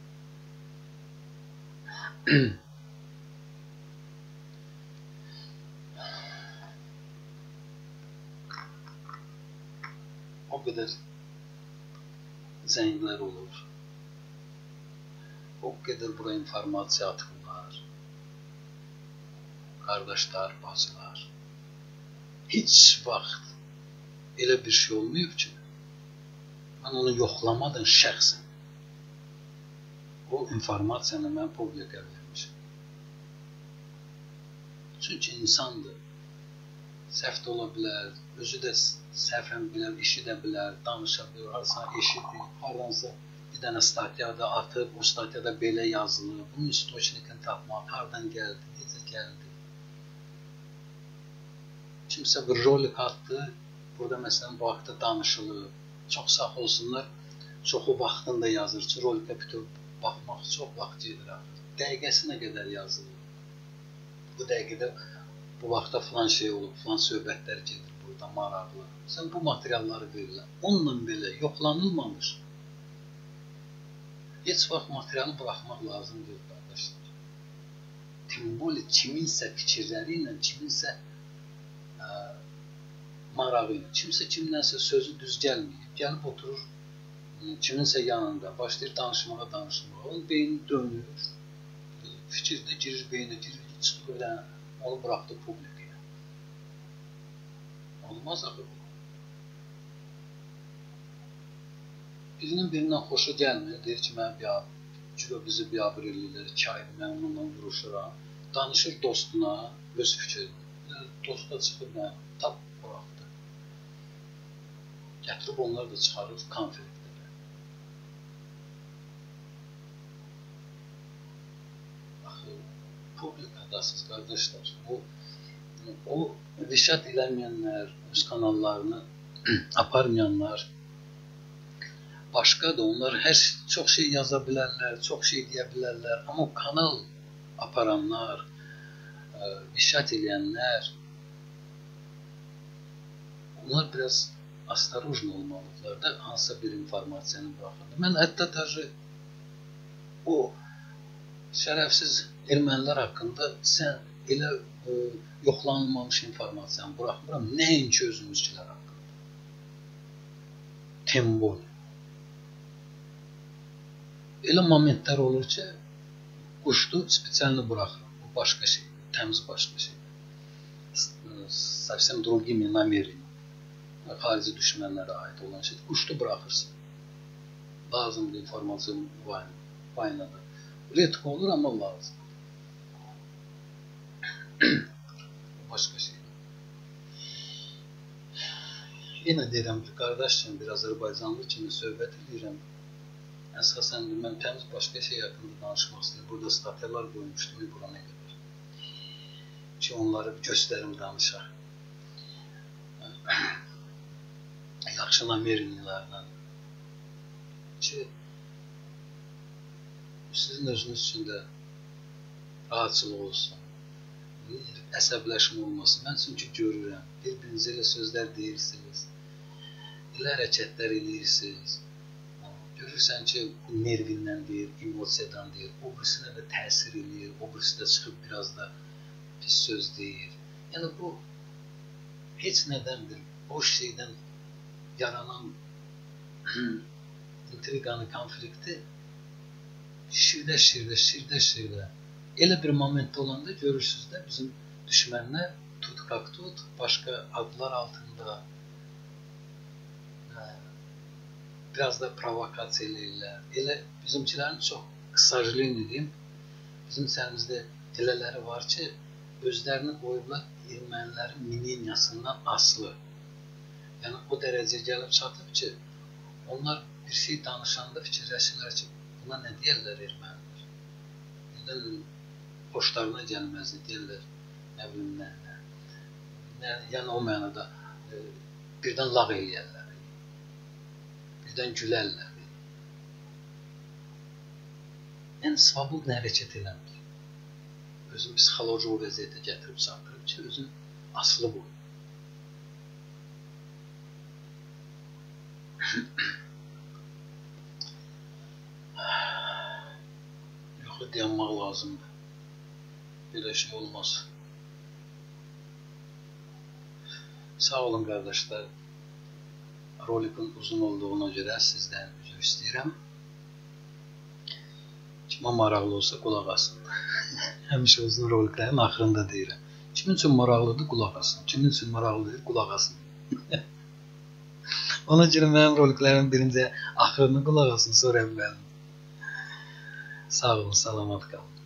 O qədər zənglər olur. O qədər bura informasiya atırlar. Qardaşlar, bacılar. Heç vaxt elə bir şey olmuyor ki, mən onu yoxlamadan şəxsən o informasiyanı mən publika vermişim. Çünki insandır. Səhv də ola bilər, özü də səhvən bilər, eşidə bilər, danışa bilər, harasa eşidir, haransa bir dənə statyada atıb, o statyada belə yazılır, bunun istoçnikini tapmaq, hardan gəldi, necə gəldi. Kimsə bir rolik atdı, burada məsələn bu haqda danışılır. Çox sağ olsunlar, çoxu vaxtında yazır ki, rolikə bütöv baxmaq çox vaxt gedir axı. Dəqiqəsinə qədər yazılır. Bu dəqiqədə, bu vaxtda filan şey olub, filan söhbətlər gedir burada, maraqlı. Sən bu materialları verirlər. Onunla belə yoxlanılmamış. heç vaxt materialı buraxmaq lazım deyil, qardaşlar. Timboli kiminsə fikirləri ilə, kiminsə ə, marağı ilə, kimsə kimdənsə sözü düz gəlməyib, gəlib oturur, kiminsə yanında, başlayır danışmağa, danışmağa, onun beyni dönür, fikir də girir, beyninə girir, çıxır, elə onu buraxdı publikaya. Olmaz axı bu. Birinin birindən xoşu gəlmir, deyir ki, mən cübə bizi biabır eləyirlər, iki aydır, mən onunla vuruşuram. Danışır dostuna, öz fikrini. Dosta çıxır, mən tap buraxdı. Gətirib onlar da çıxarır konfliktlərə. Axı, publikadasınız, qardaşlar. O, o rişad eləməyənlər, öz kanallarını aparmayanlar, başqa da onlar hər çox şey yaza bilərlər, çox şey deyə bilərlər. Amma o kanal aparanlar, rişad eləyənlər, onlar biraz astarujn olmalıdırlar da hansısa bir informasiyanı buraxırlar. Mən hətta tərzə o şərəfsiz ermənilər haqqında sən elə ə, yoxlanılmamış informasiyanı buraxmıram. Nəinki özümüzkilər haqqında. Timboli. Elə momentlər olur ki, quşdu spesialni buraxır. Bu başqa şey, təmiz başqa şey. Совсем другими намерениями. Xarici düşmənlərə aid olan şey. Quşdu buraxırsın. Lazımdır informasiya vaynadır. Redko olur, amma lazım. Başqa şey. Yenə deyirəm ki, qardaşım, bir Azərbaycanlı kimi söhbət edirəm. Əsasən mən təmiz başqa şey haqqında danışmaq istəyirəm. Burada statyalar qoymuşdum, bura nə qədər. Ki, onları göstərim, danışaq. Yaxşı namerinlərlə. Ki, sizin özünüz üçün də rahatçılıq olsun. Əsəbləşmə olmasın. Mən çünki görürəm. Bir-birinizə elə sözlər deyirsiniz. Elə hərəkətlər edirsiniz. Görürsən ki, bu nervindən deyir, emosiyadan deyir, o birisinə də təsir edir, o birisi də çıxıb biraz da pis söz deyir. Yəni bu heç nədəndir, boş şeydən yaranan intriqanı, konflikti şirdə, şirdə, şirdə, şirdə. Elə bir momentdə olanda görürsünüz də bizim düşmənlər tut kak tut, başqa adlar altında biraz da provokasiya eləyirlər. Elə bizimkilərin çox qısajlıyım deyim, bizim sərimizdə elələri var ki, özlərini qoyublar ermənilərin miniyasından asılı. Yəni o dərəcəyə gəlib çatıb ki, onlar bir şey danışanda fikirləşirlər ki, buna nə deyərlər ermənilər? Birdən xoşlarına gəlməzdi, deyərlər, nə bilim, nə, nə. Yəni o mənada birdən lağ eləyərlər. Birdən gülərlər. Yəni, svabodla hərəkət eləmir. Özün psixoloji o vəziyyətə gətirib çatdırıb ki, özün asılı boy. Yox, dayanmaq lazımdır. Belə şey olmaz. Sağ olun, qardaşlar. Rolikin uzun olduğuna görə sizdən üzr istəyirəm. Kimə maraqlı olsa qulaq asın. Həmişə uzun roliklərin axırında deyirəm. Kimin üçün maraqlıdır, qulaq asın. Kimin üçün maraqlıdır, qulaq asın. Ona görə mənim roliklərin birinci axırını qulaq asın, sonra əvvəlini. Sağ olun, salamat qalın.